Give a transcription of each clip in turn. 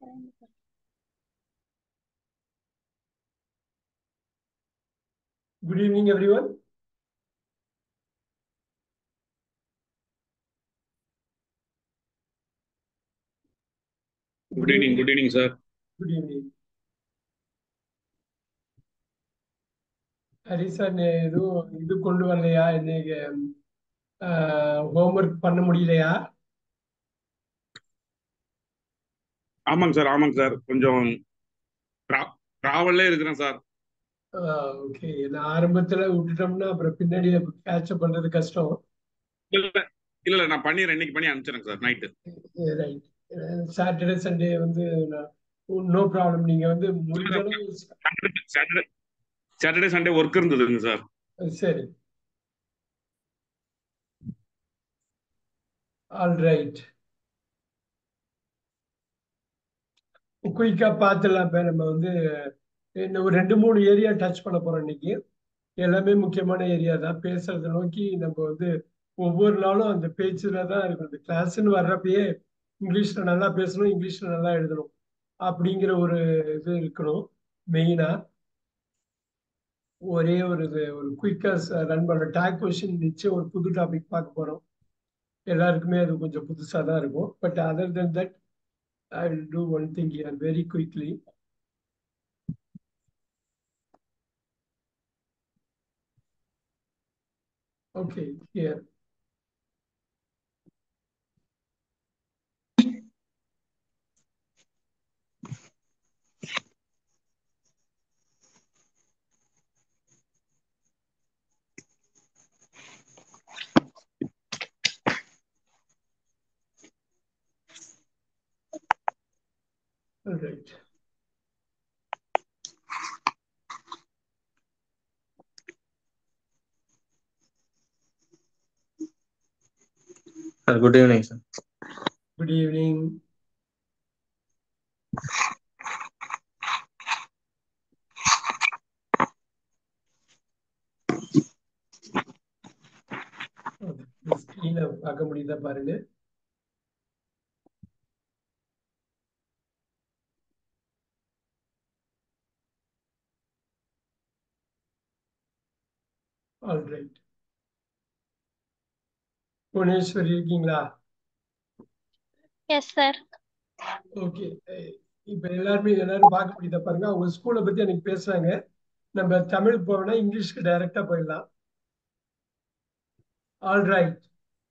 Good evening, everyone. Good evening, sir. Good evening. Hari sir எதுவும் இது கொண்டு வரலையா? இன்னைக்கு ஹோம்ஒர்க் பண்ண முடியலையா? ஆமாங்க சார் கொஞ்சம் டிராவல்ல இருக்கிறேன் சார். ஓகே, நான் ஆரம்பத்துல விட்டுட்டோம்னா அப்புறம் பின்னாடி கேட்சப் பண்றது கஷ்டம். இல்ல இல்ல நான் பண்ணிடுறேன், இன்னைக்கு பண்ணி அனுப்பிச்சிடுறேன் sir night. Right. Saturday Sunday வந்து நோ ப்ராப்ளம். நீங்க வந்து முடிஞ்ச அளவு சாட்டர்டே சண்டே ஒர்க் இருந்ததுங்க சார். சரி, ஆல் ரைட். குயிக்கா பார்த்துடலாம். இப்ப நம்ம வந்து இன்னும் ஒரு 2-3 ஏரியா டச் பண்ண போறோம் இன்னைக்கு. எல்லாமே முக்கியமான ஏரியா தான். பேசுறதை நோக்கி நம்ம வந்து ஒவ்வொரு நாளும் அந்த பேச்சுல தான் இருக்கும். இந்த கிளாஸ்ன்னு வர்றப்பயே இங்கிலீஷ்ல நல்லா பேசணும், இங்கிலீஷ்ல நல்லா எழுதணும் அப்படிங்கிற ஒரு இது இருக்கணும் மெயினா. ஒரே ஒரு இது ஒரு குயிக்கா ரன் பண்ண டேக் கொஸ்டின் நிச்சயம் ஒரு புது டாபிக் பார்க்க போறோம். எல்லாருக்குமே அது கொஞ்சம் புதுசா தான் இருக்கும். But other then that I will do one thing here very quickly. Okay, here. All right. Good evening, sir. Good evening. ஸ்கிரீனை பார்க்க முடியுதா பாருங்க. All right. புவனேஸ்வரி இருக்கீங்களா? Yes sir. ஓகே, இப்ப எல்லாரும் பார்க்க முடியுதா பாருங்க. அவங்க ஸ்கூலை பத்தி எனக்கு பேசுறாங்க. நம்ம தமிழ் போவேன்னா இங்கிலீஷ்க்கு டைரக்டா போயிடலாம். All right.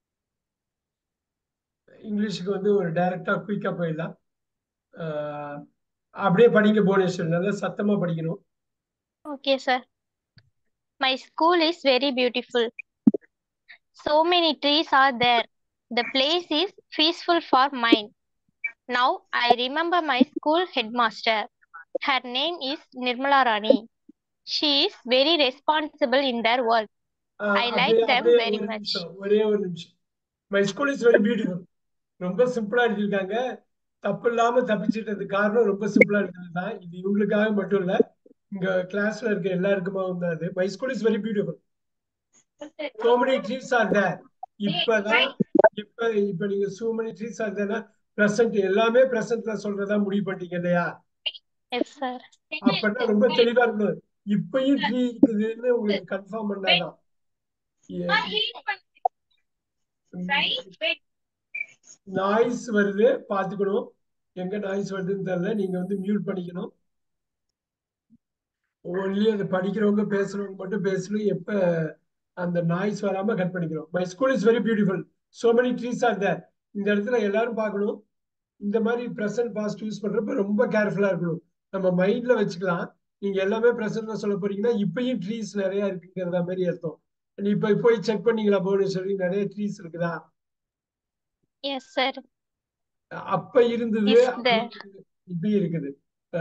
இங்கிலீஷுக்கு வந்து ஒரு டைரக்டா குயிக்கா போயிடலாம். அப்படியே படிங்க புவனேஸ்வரி, நல்லா சத்தமா படிக்கணும். Okay sir. My school is very beautiful. So many trees are there. The place is peaceful for mind. Now I remember my school headmaster. Her name is Nirmala Rani. She is very responsible in their work. I like them very much. ஒரே ஒரு நிமிஷம். My school is very beautiful. ரொம்ப சிம்பிளா எழுதியிருக்காங்க. தப்பு இல்லாம தப்பிச்சிட்டது காரணம் ரொம்ப சிம்பிளா எழுதுறது தான். இது இவங்களுக்காக மட்டும் இல்ல, இங்க கிளாஸ்ல இருக்க எல்லாருக்குமா வந்தது. My school is very beautiful. So many trees are there. இப்பதான் இப்ப நீங்க so many trees are there present எல்லாமே பிரசன்ட்ல சொல்றதா முடிவு பண்ணிட்டீங்க இல்லையா? Yes sir. அப்பனா ரொம்ப தெளிவா இருக்கணும். இப்பயும் ட்ரீ இருக்குதுன்னு உங்களுக்கு கன்ஃபார்ம் பண்ணாதான். நாய்ஸ் வருது, பாத்துக்கணும். எங்க நாய்ஸ் வருதுன்னு தெரியல. நீங்க வந்து மியூட் பண்ணிக்கணும். ஒன்லி அது படிக்கிறவங்க பேசுறவங்க மட்டும் பேசணும். எப்ப அந்த நாய்ஸ் வராம கட் பண்ணிக்கிறோம். My school is very beautiful. So many trees are there. இந்த இடத்துல எல்லாரும் பார்க்கணும். இந்த மாதிரி பிரசன்ட் பாஸ்ட் யூஸ் பண்றப்ப ரொம்ப கேர்ஃபுல்லா இருக்கணும். நம்ம மைண்ட்ல வச்சுக்கலாம். நீங்க எல்லாமே பிரசன்ட்ல சொல்ல போறீங்கன்னா இப்பயும் ட்ரீஸ் நிறைய இருக்குங்கிறத மாதிரி அர்த்தம். நீ இப்ப போய் செக் பண்ணீங்களா புவனேஸ்வரி, நிறைய ட்ரீஸ் இருக்குதா? Yes sir. அப்ப இருந்தது, இப்பயும் இருக்குது.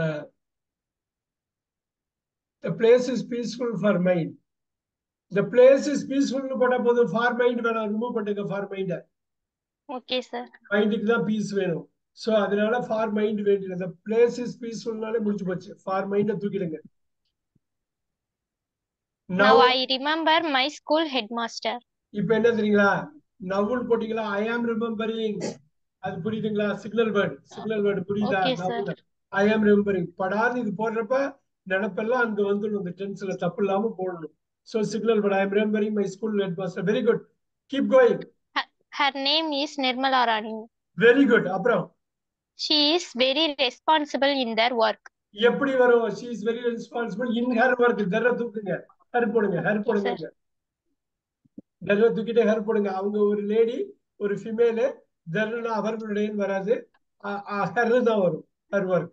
The place is peaceful for mind. The place is peaceful னு போட்டா போதும். ஃபார் மைண்ட் வேணாம், ரிமூவ் பண்ணுங்க ஃபார் மைண்ட. Okay sir. மைண்டுக்கு தான் பீஸ் வேணும். சோ அதனால ஃபார் மைண்ட் வேண்டியது. The place is peacefulனாலே முடிஞ்சு போச்சு. ஃபார் மைண்ட தூக்கிடுங்க. Now I remember my school headmaster. இப்ப என்ன தெரியுங்களா? நவ்னு போட்டீங்களா? I am remembering. அது புரியுதுங்களா? சிக்னல் வேர்டு புரியுதா? Okay, sir. நான் ஐ ஆம் ரிமெம்பரிங் படாது இது போடுறப்ப நினைப்பெல்லாம் அங்க வந்துடும். இந்த டென்ஸ்ல தப்பு இல்லாம போடணும். So signal word I am remembering my school head master. Very good, keep going. Her name is Nirmala Rani. Very good. அப்புறம் She is very responsible in their work. எப்படி வரும்? she is very responsible in her work. தர தூக்குங்க, her போடுங்க, her Okay, போடுங்க. sir. தர தூக்கிட்டே her போடுங்க. அவங்க ஒரு லேடி, ஒரு ஃபீமேல். தர்னா அவர்களுடையன்னு வராது, ஹர் தான் வரும். Her work.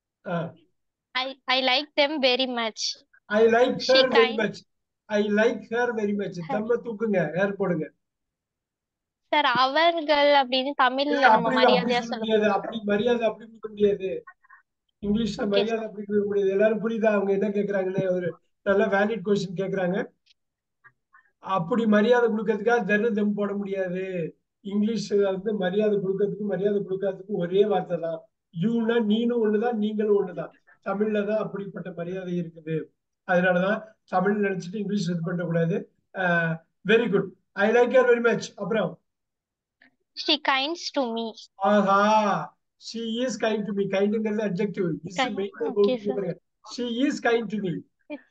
I like them very much. I like She her very kind. Much. I like her very much. Her. தம்ம தூக்குங்க, ஹர் போடுங்க. Sir, அவர்கள் அப்படின்னு இல்ல தமிழ்ல நம்ம அப்படி அப்படி மரியாதையா சொல்ல சொல்ல முடியாது. முடியாது. அப்படி மரியாதை அப்படி கொடுக்க முடியாது. இங்கிலீஷ்ல Okay, மரியாதை sir. அப்படி கொடுக்க முடியாது. எல்லாரும் புரியுதா அவங்க என்ன கேக்குறாங்கன்னு? ஒரு நல்ல வேலிட் கொஸ்டின் கேக்குறாங்க. அப்படி மரியாதை கொடுக்கறதுக்காக தெரு தெம் போட முடியாது. இங்கிலீஷ்ல வந்து மரியாதை கொடுக்கறதுக்கும் மரியாதை கொடுக்காததுக்கும் ஒரே வார்த்தை தான். யூனா நீனும் ஒண்ணுதான், நீங்களும் ஒண்ணுதான். தமிழ்ல தான் அப்படிப்பட்ட மரியாதை இருக்குது. அதனாலதான் தமிழ் நினைச்சிட்டு இங்கிலீஷ் இது பண்ணக்கூடாது. Very good. I like her very much. அப்புறம் She kinds to me. ஆஹா, she is kind to me. கைண்ட்ங்கிறது adjective. Is Kind. Main Okay, sir. பாருங்க. she is kind to me.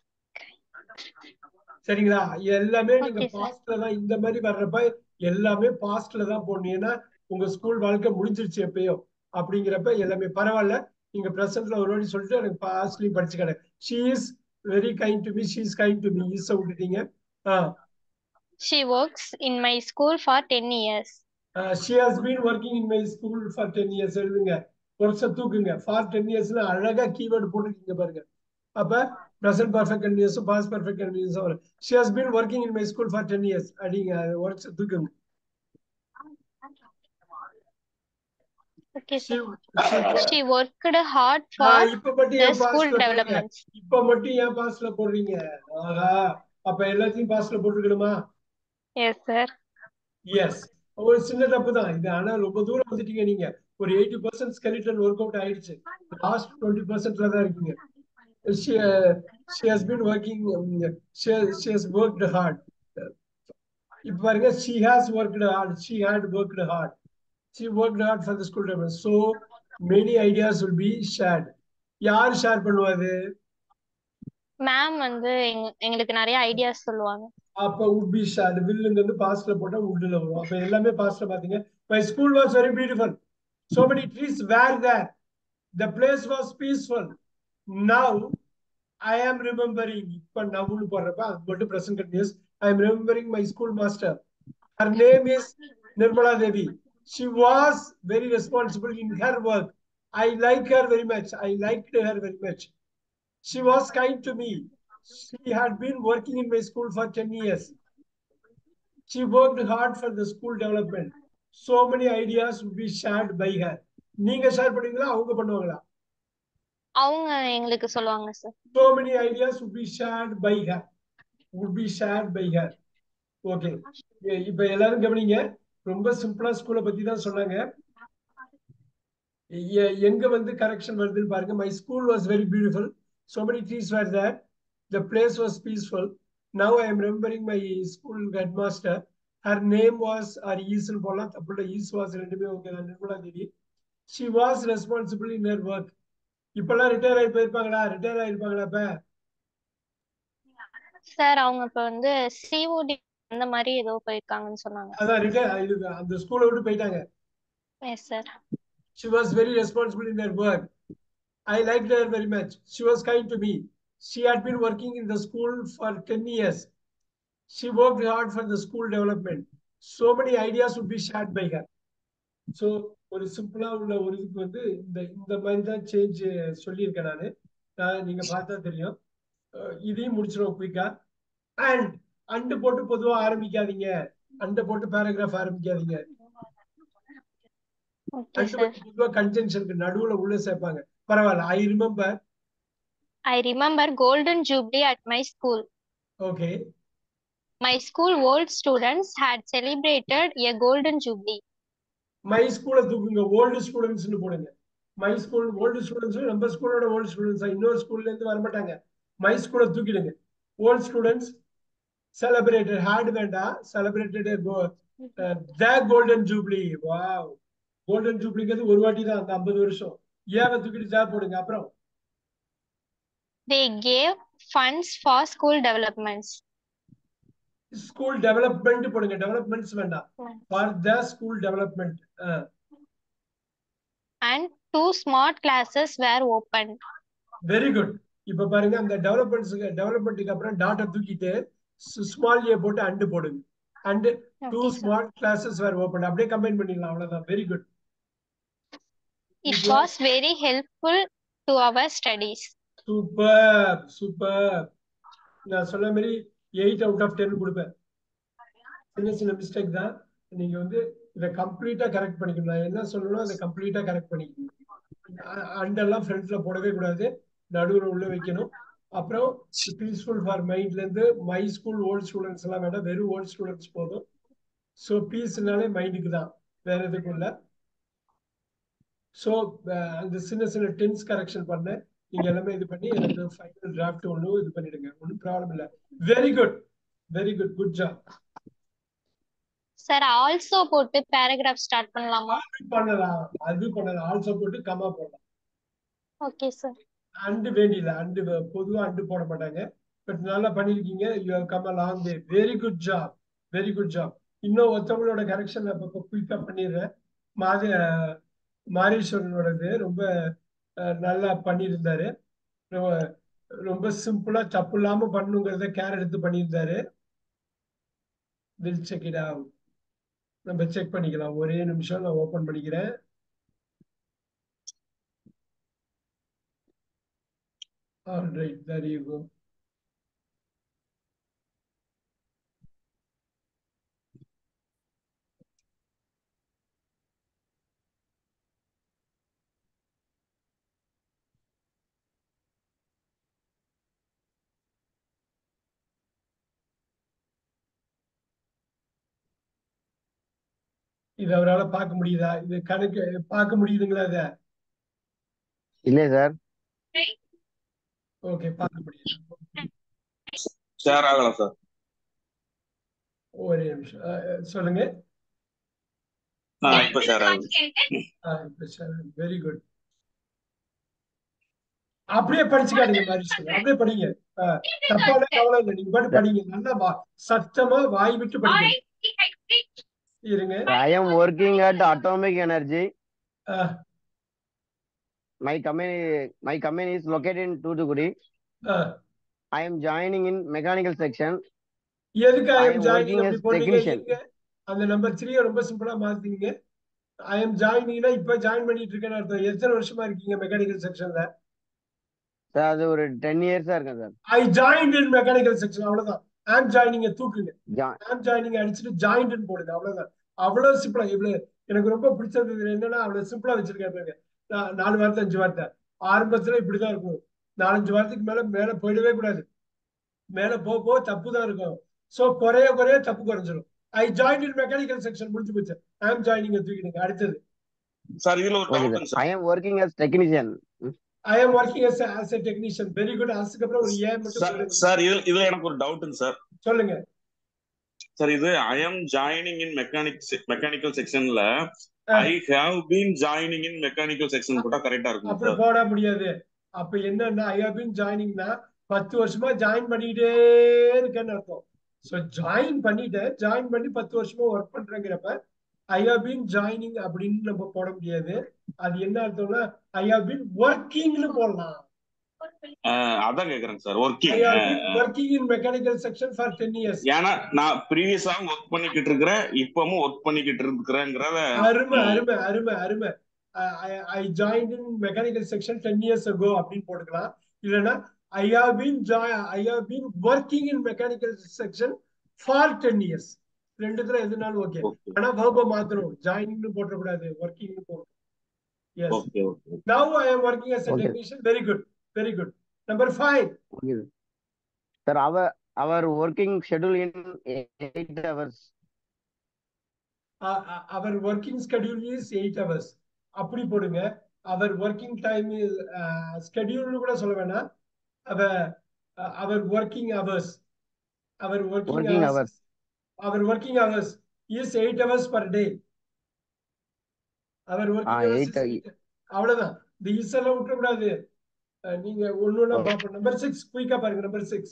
சரிங்களா? எல்லாமே நீங்க Okay, sir. பாஸ்ட்ல தான். இந்த மாதிரி வர்றப்ப எல்லாமே பாஸ்ட்ல தான் போடணும். ஏன்னா உங்க ஸ்கூல் வாழ்க்கை முடிஞ்சிருச்சு எப்பயோ. அப்படிங்கிறப்ப எல்லாமே பரவாயில்ல. நீங்க பிரசன்ட்ல ஒரு வாட்டி சொல்லிட்டு எனக்கு பாஸ்ட்லயும் படிச்சுக்கட. she is very kind to me, she is kind to me. Is விட்டுட்டீங்க. She works in my school for 10 years. she has been working in my school for 10 years. எழுதுங்க, ஒரு தூக்குங்க. for 10 yearsல அழகா கீவேர்டு போட்டுருக்கீங்க பாருங்க. அப்ப present perfect continuous, past perfect continuous வரும். she has been working in my school for 10 years. அடிங்க, works தூக்குங்க. Okay, she sir. She worked hard for இப்ப மட்டும் the ஏன் school பாஸ்ட்ல போடுறீங்க? developments. இப்ப மட்டும் ஏன் பாஸ்ட்ல போடுறீங்க? ஆஹா, அப்ப எல்லாத்தையும் பாஸ்ட்ல போட்டுக்கணுமா? Yes, sir. எஸ். ஒரு சின்ன தப்பு தான் இது. ஆனா ரொம்ப தூரம் வந்துட்டீங்க நீங்க. ஒரு 80% skeleton ஒர்க் அவுட் ஆயிடுச்சு. லாஸ்ட் 20%ல தான் இருக்கீங்க. she she has been working, she has worked hard. இப்ப பாருங்க, she has worked hard, she had worked hard, she worked hard for the school development. So many ideas will be shared. யார் share பண்ணுவாரு? Ma'am வந்து எங்களுக்கு நிறைய ideas சொல்லுவாங்க. அப்ப would be shared. வில்லுங்கிறது பாஸ்ட்ல போட்டா woodல வரும். அப்ப எல்லாமே பாஸ்ட்ல பாத்தீங்க. My school was very beautiful. So many trees were there. The place was peaceful. Now I am remembering. இப்ப நவுன்னு போடுறப்ப அது மட்டும் present continuous. I am remembering my school master. Her name is Nirmala Devi. She was very responsible in her work. I like her very much. I liked her very much. She was kind to me. She had been working in my school for 10 years. She worked hard for the school development. So many ideas would be shared by her. நீங்க share பண்ணுவீங்களா, அவங்க பண்ணுவாங்களா? அவங்க எங்களுக்கு சொல்லுவாங்க sir. So many ideas would be shared by her. Would be shared by her. Okay, இப்ப எல்லாரும் கவனிங்க. ரொம்ப சிம்பிளா ஸ்கூலை பத்தி தான் சொன்னாங்க. எங்க வந்து கரெக்ஷன் வருதுன்னு பாருங்க. My school was very beautiful. So many trees were there. The place was peaceful. Now I am remembering my school headmaster. Her name was, or is போலாம், தப்புல is was ரெண்டுமே ஓகே தான். Nirmala Devi. She was responsible in her work. இப்பெல்லாம் retire ஆகி போயிருப்பாங்களா? Retire ஆயிருப்பாங்களா இப்ப? Sir அவங்க இப்ப வந்து சிஓடி அந்த மாதிரி ஏதோ போயிருக்காங்கன்னு சொன்னாங்க. அதான் ரிட்டையர், அந்த ஸ்கூலை விட்டு போயிட்டாங்க. Yes sir. She was very responsible in her work. I liked her very much. She was kind to me. She had been working in the school for 10 years. She worked hard for the school development. So many ideas would be shared by her. So ஒரு சிம்பிளா உள்ள ஒரு இதுக்கு வந்து இந்த மாதிரி தான் change சொல்லியிருக்கேன் நானு. நீங்க பார்த்தா தெரியும். இதையும் முடிச்சிடும் குயிக்கா. அண்ட் போட்டு பொதுவா ஆரம்பிக்காதீங்க. அண்ட போட்டு பேராகிராஃப் ஆரம்பிக்காதீங்க. பொதுவா கன்ஜங்ஷனுக்கு நடுவுல உள்ள சேர்ப்பாங்க. பரவாயில்ல. I remember Golden Jubilee at my school. Okay. My school old students had celebrated a Golden Jubilee. My school தூக்குங்க, ஓல்டு ஸ்டூடெண்ட்ஸ்னு போடுங்க. மை ஸ்கூல் ஓல்டு ஸ்டூடெண்ட்ஸ் நம்ம ஸ்கூலோட ஓல்டு ஸ்டூடெண்ட்ஸ் இன்னொரு ஸ்கூல்ல இருந்து வர மாட்டாங்க. மை ஸ்கூலை தூக்கிடுங்க. ஓல்டு ஸ்டூடெண்ட்ஸ் செலிப்ரேட்டட், ஹேட் வேண்டாம், celebrated the golden jubilee. Wow, golden ஜூப்ளிங்கிறது ஒரு வாட்டி தான், அந்த 50 வருஷம். ஏவை தூக்கிட்டு ஜா போடுங்க. அப்புறம் They gave funds for school developments. School development போடுங்க, டெவலப்மெண்ட்ஸ் வேண்டாம். For the school development. And 2 smart classes were opened. Very good. இப்ப பாருங்க, அந்த டெவலப்மெண்ட்டுக்கு அப்புறம் டாட்டை தூக்கிட்டு ஸ்மால் ஏ போட்டு அண்டு போடுங்க. And 2 Okay, sir. Small classes were open. அப்படியே கம்பைன் பண்ணிடலாம், அவ்வளவுதான். Very good. It was very helpful to our studies. Super super. நான் சொன்ன மாதிரி 8 out of 10 கொடுப்பேன். சின்ன சின்ன மிஸ்டேக் தான். நீங்க வந்து இதை கம்ப்ளீட்டா கரெக்ட் பண்ணிக்கணும். நான் என்ன சொல்லணும் அதை கம்ப்ளீட்டா கரெக்ட் பண்ணிக்கணும். அண்டெல்லாம் ஃப்ரண்ட்ல போடவே கூடாது, நடுவில் உள்ள வைக்கணும். அப்புறம் பீஸ்ஃபுல் ஃபார் மைண்ட்ல இருந்து மை ஸ்கூல் ஓல்ட் ஸ்டூடெண்ட்ஸ் எல்லாம் வேண்டாம், வெறும் ஓல்ட் ஸ்டூடெண்ட்ஸ் போதும். ஸோ பீஸ்னாலே மைண்டுக்கு தான், வேற எதுக்கும் இல்லை. ஸோ அந்த சின்ன சின்ன டென்ஸ் கரெக்ஷன் பண்ணேன். நீங்க எல்லாமே இது பண்ணி எனக்கு ஃபைனல் டிராஃப்ட் ஒன்று இது பண்ணிடுங்க. ஒன்றும் ப்ராப்ளம் இல்லை. Very good, very good, good job. Sir, also போட்டு paragraph start பண்ணலாமா? பண்ணலாம், அது பண்ணலாம். ஆல்சோ போட்டு கமா போடலாம். Okay, sir. அண்டு வேண்டியில்லை, அண்டு பொதுவா அண்டு போட மாட்டாங்க. பட் நல்லா பண்ணிருக்கீங்க. You have come a long way. Very good job, very good job. இன்னும் ஒருத்தவங்களோட கரெக்ஷன் அப்பப்போ குயிக்கா பண்ணிடுறேன். மாரீஸ்வரனோடது ரொம்ப நல்லா பண்ணியிருந்தாரு. ரொம்ப ரொம்ப சிம்பிளா தப்பு இல்லாம பண்ணுங்கிறத கேர் எடுத்து பண்ணியிருந்தாரு. Will check it out. நம்ம செக் பண்ணிக்கலாம். ஒரே நிமிஷம் நான் ஓபன் பண்ணிக்கிறேன். All right, there you go. இது அவரால் பார்க்க முடியுதா? இது கணக்கு பார்க்க முடியுதுங்களா? இத இல்ல சார். ஓகே, பார்க்க முடியுது. ஷேர் ஆகல சார். ஒரே நிமிஷம் சொல்லுங்க. இப்ப ஷேர் ஆகுது. Very good. அப்படியே படிச்சுக்காதீங்க மாரீஸ்வரன், அப்படியே படிங்க. தப்பான கவலை இல்லை, நீங்க பாட்டு படிங்க. நல்லா சத்தமா வாய் விட்டு படிங்க. இருங்க. I am working at Atomic Energy. My company is located in Toothukudi. I am joining in mechanical section. எதுக்கு I I am am joining working as அப்படி போடுறீங்க? technician. அந்த நம்பர் 3 ரொம்ப சிம்பிளா மாத்தீங்க. ஐ எம் ஜாயினிங்னா இப்ப ஜாயின் பண்ணிட்டு இருக்கேன்னு அர்த்தம். எத்தனை வருஷமா இருக்கீங்க மெக்கானிக்கல் செக்ஷன்ல? சார் அது ஒரு 10 இயர்ஸா இருக்கேன் சார். I joined in mechanical section, அவ்வளவுதான். ஐ எம் ஜாயினிங்க தூக்குங்க. ஐ எம் ஜாயினிங் அடிச்சுட்டு ஜாயின்ட் போடுங்க, அவ்வளவுதான். அவ்வளவு சிம்பிளா. இவ்வளவு எனக்கு ரொம்ப பிடிச்சது என்னன்னா அவ்வளவு சிம்பிளா வச்சிருக்காங்க. 4 வார்த்தை 5 வார்த்தை ஆரம்பத்துல இப்படிதான் இருக்கும். 4-5 வாரத்துக்கு மேல போயிடவே கூடாது. மேல போக தப்பு தான் இருக்கும். சோ குறைய தப்பு குறைஞ்சிடும். I join in mechanical section முடிஞ்சு போச்சு. ஐ எம் ஜாயினிங் தூக்கிடுங்க. அடுத்தது சார் இதுல ஒரு doubt sir. I am working as technician. I am working as a technician. Very good. அதுக்கு அப்புறம் ஒரு ஏ மட்டும் போடுங்க. சார் இதுல எனக்கு ஒரு டவுட்ங்க சார். சொல்லுங்க சார். இது I am joining in mechanical செக்ஷன்ல I have been joining in mechanical section போட்டா கரெக்டா இருக்கும். அப்படி போட முடியாது. அப்ப என்னன்னா I have been joiningனா 10 வருஷமா ஜாயின் பண்ணிட்டே இருக்கேன்னு அர்த்தம். சோ ஜாயின் பண்ணி 10 வருஷமா ஒர்க் பண்றேங்கிறப்ப I have been joining அப்படின்னு நம்ம போட முடியாது. அது என்ன அர்த்தம்னா I have been workingனு போடலாம். அதான் கேக்குறேன் sir. Working. I have been working in mechanical section for 10 years. ஏன்னா நான் ப்ரீவியஸா ஒர்க் பண்ணிக்கிட்டு இருக்கிறேன், இப்பவும் ஒர்க் பண்ணிக்கிட்டு இருக்கிறேங்கறத. அருமை அருமை அருமை அருமை. I joined in mechanical section 10 years ago அப்படின்னு போட்டுக்கலாம். இல்லனா I have been working in mechanical section for 10 years. ரெண்டுத்துல எதுனாலும் ஓகே. ஆனா verb மாத்தணும். joining னு போட கூடாது, working னு போடணும். Yes. Okay. Now I am working as a technician. Very good. Very good. Number 5. Okay. Sir, our working schedule in 8 hours. Our working schedule is 8 hours. அப்படி போடுங்க. Our working time is schedule கூட சொல்ல வேணாம். Our working hours. Our working hours. Our working hours is 8 hours per day. அவர் working hours 8. அவ்வளவுதான். இந்த is எல்லாம் விட்டுறக்கூடாது. நீங்க ஒண்ணு பாப்போம். நம்பர் 6 குயிக்கா பாருங்க. Number 6.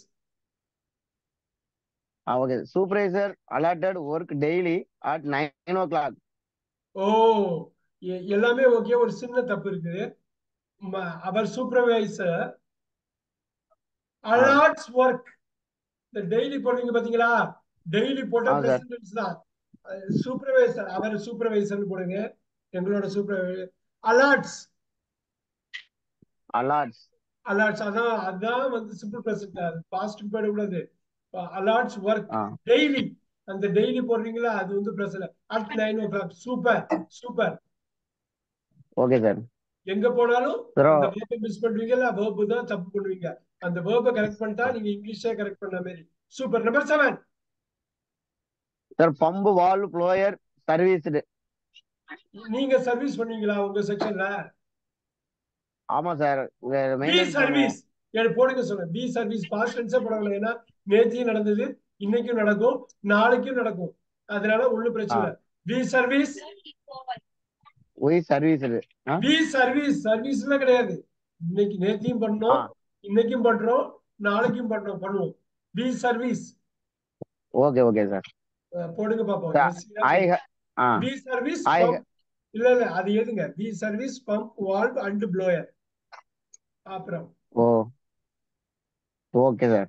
Okay. Supervisor allotted work daily at 9 o'clock. Oh, எல்லாமே ஓகே. ஒரு சின்ன தப்பு இருக்குது. அவர் சூப்பர்வைசர் அலாட்ஸ் ஒர்க். இந்த டெய்லி போடுவீங்க பாத்தீங்களா, டெய்லி போட்டா பிரசன்ட் டென்ஸ் தான். சூப்பர்வைசர், அவர் சூப்பர்வைசர் போடுங்க. எங்களோட சூப்பர்வைசர் அலாட்ஸ். அலாட்ஸ் அதான் வந்து சிம்பிள் பிரசன்ட். பாஸ்ட் போயிடக்கூடாது. Allots work daily. அந்த டெய்லி போடுறீங்களா, அது வந்து present at 9 o'clock. Super super. Okay sir. எங்க போனாலும் அந்த வேர்பை மிஸ் பண்ணுவீங்கல்ல, வேர்பு தான் தப்பு பண்ணுவீங்க. அந்த வேர்பை கரெக்ட் பண்ணிட்டா நீங்க இங்கிலீஷே கரெக்ட் பண்ண மாதிரி. Super. Number 7 sir, pump valve blower serviced. நீங்க சர்வீஸ் பண்ணுவீங்களா உங்க செக்ஷன்ல? ஆமா சார். பி சர்வீஸ் போடுங்க. சொல்லுங்க பி சர்வீஸ். பாஸ்ட் டென்ஸே போடணும். ஏன்னா நேத்தியும் நடந்தது, இன்னைக்கும் நடக்கும், நாளைக்கும் நடக்கும். அதனால ஒண்ணும் பிரச்சனை இல்லை. Be service. Why serviced. Be service. சர்வீஸ்ல கிடையாது. இன்னைக்கு நேத்தியும் பண்ணோம், இன்னைக்கும் பண்றோம், நாளைக்கும் பண்ணுவோம். Be service. Okay okay sir. போடுங்க பாப்போம். Be service. இல்ல அது எழுதுங்க. Be service pump valve and blower. அப்புறம் okay sir.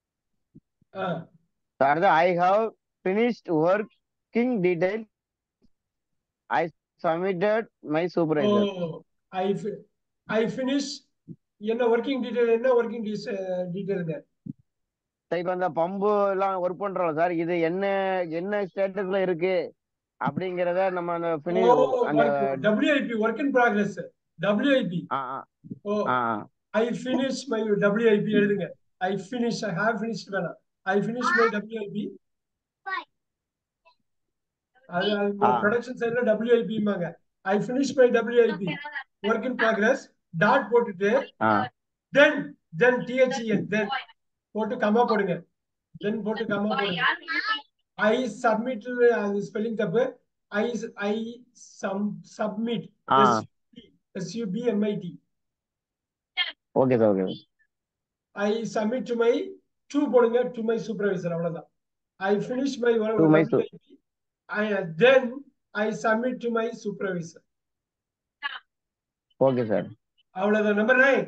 Sir, I have finished working detail. I submitted my supervisor. I finish. என்ன ஒர்க்கிங் டீடைல்? என்ன ஒர்க்கிங் டீடைல்ங்க? இப்ப அந்த பம்பு எல்லாம் ஒர்க் பண்றோம் சார், இது என்ன ஸ்டேட்டஸ்ல இருக்கு அப்படிங்கறத நம்ம அந்த WIP work in progress. WIP. I finish my WIP எழுதுங்க. I have finished வேணாம். I finished my WIP. அது ப்ரொடக்ஷன் சைடுல WIP மாங்க. I finished my WIP work in progress dot போட்டுட்டு then THEN போட்டு கமா போடுங்க. then போட்டு கமா போடுங்க. I submit. அது ஸ்பெல்லிங் தப்பு. I submit. SUBMIT. Okay sir. Okay. I submit to my போடுங்க. to my supervisor. அவ்வளவுதான். I finish my WIP. Then I submit to my supervisor. Okay sir. அவ்வளவுதான். Number 9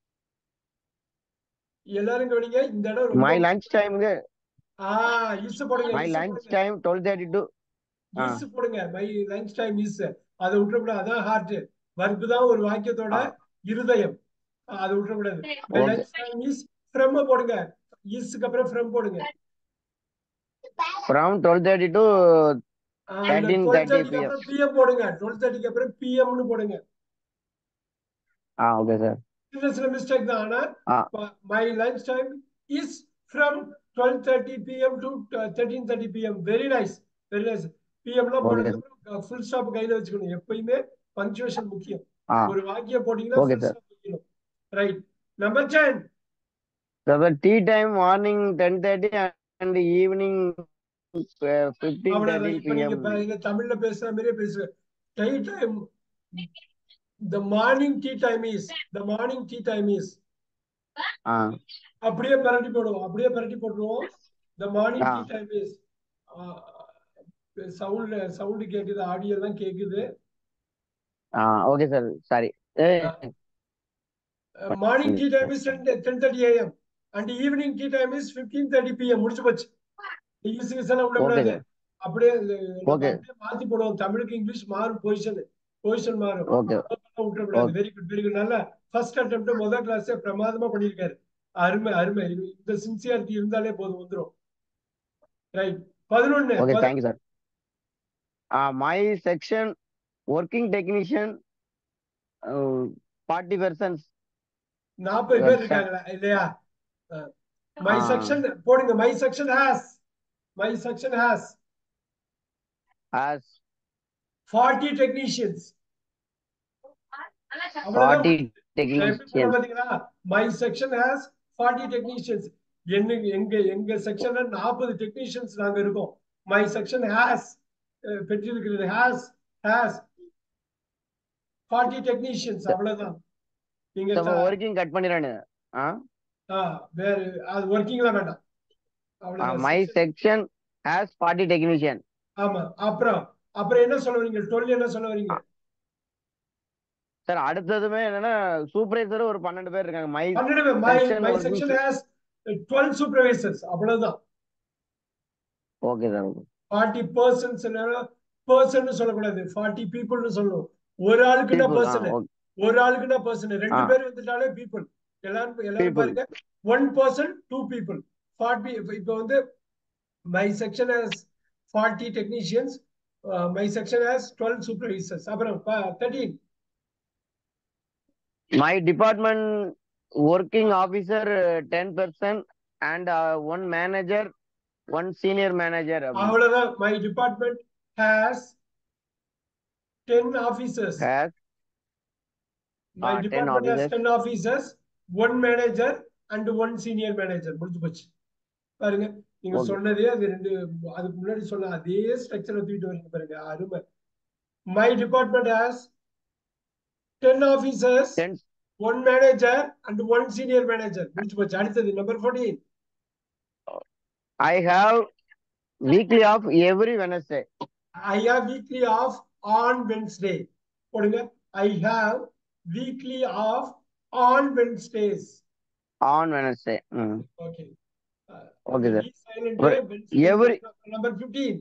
எல்லாரும் கவனிங்க. இந்த இடம் my lunch time இஸ் போடுங்க. my lunch time 12:32. Is போடுங்க. my lunch time is. அதை விட்டுறக்கூடாது. அதான் ஹார்ட். வர்பு தான் ஒரு வாக்கியத்தோட இருதயம். அதை விட்டுறக்கூடாது. my lunch time is from போடுங்க. இஸ்க்கு அப்புறம் from போடுங்க. from 12:30 to 13:30 PM. PM போடுங்க. 12:30 அப்புறம் PM னு போடுங்க. Okay sir. சின்ன மிஸ்டேக் தான். ஆனா my lunch time is from 12:30 PM to 13:30 PM. Very nice. PM ல போடுங்க. ஃபுல் ஸ்டாப் கையில வச்சுக்கணும். எப்பயுமே பங்க்சுவேஷன் முக்கியம். ஒரு வாக்கியம் போட்டீங்கன்னா ஃபுல் ஸ்டாப் வைக்கணும். Right. Number 10 tea time morning 10:30 and evening 15:30 PM. தமிழ்ல பேசுற மாதிரியே பேசுவேன். Tea time. The morning tea time is. அப்படியே பரட்டி போடுவோம். The morning tea time is. Sound கேக்குது. ஆடியோ எல்லாம் கேக்குது. Okay sir. Sorry. Morning tea time is 10:30 AM and evening tea time is 15:30 PM. முடிச்சு போச்சு. அப்படியே மாத்தி போடுவோம். தமிழுக்கு இங்கிலீஷ் மாறும். பொசிஷன் மாறும். விட்டுறக்கூடாது. Very good. நல்ல ஃபர்ஸ்ட் அட்டெம்ப்ட் முதல் கிளாஸே பிரமாதமா பண்ணிருக்காரு. அருமை. இந்த சின்சியாரிட்டி இருந்தாலே போதும், வந்துரும். Right. 11. Okay, thank you sir. my section working technician 40 persons. 40 பேர் இருக்காங்களா இல்லையா? my section போடுங்க. my section has 40 technicians. 40 technicians. My section has 40 technicians. எங்க செக்ஷன்ல 40 டெக்னீஷியன்ஸ் நாங்க இருக்கோம். My section has பெற்றிருக்கிறது. has 40 டெக்னீஷியன்ஸ், அவ்வளவுதான். நீங்க ஒர்க்கிங் கட் பண்ணிடுறானு. வேற அது ஒர்க்கிங்லாம் வேண்டாம், அவ்வளவுதான். My section has 40 technician. ஆமா. அப்புறம் அப்புறம் என்ன சொல்ல வரீங்க? 12 என்ன சொல்ல வரீங்க சார்? அடுத்ததுமே என்னன்னா சூப்பர்வைசர் ஒரு 12 பேர் இருக்காங்க. My 12 my section has 12 supervisors, அவ்வளவுதான். Okay sir. 40 பர்சன்ஸ் பர்சன் சொல்லக்கூடாது, 40 பீப்புள்னு சொல்லணும். ஒரு ஆளுக்குன்னா பர்சன், ஒரு ஆளுக்குன்னா பர்சன். 2 பேர் வந்துட்டாலே பீப்புள். எல்லாரும் பாருங்க, 1 person 2 people. 40. இப்போ வந்து my section has 40 technicians, my section has 12 supervisors. அப்புறம் 13. My department working officer 10% and 1 manager, 1 senior manager. அவ்வளவுதான். My department has 10 officers. My department has 10 officers, 1 manager and 1 senior manager. முடிஞ்சு போச்சு. பாருங்க, நீங்க சொன்னதே அது அதுக்கு முன்னாடி சொன்ன அதே ஸ்ட்ரக்சரை தூக்கிட்டு வரீங்க பாருங்க, அருமை. My department has 10 officers, 1 manager and 1 senior manager. முடிஞ்சு போச்சு. அடுத்தது number 14. I have weekly off every Wednesday. I have weekly off on Wednesday. போடுங்க, I have weekly off on Wednesdays. On Wednesday. Okay. Okay sir. Every number 15.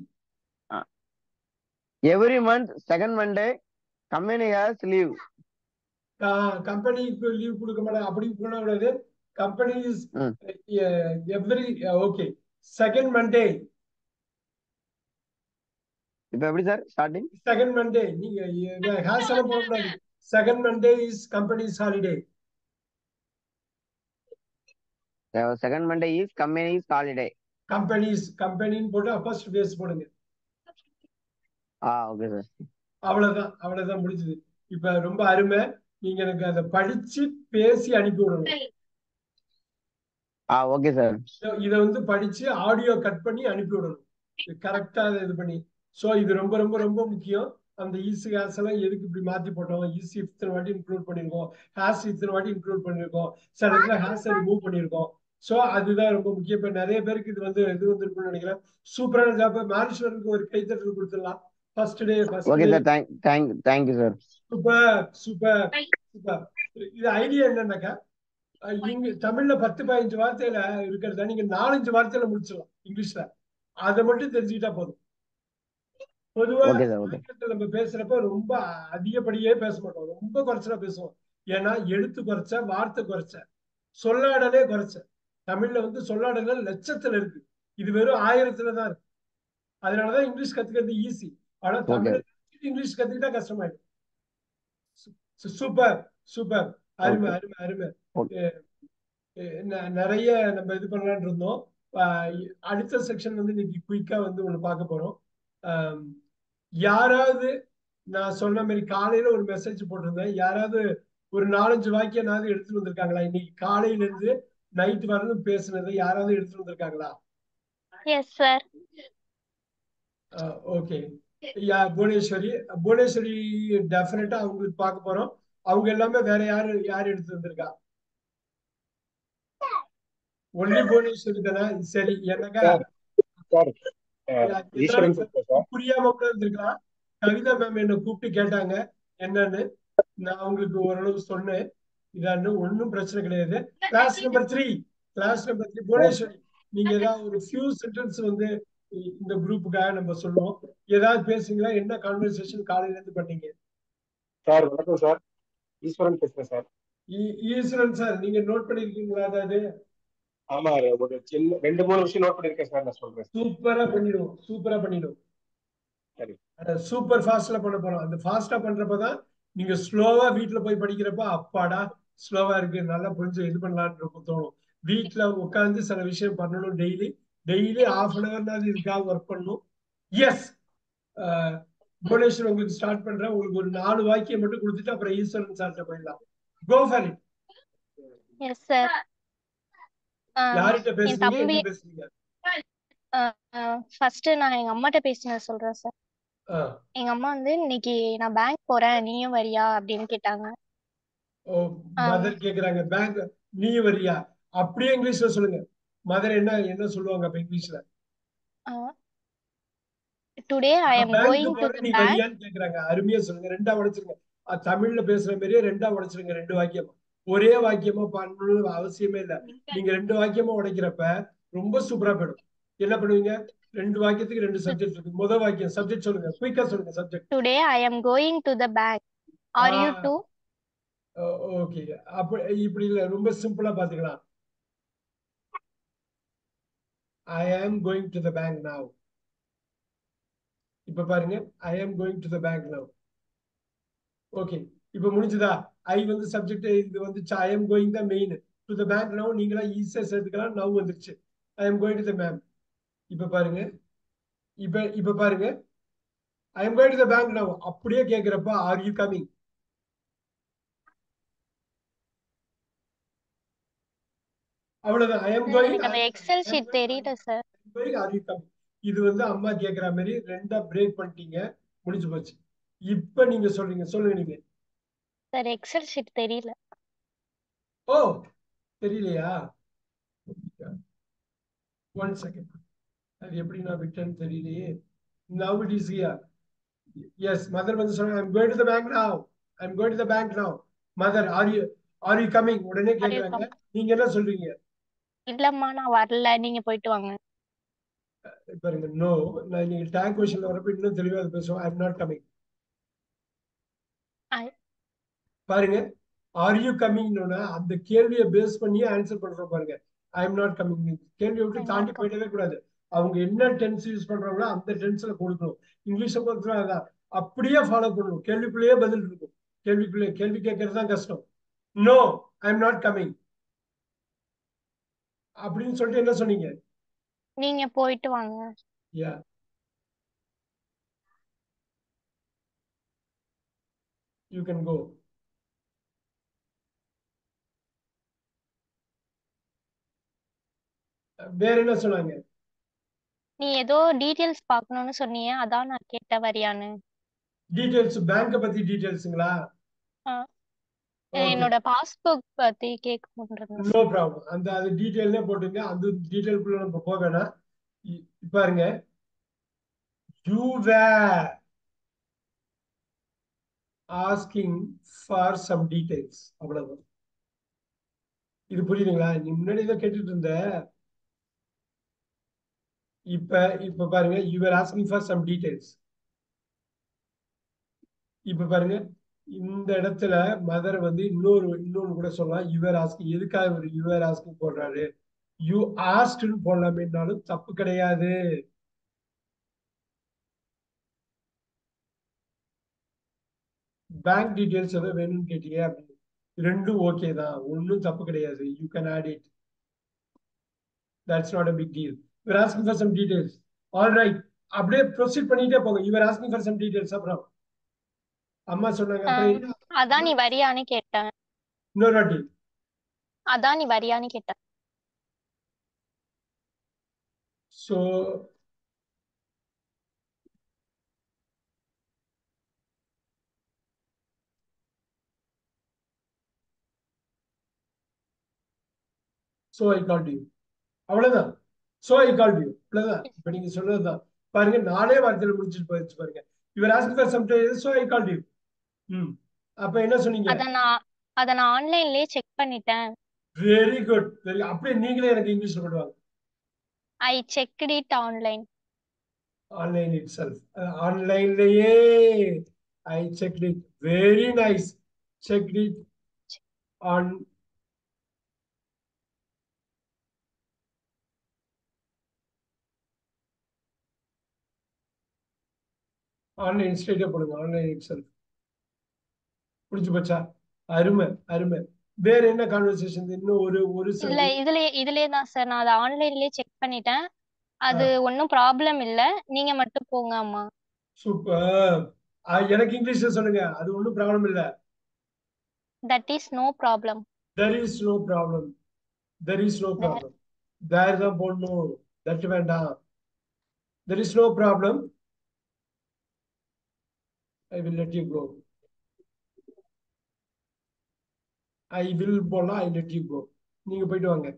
Every month second Monday company has leave. கம்பெனிக்கு leave கொடுக்க மாட்டாங்க, அப்படி கூடாது. Company is every okay second Monday. இப்போ எப்படி சார் starting? Second Monday. நீங்க ஹேஸ் எல்லாம் போட கூடாது. Second Monday is company's holiday. Second Monday is company's holiday. கம்பெனின்னு போட்டு ஃபர்ஸ்ட் பேஸ் போடுங்க. Okay sir. அவ்வளவுதான் முடிஞ்சது. இப்ப ரொம்ப அருமை. நீங்க எனக்கு அதை படிச்சு பேசி அனுப்பி விடணும். Okay sir. இதை வந்து படிச்சு ஆடியோ கட் பண்ணி அனுப்பி விடணும், கரெக்டா இது பண்ணி. சோ இது ரொம்ப ரொம்ப ரொம்ப முக்கியம். அந்த ஈஸி ஹேஸ் எல்லாம் எதுக்கு இப்படி மாத்தி போட்டோம்? ஈஸி இத்தனை வாட்டி இன்க்ளூட் பண்ணிருக்கோம், ஹேஸ் இத்தனை வாட்டி இன்க்ளூட் பண்ணிருக்கோம், சில இடத்துல ஹேஸ் ரிமூவ் பண்ணிருக்கோம். சோ அதுதான் ரொம்ப முக்கியம். இப்ப நிறைய பேருக்கு இது வந்துருக்கும்னு நினைக்கிறேன். சூப்பரான ஜாப். மாரீஸ்வரனுக்கு ஒரு கைத்தட்டல் கொடுத்துடலாம். First day. Okay sir. Thank you sir. Super. இது ஐடியா என்னன்னாக்கா, இங்க தமிழ்ல 10-15 வார்த்தையில இருக்கிறத நீங்க 4-5 வார்த்தையில முடிச்சிடலாம் இங்கிலீஷ்ல. அதை மட்டும் தெரிஞ்சுக்கிட்டா போதும். பொதுவா நம்ம பேசுறப்ப ரொம்ப அதிகப்படியே பேச மாட்டோம், ரொம்ப குறைச்சலா பேசுவோம். ஏன்னா எழுத்து குறைச்ச, வார்த்தை குறைச்ச, சொல்லாடலே குறைச்ச. தமிழ்ல வந்து சொல்லாடல லட்சத்துல இருக்கு, இது வெறும் 1000த்துல இருக்கு. அதனாலதான் இங்கிலீஷ் கத்துக்கிறது ஈஸி. ஆனா தமிழ் இங்கிலீஷ் கத்துக்கிட்டா கஷ்டமாயிடும். சூப்பர். அருமை. நிறைய நம்ம இது பண்ணலாம்னு இருந்தோம். அடுத்த செக்ஷன் வந்து இன்னைக்கு குயிக்கா வந்து ஒண்ணு பார்க்க போறோம். யாராவது நான் சொன்ன மாதிரி காலையில ஒரு மெசேஜ் போட்டிருந்தேன், யாராவது ஒரு 4-5 வாக்கியனாவது எடுத்துட்டு வந்திருக்காங்களா? இன்னைக்கு காலையில இருந்து நைட் வரலும் பேசுனதை யாராவது எடுத்துட்டு வந்திருக்காங்களா? Yes sir. ஓகே. புவனேஸ்வரி டெஃபினட்டா அவங்களுக்கு பார்க்க போறோம். அவங்க எல்லாமே வேற யாரு எடுத்து வந்திருக்கா? ஒன்லி புவனேஸ்வரி தானே? சரி. எனக்கா புரியாம கூட இருந்திருக்கலாம். கவிதா மேம் என்ன கூப்பிட்டு கேட்டாங்க என்னன்னு, நான் அவங்களுக்கு ஓரளவு சொன்னேன். இதான்னு ஒன்னும் பிரச்சனை கிடையாது. கிளாஸ் நம்பர் 3 புவனேஸ்வரி, நீங்க ஏதாவது ஒரு ஃபியூ சென்டென்ஸ் வந்து இந்த குரூப்புக்காக நம்ம சொல்லுவோம். ஏதாவது பேசுங்களா? என்ன கான்வர்சேஷன் காலையில இருந்து பண்ணீங்க? சார் வணக்கம் சார், ஈஸ்வரன் பேசுறேன் சார். ஈஸ்வரன் சார், நீங்க நோட் பண்ணிருக்கீங்களா? அதாவது ஆமா, ஒரு சின்ன 2-3 விஷயம் நோட் பண்ணிருக்கேன் சார், நான் சொல்றேன். சூப்பரா பண்ணிடுவோம். சரி. சூப்பர் ஃபாஸ்ட்ல பண்ண போறோம். அந்த ஃபாஸ்டா பண்றப்பதான் நீங்க ஸ்லோவா வீட்டுல போய் படிக்கிறப்ப அப்பாடா ஸ்லோவா இருக்கு, நல்லா புரிஞ்சு இது பண்ணலான்னு தோணும். வீட்டுல உட்காந்து சில விஷயம் பண்ணணும். டெய்லி 1/2 இதுக்காக ஒர்க் பண்ணணும். எஸ். புவனேஸ்வர் உங்களுக்கு ஸ்டார்ட் பண்றேன். உங்களுக்கு ஒரு 4 வாக்கியம் மட்டும் கொடுத்துட்டு அப்புறம் ஈஸ்வரன் சார்ட்ட போயிடலாம். Go for it. Yes sir. யார்கிட்ட பேசுறீங்க? ஃபர்ஸ்ட் நான் எங்க அம்மாட்ட பேசினேன் சொல்றேன் சார். எங்க அம்மா வந்து இன்னைக்கு நான் பேங்க் போறேன் நீயும் வரியா அப்படின்னு கேட்டாங்க. ஓ மதர் கேக்குறாங்க பேங்க் நீ வரியா? அப்படியே இங்கிலீஷ்ல சொல்லுங்க. மதர் என்ன சொல்லுவாங்க அப்ப இங்கிலீஷ்ல? Today I am bank going to போற த நீ பேங்க். வரியான்னு கேக்குறாங்க. அருமையா சொல்லுங்க. ரெண்டா உடைச்சிருங்க. தமிழ்ல பேசுற மாதிரியே ரெண்டா உடைச்சிருங்க. ரெண்டு வாக்கியமா ஒரே வாக்கியமா பண்ணணும்னு அவசியமே இல்ல. நீங்க ரெண்டு வாக்கியமா உடைக்கிறப்ப ரொம்ப சூப்பரா போயிடும். என்ன பண்ணுவீங்க? ரெண்டு வாக்கியத்துக்கு ரெண்டு சப்ஜெக்ட் இருக்கு. முதல் வாக்கியம் சப்ஜெக்ட் சொல்லுங்க. குயிக்கா சொல்லுங்க subject. Today I am going to the bank. Are you too? Okay. அப்ப இப்படி இல்ல, ரொம்ப சிம்பிளா பாத்துக்கலாம். I am going to the bank now. இப்ப பாருங்க, I am going to the bank now. Okay. இப்ப முடிஞ்சதா? ஐ வந்து சப்ஜெக்ட், இது வந்து ஐ ஆம் கோயிங் தான் மெயின். டு த பேங்க் நவ் நீங்களா ஈஸியா சேர்த்துக்கலாம். நவ் வந்துருச்சு. ஐ am going to the ma'am. இப்ப பாருங்க, இப்ப பாருங்க, I am going to the bank now அப்படியே கேக்குறப்ப ஆர் யூ கமிங்? அவ்வளவுதான். ஐ ஆம் கோயிங், எனக்கு அந்த எக்ஸல் ஷீட் தெரியல சார். Are you coming. இது வந்து அம்மா கேக்குற மாதிரி ரெண்டா பிரேக் பண்ணிட்டீங்க. முடிஞ்சு போச்சு. இப்ப நீங்க சொல்றீங்க. சொல்லுங்க நீங்க. சார் எக்ஸல் ஷீட் தெரியல. ஓ தெரியலையா? One second. அது எப்படி நான் விட்டேன்னு தெரியலையே. Now it is here. Yes, mother வந்து சொன்னாங்க I'm going to the bank now. I'm going to the bank now. Mother, are you coming? உடனே ஆர் யூ கேக்குறாங்க. கம்? நீங்க என்ன சொல்றீங்க? இல்லம்மா நான் வரல, நீங்க போயிட்டு வாங்க. பாருங்க, நோ. நான் நீங்க டேக் கொஸ்டின்ல வரப்ப இன்னும் தெளிவா பேசுவோம். I'm not coming. பாருங்க, ஆர் யூ கம்மிங்னு அந்த கேள்வியை பேஸ் பண்ணி ஆன்சர் பண்றோம் பாருங்க. I am not coming. கேள்வியை விட்டு I'm not தாண்டி coming. போயிடவே கூடாது. அவங்க என்ன டென்ஸ் யூஸ் பண்றாங்களோ அந்த டென்ஸ்ல கொடுக்கணும். இங்கிலீஷை பொறுத்தவரை அதான் அப்படியே ஃபாலோ பண்ணணும். கேள்விக்குள்ளேயே பதில் இருக்கும். கேள்வி கேட்கறது தான் கஷ்டம். No, I am not coming அப்படின்னு சொல்லிட்டு என்ன சொன்னீங்க? நீங்க போயிட்டு வாங்க. Yeah, you can go. வேற என்ன சொன்னாங்க? நீ ஏதோ டீடைல்ஸ் பார்க்கணும்னு சொன்னீங்க, அதான் நான் கேட்ட வரியான்னு. டீடைல்ஸ், பேங்க பத்தி டீடைல்ஸுங்களா? ஆ, ஓகே, என்னோட பாஸ்புக் பத்தி கேட்கணுன்றது. No problem. அது டீடைல்லே போட்டுங்க. அந்த டீடைல்குள்ள நம்ம போக வேணாம். பாருங்க, you were asking for some details. அவ்வளவுதான். இது புரியுதுங்களா? நீ முன்னாடி தான் கேட்டுட்டு இருந்த. இப்ப பாருங்க, you were asking for some details. இப்ப பாருங்க, இந்த இடத்துல மதர் வந்து இன்னொன்னு கூட சொல்லலாம். you were asking, எதுக்காக ஒரு you were asking போடுறாரு? you asked போடலாமேனாலும் தப்பு கிடையாது. பேங்க் டீடைல்ஸ் ஏதோ வேணும்னு கேட்டீங்க அப்படின்னு, ரெண்டும் ஓகே தான். ஒன்னும் தப்பு கிடையாது. You can add it. That's not a big deal. You are asking for some details. All right. அப்படியே ப்ரொசீட் பண்ணிட்டே போங்க. You are asking for some details. அப்புறம் அம்மா சொன்னாங்க. அப்புறம் என்ன? அதான் நீ வரியான்னு கேட்டேன். இன்னொரு வாட்டி. அதான் நீ வரியான்னு கேட்டேன். So I called you. அவ்வளவுதான். So I called you. அவ்வளவுதான். இப்ப நீங்க சொன்னதுதான். பாருங்க, நாலே வார்த்தையில முடிச்சுட்டு போயிடுச்சு பாருங்க. You are asking for some details. So I called you. அப்ப என்ன சொன்னீங்க? அத நான் ஆன்லைன்லயே செக் பண்ணிட்டேன். Very good. அப்படியே நீங்களே எனக்கு இங்கிலீஷ்ல பண்ணுவாங்க. I checked it online. Online itself. ஆன்லைன்லயே I checked it. Very nice. Checked it on online. ஸ்ட்ரெயிட்டா போடுங்க. Online itself. புடிச்சு போச்சா? அருமை அருமை. வேற என்ன கான்வர்சேஷன்? இன்னும் ஒரு இல்ல, இதுலயே தான் சார். நான் அதை ஆன்லைன்லயே செக் பண்ணிட்டேன். அது ஒன்றும் ப்ராப்ளம் இல்ல. நீங்க மட்டும் போங்க அம்மா. சூப்பர். எனக்கு இங்கிலீஷ்ல சொல்லுங்க. அது ஒன்றும் ப்ராப்ளம் இல்ல. That is no problem. there is no problem. there is no problem. there தான் போடணும். தட் வேண்டாம். there is no problem. I will let you go. I will போலாம், ஐ லெட் யூ கோ. நீங்க போயிட்டு வாங்க.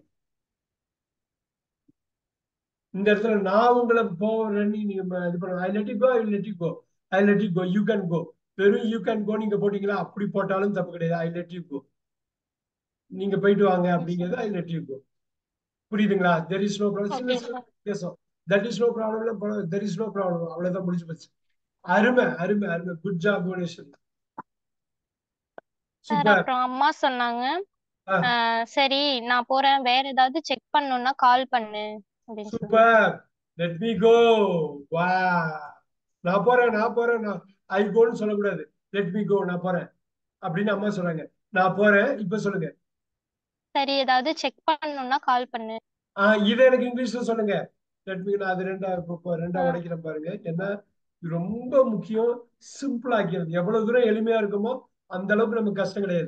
இந்த இடத்துல நான் உங்களை போறேன்னு நீங்க இது பண்ண. I let you go, I will let you go. I let you go, you can go. வெறும் யூ கேன் கோ நீங்க போட்டீங்களா, அப்படி போட்டாலும் தப்பு கிடையாது. ஐ லெட் யூ கோ, நீங்க போயிட்டு வாங்க அப்படிங்கிறது ஐ லெட் யூ கோ. புரியுதுங்களா? There is no problem. சின்ன ஓகே சின்ன சார். வித்தியாசம். That is no problem, there is no problem. அவ்வளவுதான், முடிஞ்சு போச்சு. அருமை அருமை அருமை. Good job Bhuvaneswari. Sir super. அப்புறம் அம்மா சொன்னாங்க, சரி நான் போறேன், வேற ஏதாவது செக் பண்ணணும்னா கால் பண்ணு அப்படின்னு சொன்னாங்க. சூப்பர். Let me go. வா, நான் போறேன் நான் போறேன். நான் ஐ கோன்னு சொல்லக்கூடாது. லெட் மீ கோ, நான் போறேன் அப்படின்னு அம்மா சொல்றாங்க. நான் போறேன். இப்ப சொல்லுங்க. சரி ஏதாவது செக் பண்ணணும்னா கால் பண்ணு. இதை எனக்கு இங்கிலீஷ்ல சொல்லுங்க. Let me. நான் அது ரெண்டா உடைக்கிறேன் பாருங்க. ஏன்னா இது ரொம்ப முக்கியம். சிம்பிள் ஆக்கிறது. எவ்வளவு தூரம் எளிமையா இருக்குமோ அந்த அளவுக்கு நமக்கு கஷ்டம் கிடையாது.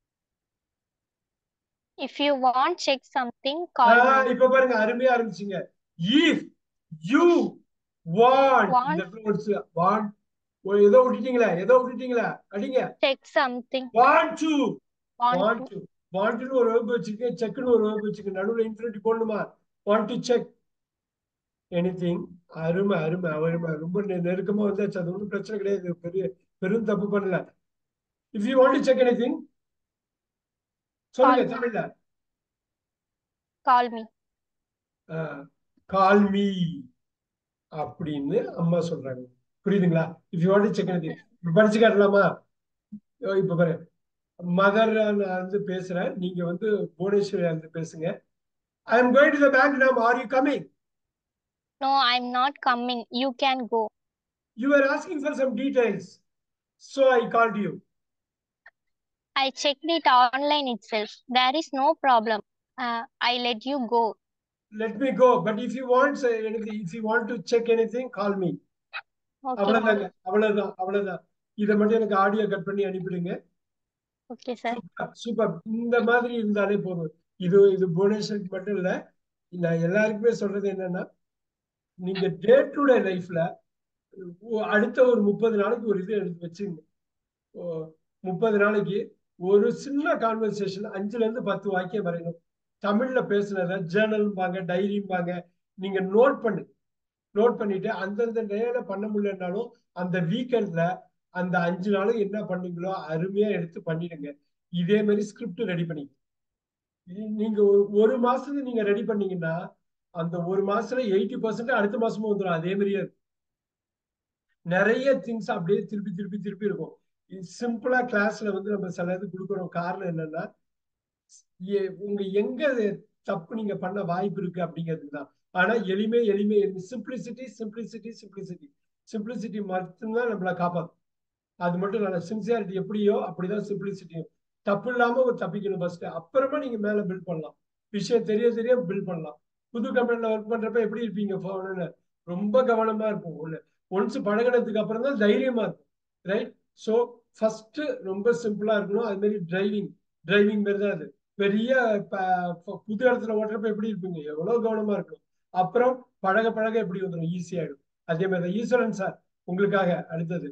If you want check something call me. இப்ப பாருங்க, அருமையா ஆரம்பிச்சீங்க. இஃப் யூ வாண்ட், இந்த இடத்துல வாண்ட் ஏதோ விட்டுட்டீங்களா, அடிங்க. Check something. Want to. Want want to. வாண்ட்னு ஒரு verb வச்சுக்க, செக்னு ஒரு verb வச்சுக்க. நடுவுல இன்ஃபினிட்டிவ் போடணுமா? Want to check anything. அருமை அருமை அருமை. ரொம்ப நெருக்கமா வந்தாச்சு. அது ஒன்றும் பிரச்சனை கிடையாது. பெரும் தப்பு பண்ணல. If you want to check anything சொல்லுங்க தமிழ்ல. Call me. கால் மீ அப்படின்னு அம்மா சொல்றாங்க. புரியுதுங்களா? If you want to check anything. படிச்சு காட்டலாமா? இப்ப பாரு, மதர் நான் வந்து பேசுறேன், நீங்க வந்து புவனேஸ்வரி வந்து பேசுங்க. I am going to the bank now, are you coming? No I am not coming, you can go. You are asking for some details, so I called you. I checked it online itself. There is no problem. I let you go. Let me go, but if you want anything, if you want to check anything, call me. Okay. அவ்வளவுதாங்க, அவ்வளவுதான். இதை மட்டும் எனக்கு audio cut பண்ணி அனுப்பிடுங்க. Okay sir. Super. இந்த மாதிரி இருந்தாலே போதும். இது இது புவனேஸ்வருக்கு மட்டும் இல்ல, நான் எல்லாருக்குமே சொல்றது என்னன்னா, நீங்க டே டு டே லைஃப்ல அடுத்த ஒரு 30 நாளைக்கு ஒரு இது எடுத்து வச்சுங்க. 30 நாளைக்கு ஒரு சின்ன கான்வர்சேஷன் 5ல இருந்து 10 வாக்கியம் வரையணும். தமிழ்ல பேசுனத ஜேர்னல்பாங்க, டைரிம்பாங்க. நீங்க நோட் பண்ணிட்டு அந்தந்த நேர பண்ண முடியலனாலும் அந்த வீக்கெண்ட்ல அந்த 5 நாளும் என்ன பண்ணீங்களோ அருமையா எடுத்து பண்ணிடுங்க. இதே மாதிரி ஸ்கிரிப்ட் ரெடி பண்ணி நீங்க ஒரு மாசத்துக்கு நீங்க ரெடி பண்ணீங்கன்னா அந்த ஒரு மாசத்துல 80% அடுத்த மாசமும் வந்துடும். அதே மாதிரியே நிறைய திங்ஸ் அப்படியே திருப்பி இருக்கும். சிம்பிளா கிளாஸ்ல வந்து நம்ம சில இது கொடுக்குறோம். காரணம் என்னன்னா, உங்க எங்க தப்பு நீங்க பண்ண வாய்ப்பு இருக்கு அப்படிங்கிறதுக்கு தான். ஆனா எளிமை சிம்பிளிசிட்டி மட்டும்தான் நம்மளை காப்பாற்றும். அது மட்டும் இல்ல, சின்சியாரிட்டி எப்படியோ அப்படிதான் சிம்பிளிசிட்டியும். தப்பு இல்லாம ஒரு தப்பிக்கணும் ஃபர்ஸ்ட், அப்புறமா நீங்க மேல பில்ட் பண்ணலாம். விஷயம் தெரிய பில்ட் பண்ணலாம். புது கம்பெனில ஒர்க் பண்றப்ப எப்படி இருப்பீங்க? ரொம்ப கவனமா இருக்கும். ஒன்ஸ் பழகினதுக்கு அப்புறம் தான் தைரியமா இருக்கும். ரைட்? ஸோ ஃபர்ஸ்ட் ரொம்ப சிம்பிளா இருக்கணும். அது மாதிரி டிரைவிங் மாதிரி தான் அது. பெரிய புது இடத்துல ஓட்டுறப்ப எப்படி இருப்பீங்க? எவ்வளவு கவனமா இருக்கணும். அப்புறம் பழக எப்படி வந்துடும், ஈஸியாயிடும். அதே மாதிரி தான் ஈஸ்வரன் சார் உங்களுக்காக அடுத்தது.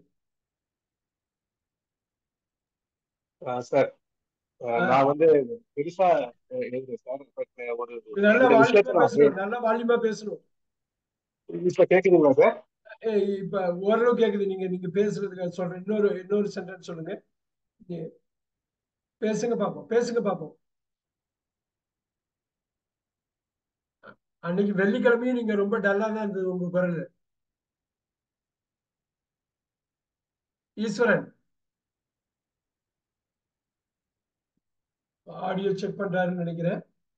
சார் நான் வந்து பெருசா எழுதுறேன் சார். பட் ஒரு நல்லா ரெண்டு வால்யூமா விஷயத்த நான் பேசணும், நல்லா வால்யூமா பேசணும். இப்ப கேக்குதுங்களா சார்? இப்ப ஓரளவு கேக்குது. நீங்க பேசுறதுக்கு சொல்றேன். இன்னொரு சென்டென்ஸ் சொல்லுங்க. பேசுங்க பாப்போம். அன்னைக்கு வெள்ளிக்கிழமையும் நீங்க ரொம்ப டல்லா தான் இருந்தது உங்க குரல். ஈஸ்வரன் ஆடியோ செக் பண்றாருன்னு நினைக்கிறேன்.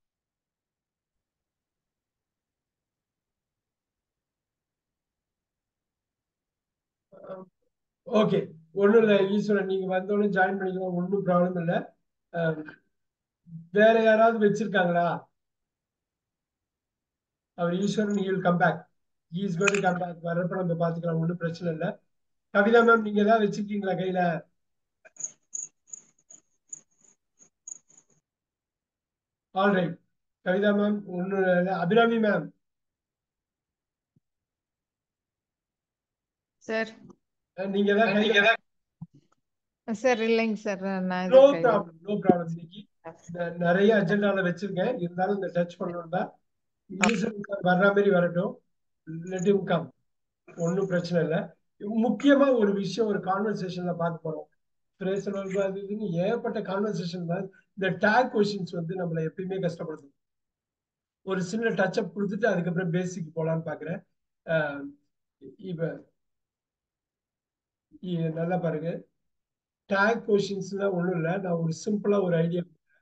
ஓகே, ஒண்ணும் இல்லை ஈஸ்வரன், நீங்க வந்தோடனே ஜாயின் பண்ணிக்கலாம், ஒன்றும் ப்ராப்ளம் இல்லை. வேற யாராவது வச்சிருக்காங்களா? அவர் ஈஸ்வரன் he will come back. He is going to come back. வரப்ப நம்ம பாத்துக்கலாம், ஒன்றும் பிரச்சனை இல்லை. கவிதா மேம், நீங்க ஏதாவது வச்சிருக்கீங்களா கையில? ஆல்ரைட், கவிதா மேம் ஒண்ணு. அபிராமி மேம் சார் நீங்க ஏதாவது கையில சார் இல்லைங்க சார், நான் நோ இது கை ப்ராப்ளம், நோ ப்ராப்ளம். இன்னைக்கு நிறைய அஜெண்டால வச்சிருக்கேன், இருந்தாலும் இந்த டச் பண்ணணும்டா. ஈஸ்வரன் வர்ற மாதிரி வரட்டும், லெட் ஹிம் கம், ஒன்றும் பிரச்சனை இல்லை. முக்கியமா ஒரு விஷயம் ஒரு கான்வர்சேஷன்ல பார்க்க போறோம். அது இதுன்னு ஏகப்பட்ட கான்வர்சேஷன் தான். இந்த டேக் கொஸ்டின்ஸ் வந்து நம்மளை எப்பயுமே கஷ்டப்படுத்தும். ஒரு சின்ன டச் அப் கொடுத்துட்டு அதுக்கப்புறம் பேசிக் போலான்னு பாக்குறேன். இப்ப நல்லா பாருங்க, டேக் கொஸ்டின்ஸ்லாம் ஒண்ணும் இல்லை. நான் ஒரு சிம்பிளா ஒரு ஐடியா,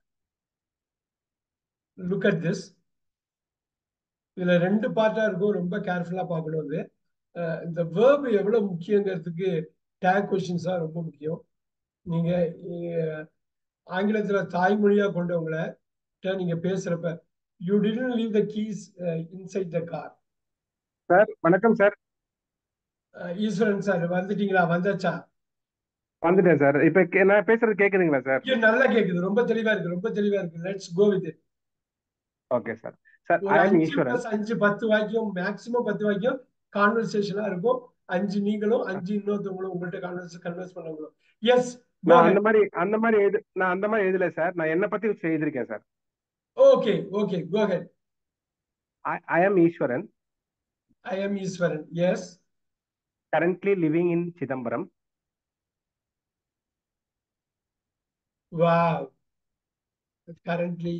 லுக் அட் திஸ். இதுல 2 பார்ட்டா இருக்கும், ரொம்ப கேர்ஃபுல்லா பார்க்கணும். அது இந்த வேர்பு எவ்வளவு முக்கியங்கிறதுக்கு டேக் கொஸ்டின்ஸ் தான் ரொம்ப முக்கியம். நீங்க ஆங்கிலத்துல தாய்மொழியா கொண்டவங்கள நீங்க பேசுறப்ப you didn't leave the keys inside the car. Sir வணக்கம் சார். ஈஸ்வரன் சார் வந்துட்டீங்களா? வந்தாச்சா? வந்துட்டேன் சார். இப்ப நான் பேசுறது கேக்குதுங்களா சார்? நல்லா கேக்குது, ரொம்ப தெளிவா இருக்கு, ரொம்ப தெளிவா இருக்கு. Let's go with it. Okay sir. Sir ஒரு ஐ எம் 5 ஈஸ்வரன். + 5 10 வாக்கியம், மேக்ஸிமம் 10 வாக்கியம் கான்வர்சேஷனா இருக்கும். 5 நீங்களும் 5 இன்னொருத்தவங்களும் உங்கள்ட்ட கன்வர்ஸ் பண்ணவங்களும். எஸ், கோ நான் ஹெட். அந்த மாதிரி எழுதல சார். நான் என்ன பத்தி எழுதிருக்கேன் sir. Okay okay, go ahead. I am Eswaran. I am Eswaran. Yes. Currently living in Chidambaram. Wow. Currently.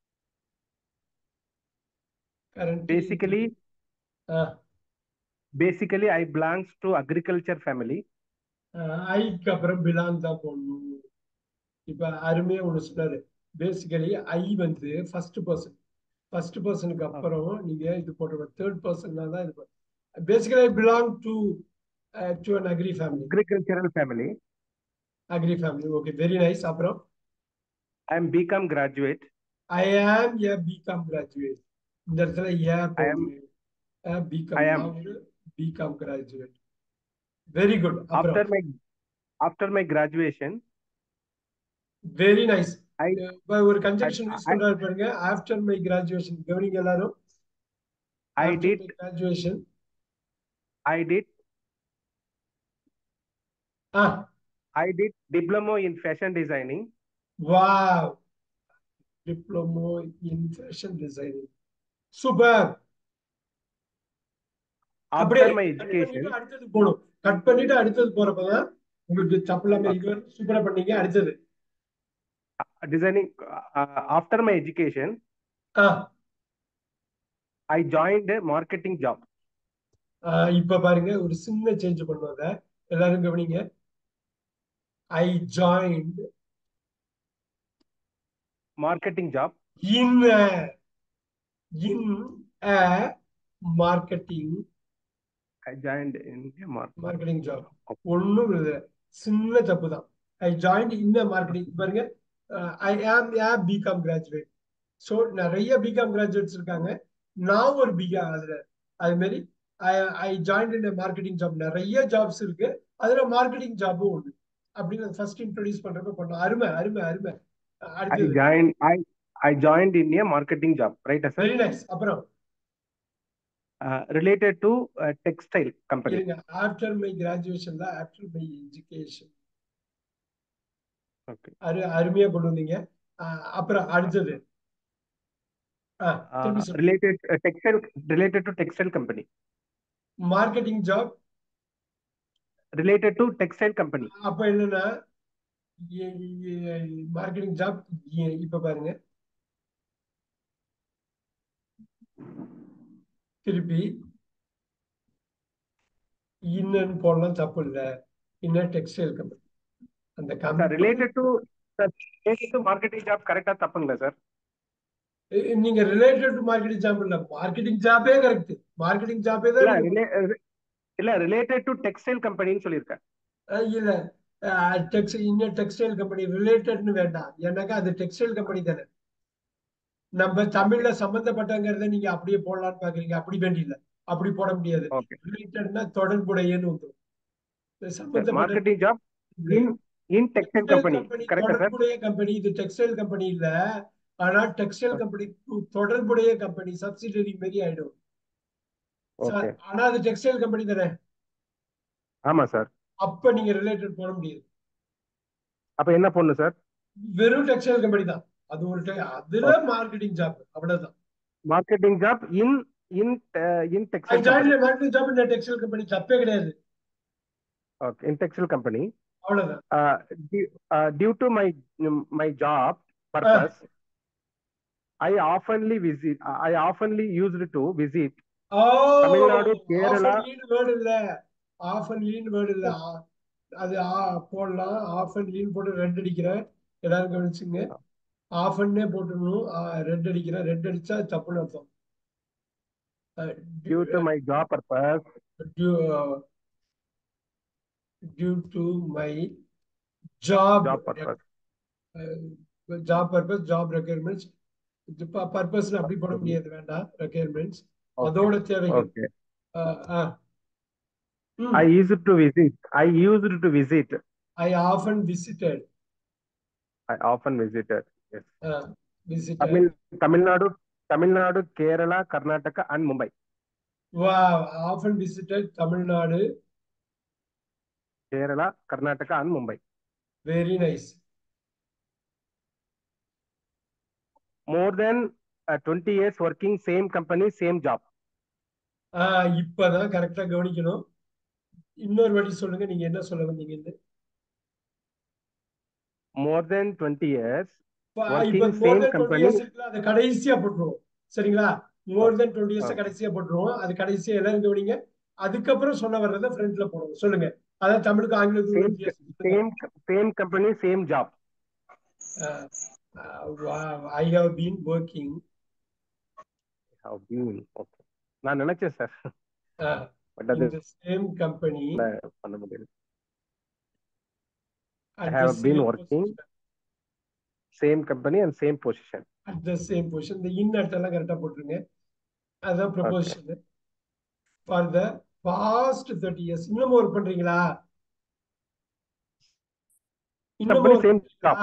Basically I belongs to agriculture family. ஐக்கு அப்புறம் பிலாங் தான் போடணும். இப்ப அருமையா ஒண்ணு சொன்னாரு. பேசிக்கலி ஐ வந்து ஃபர்ஸ்ட் பர்சனுக்கு அப்புறம் நீங்க இது போடுற தேர்ட் பர்சன் தான் இது. Basically I belong to an agricultural family. Agri family. Okay, very nice. அப்புறம் I am BCom graduate. I am a BCom graduate. இந்த இடத்துல BCom graduate. Very good. After my graduation. Very nice. ஒரு conjunction use பண்றாரு பாருங்க. After my graduation. கவனிங்க எல்லாரும். After my graduation. I did diploma in fashion designing. Wow. Diploma in fashion designing. Super. After my education. அடுத்தது போணும். Cut பண்ணிட்டு அடுத்தது போறப்பதான் உங்களுக்கு தப்பில்லாம இது சூப்பரா பண்ணீங்க. அடுத்தது designing. After my education. I joined a marketing job. இப்ப பாருங்க, ஒரு சின்ன சேஞ்ச் பண்ணுவாங்க. எல்லாரும் கவனிங்க. I joined marketing job in a marketing. I joined in a marketing job. ஒண்ணும் இல்ல, சின்ன தப்பு தான். I joined in a marketing. பாருங்க, I am a BCom graduate. So நிறைய BCom graduates இருக்காங்க. நான் ஒரு BCom அதுல. அது மாதிரி I joined in a marketing job. நிறைய ஜாப்ஸ் இருக்கு, அதுல மார்க்கெட்டிங் ஜாபும் உண்டு. அப்படின்னு ஃபர்ஸ்ட் இன்ட்ரோடியூஸ் பண்றப்ப பண்ணோம். அருமை அருமை அருமை. I joined in a marketing job, right sir? Very nice. அப்புறம் related to textile company. After my graduation தான், after my education. Okay. அருமையா கொண்டு வந்தீங்க. அப்புறம் அடுத்தது related to textile company. Marketing job related to textile company. அப்ப என்னன்னா marketing job. இப்ப பாருங்க, திருப்பி இன்னும் போடலாம், தப்பு இல்ல. இன்னும் டெக்ஸ்டைல் கம்பெனி. அந்த company related to marketing job கரெக்ட்டா தப்புங்களா சார்? நீங்க ரிலேட்டட் டு மார்க்கெட்டிங் ஜாப் இல்ல, மார்க்கெட்டிங் ஜாபே கரெக்ட். மார்க்கெட்டிங் ஜாபே தான் இல்ல ரிலேட்டட் டு டெக்ஸ்டைல் கம்பெனின்னு சொல்லிருக்கேன். இல்ல, இன்னும் டெக்ஸ்டைல் கம்பெனி ரிலேட்டட்னு வேண்டாம். ஏன்னாக்கா அது டெக்ஸ்டைல் கம்பெனி தானே. நம்ம தமிழ்ல சம்பந்தப்பட்டங்கிறத நீங்க அப்படியே போடலாம்னு பாக்குறீங்க. அப்படி வேண்டியில்ல, அப்படி போட முடியாது. ரிலேட்டட்னா தொடர்புடையன்னு வந்துடும். Marketing job in textile company கரெக்ட்டா சார்? தொடர்புடைய கம்பெனி. இது டெக்ஸ்டைல் கம்பெனி இல்ல, ஆனா டெக்ஸ்டைல் கம்பெனி தொடர்புடைய கம்பெனி, சப்சிடரி மாதிரி ஆயிடும். ஆனா அது டெக்ஸ்டைல் கம்பெனி தானே. ஆமா சார். அப்ப நீங்க ரிலேட்டட் போட முடியாது. அப்ப என்ன பொண்ணு சார்? வெறும் டெக்ஸ்டைல் கம்பெனி தான். அது ஒரு அதுல மார்க்கெட்டிங் ஜாப் அவ்வளவுதான். Marketing job in in in I textile join company. Marketing job இந்த டெக்ஸ்டைல் கம்பெனி தப்பே கிடையாது. Okay, in textile company. அவ்வளவுதான். Due to my job purpose, I oftenly used to visit Tamil Nadu, Kerala. Word இல்ல, ஆஃப் அண்ட் லீன் word இல்ல. அது போடலாம். ஆஃப் அண்ட் லீன் போட்டு ரெட் அடிக்கிறேன். எல்லாரும் கவனிச்சுங்க. ஆஃப் அண்ணே போட்டுடணும். ரெட் அடிக்கிறேன். ரெட் அடிச்சா தப்புன்னு அர்த்தம். Due to my job purpose. Due to my job purpose. job requirements. Purpose அப்படி போட முடியாது, வேண்டாம். ரெக்யர்மெண்ட்ஸ் அதோட தேவைகள். I used to visit. I often visited. Yes. Visited. Tamil Nadu, Kerala, Karnataka, and Mumbai. Wow, I often visited Tamil Nadu, Kerala, Karnataka, and Mumbai. Very nice. More than 20 years working, same company, same job. இப்பதான் கரெக்டா கவனிக்கணும். இன்னொரு வாட்டி சொல்லுங்க, நீங்க என்ன சொல்ல வந்தீங்க? More than 20 years working same company. அது கடைசியா போட்டுருவோம், சரிங்களா? more than 20 years கடைசியா போட்டுருவோம். அது கடைசியா எல்லாரும் கவனிங்க. அதுக்கப்புறம் சொன்ன வர்றத ஃப்ரண்ட்ல போடுவோம். சொல்லுங்க. அதாவது தமிழுக்கு ஆங்கிலத்துக்கு same company, same job. I have been working. Okay. நான் நினைச்சேன் sir. in the same company. பண்ண முடியல. I have been working same company and same position. At the same position. The in எல்லாம் கரெக்டா போட்டுருங்க. அதான் preposition. For the past 30 years. இன்னும் work பண்றீங்களா? இன்னும் சேம் ஜாப்.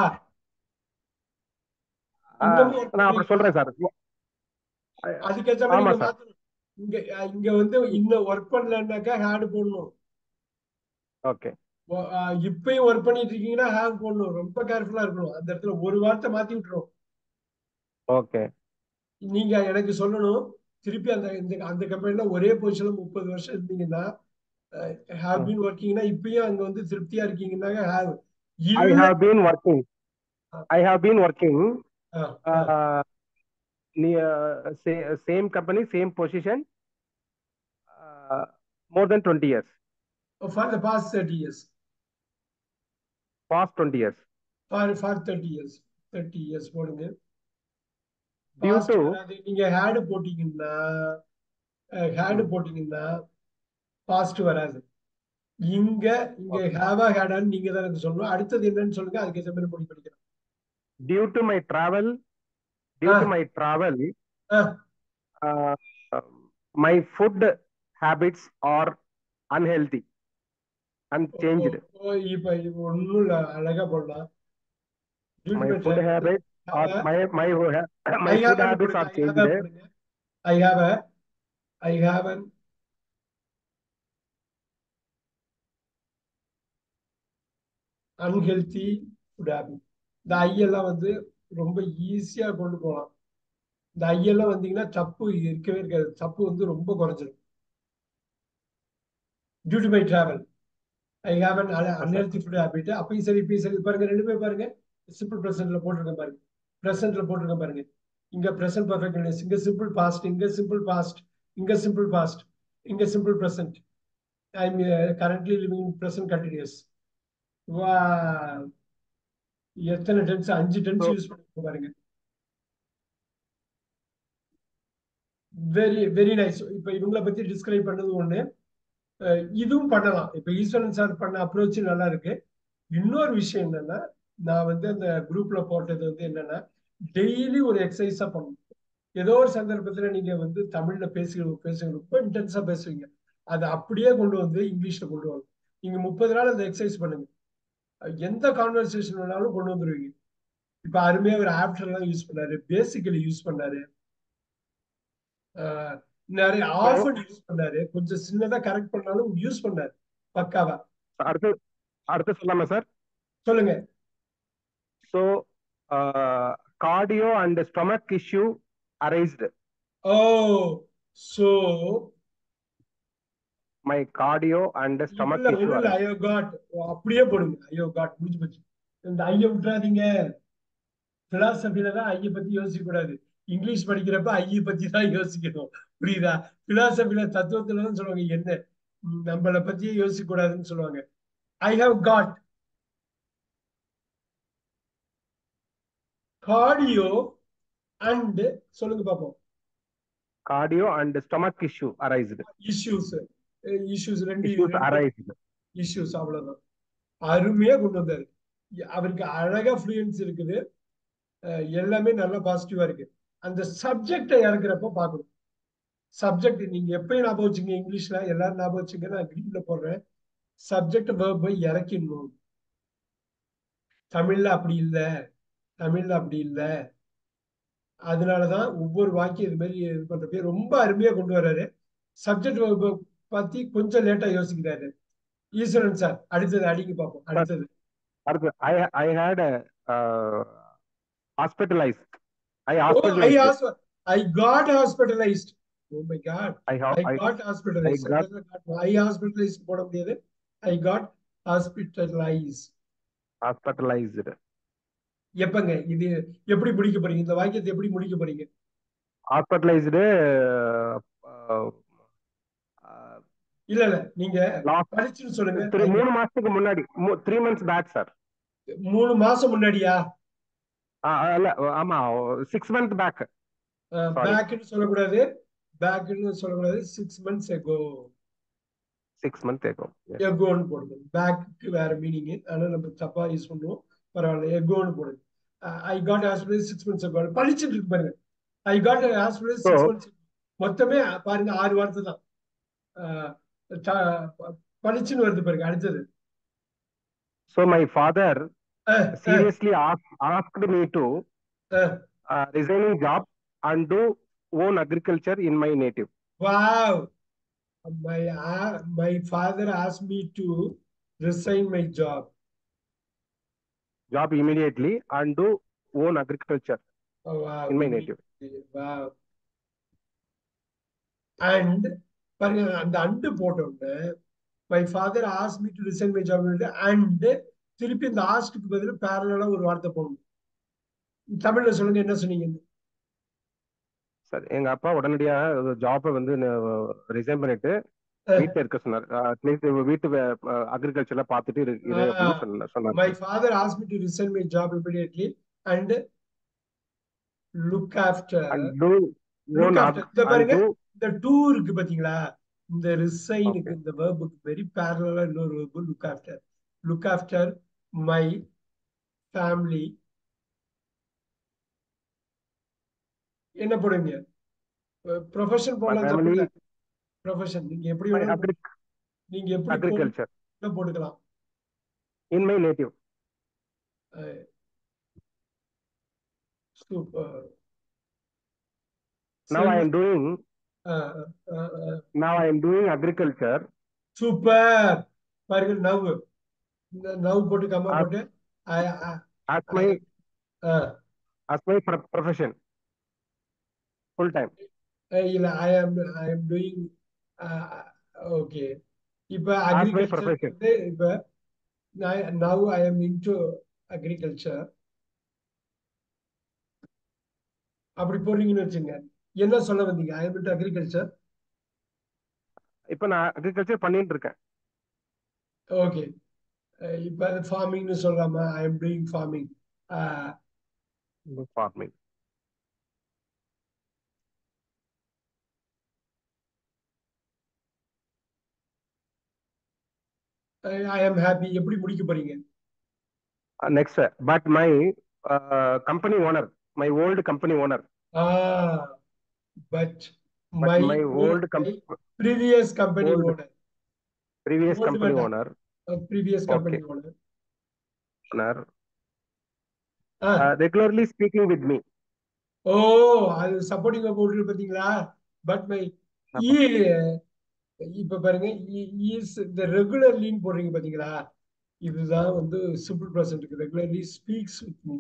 நான் அப்புறம் சொல்றேன் சார். அதுக்கேற்ற மாதிரி நீங்க மாத்தணும். இங்க வந்து இன்னும் ஒர்க் பண்ணலன்னாக்கா ஹேட் போடணும். ஓகே. இப்பயும் ஒர்க் பண்ணிட்டு இருக்கீங்கன்னா ஹேவ் போடணும். ரொம்ப கேர்ஃபுல்லா இருக்கணும். அந்த இடத்துல ஒரு வார்த்தை மாத்தி விட்டுரும். ஓகே. நீங்க எனக்கு சொல்லணும் திருப்பி அந்த கம்பெனில ஒரே பொசிஷன்ல 30 வருஷம் இருந்தீங்கன்னா ஹேவ் பீன் ஒர்க்கிங்னா இப்பயும் அங்க வந்து திருப்தியா இருக்கீங்கன்னா have. I have been working same company, same position more than 20 years. For the past 30 years. Past 20 years. For 30 years. 30 years போடுங்க. Due to நீங்க ஹேட் போட்டீங்கன்னா பாஸ்ட் வராது. இங்க ஹேவா ஹேடான்னு நீங்க தான் எனக்கு சொல்லணும். அடுத்தது என்னன்னு சொல்லுங்க, அதுக்கு ஏற்ற மாதிரி முடிவு பண்ணிக்கலாம். Due to my travel, my food habits are unhealthy and changed. இப்ப ஒண்ணும் இல்ல, அழகா போடலாம். My food habits are my food habits are changed. I have an unhealthy food habit. இந்த ஐயெல்லாம் வந்து ரொம்ப ஈஸியா கொண்டு போகலாம். இந்த ஐயெல்லாம் வந்தீங்கன்னா தப்பு இருக்கவே இருக்காது. தப்பு வந்து ரொம்ப குறைஞ்சிடும். Due to my travel, I have an unhealthy food habit. அப்பயும் சரி இப்பயும் சரி பாருங்க, ரெண்டுமே பாருங்க. சிம்பிள் பிரசன்ட்ல போட்டிருக்கேன் பாருங்க. பிரசன்ட்ல போட்டிருக்கேன் பாருங்க. இங்க பிரசன்ட் பர்ஃபெக்ட், இங்க சிம்பிள் பாஸ்ட், இங்க சிம்பிள் பாஸ்ட், இங்க சிம்பிள் பாஸ்ட், இங்க simple present. I am currently living in present continuous. எத்தனை டென்ஸ்? 5 டென்ஸ் யூஸ் பண்ணி பாருங்க. Very very nice. இப்ப இவங்களை பத்தி டிஸ்கிரைப் பண்ணது ஒண்ணு, இதுவும் பண்ணலாம். இப்ப ஈஸ்வரன் சார் பண்ண அப்ரோச் நல்லா இருக்கு. இன்னொரு விஷயம் என்னன்னா, நான் வந்து அந்த குரூப்ல போட்டது வந்து என்னன்னா, டெய்லி ஒரு எக்ஸசைஸா பண்ணணும். ஏதோ ஒரு சந்தர்ப்பத்துல நீங்க வந்து தமிழ்ல பேசுங்க ரொம்ப இன்டென்ஸா பேசுவீங்க. அதை அப்படியே கொண்டு வந்து இங்கிலீஷ்ல கொண்டு வாங்க. நீங்க 30 நாள் அந்த எக்ஸசைஸ் பண்ணுங்க. எந்த கான்வர்சேஷன் வேணாலும் கொண்டு வந்துருவீங்க. இப்ப அருமையா ஒரு ஆப்டர் எல்லாம் யூஸ் பண்ணாரு, பேசிக்கலி யூஸ் பண்ணாரு, நிறைய ஆஃபன் யூஸ் பண்ணாரு, கொஞ்சம் சின்னதா கரெக்ட் பண்ணாலும் யூஸ் பண்ணாரு பக்காவா. அடுத்து சொல்லாமா சார்? சொல்லுங்க. So cardio and stomach issue arised. Oh, so My cardio and stomach issue ஒண்ணு arised. ஐயோ காட் அப்படியே போடுங்க. ஐயோ காட் முடிஞ்சு போச்சு. இந்த ஐய விட்டுறாதீங்க. பிலாசபில தான் ஐய பத்தி யோசிக்க கூடாது. இங்கிலீஷ் படிக்கிறப்ப ஐய பத்தி தான் யோசிக்கணும். புரியுதா? பிலாசபில தத்துவத்துல தான் சொல்லுவாங்க என்ன நம்மளை பத்தியே யோசிக்க கூடாதுன்னு சொல்லுவாங்க. I have got cardio and சொல்லுங்க பாப்போம். Cardio and stomach issue arised. Issues ரெண்டு Issues arised. இஷ்யூஸ் அவ்வளவுதான். அருமையா கொண்டு வந்தாரு. அவருக்கு அழகா ஃப்ளூயன்ஸ் இருக்குது. எல்லாமே நல்லா பாசிட்டிவா இருக்கு. அந்த சப்ஜெக்டை இறக்குறப்ப பார்க்கணும். சப்ஜெக்ட் நீங்க எப்பயும் ஞாபகம் வச்சுங்க. இங்கிலீஷ்ல எல்லாரும் ஞாபகம் வச்சுங்க. நான் கிரீன்ல போடுறேன். சப்ஜெக்ட் வேர்பை இறக்கிடணும். தமிழ்ல அப்படி இல்லை. அதனாலதான் ஒவ்வொரு வாக்கியம் இது மாதிரி இது பண்றப்ப ரொம்ப அருமையா கொண்டு வர்றாரு. சப்ஜெக்ட் வேர்பை பத்தி கொஞ்சம் லேட்டா யோசிக்கிறாரு. ஈஸ்வரன் சார் அடுத்தது அடிங்க பார்ப்போம். அடுத்தது I had hospitalized. I I got hospitalized. Oh my God. I got hospitalized. I hospitalized போட முடியாது. I got hospitalized. எப்பங்க இது எப்படி முடிக்க போறீங்க? இந்த வாக்கியத்தை எப்படி முடிக்க போறீங்க? Hospitalized. இல்ல நீங்க படிச்சுன்னு சொல்லுங்க. 3 மாசத்துக்கு முன்னாடி 3 months back சார். 3 மாசம் முன்னாடியா? ஆமா 6 months back. பேக்னு சொல்லக்கூடாது. 6 months ago. 6 months ago. எகோன்னு போடுங்க. பேக்கு வேற மீனிங். ஆனா நம்ம தப்பா யூஸ் பண்ணுவோம். பரவாயில்ல. எகோன்னு போடுங்க. I got hospitalized 6 months ago. படிச்சுட்டு இருக்கு பாருங்க. I got hospitalized 6 months ago. மொத்தமே பாருங்க 6 வார்த்தை தான். படிச்சுன்னு வருது பாருங்க. அடுத்தது So my father seriously asked me to resigning job and do own agriculture in my native. Wow. My father asked me to resign my job immediately and do own agriculture in my native. Wow. And பாருங்க அந்த and போட்டோன்னு my father asked me to resign my job and திருப்பி இந்த ஆஸ்டுக்கு பதில் பேரலா ஒரு வார்த்தை போடணும். தமிழ்ல சொல்லுங்க என்ன சொன்னீங்க? சார் எங்க அப்பா உடனடியா ஜாபை வந்து ரிசைன் பண்ணிட்டு வீட்டுல இருக்க சொன்னார். வீட்டு அக்ரிகல்ச்சர்ல பாத்துட்டு சொன்னார். My father asked me to resign my job immediately and look after. பாருங்க இந்த டூ இருக்கு பாத்தீங்களா? இந்த ரிசைனுக்கு இந்த வேர்புக்கு வெரி பேரலா இன்னொரு verb look after my family. என்ன போடுங்க? ப்ரொஃபஷன் போடலாம். ப்ரொஃபஷன் நீங்க எப்படி அக்ரிகல்ச்சர் போட்டுக்கலாம். In my native. Super. Now I am doing agriculture. Super. பாருங்க நவ் போட்டு கம்மா போட்டு as my profession full time. இல்ல I am doing okay. இப்ப agriculture இப்ப now I am into agriculture அப்படி போறீங்கன்னு வச்சுங்க. என்ன சொல்ல வந்தீங்க? I am into agriculture. இப்ப நான் அக்ரிகல்ச்சர் பண்ணிட்டு இருக்கேன். ஓகே. இப்ப ஃபார்மிங்னு சொல்லலாமா? I am doing farming. Farming. I am happy. எப்படி முடிக்க போறீங்க? Next, but my company owner, my old company owner. But my old previous company owner. Previous company owner. Previous company owner. Regularly speaking with me. அது supporting போட்டு பாத்தீங்களா? But my இப்ப பாருங்க is இந்த ரெகுலர்லின்னு போடுறீங்க பாத்தீங்களா? இதுதான் வந்து சிம்பிள் ப்ரெசன்ட்க்கு regularly speaks with me.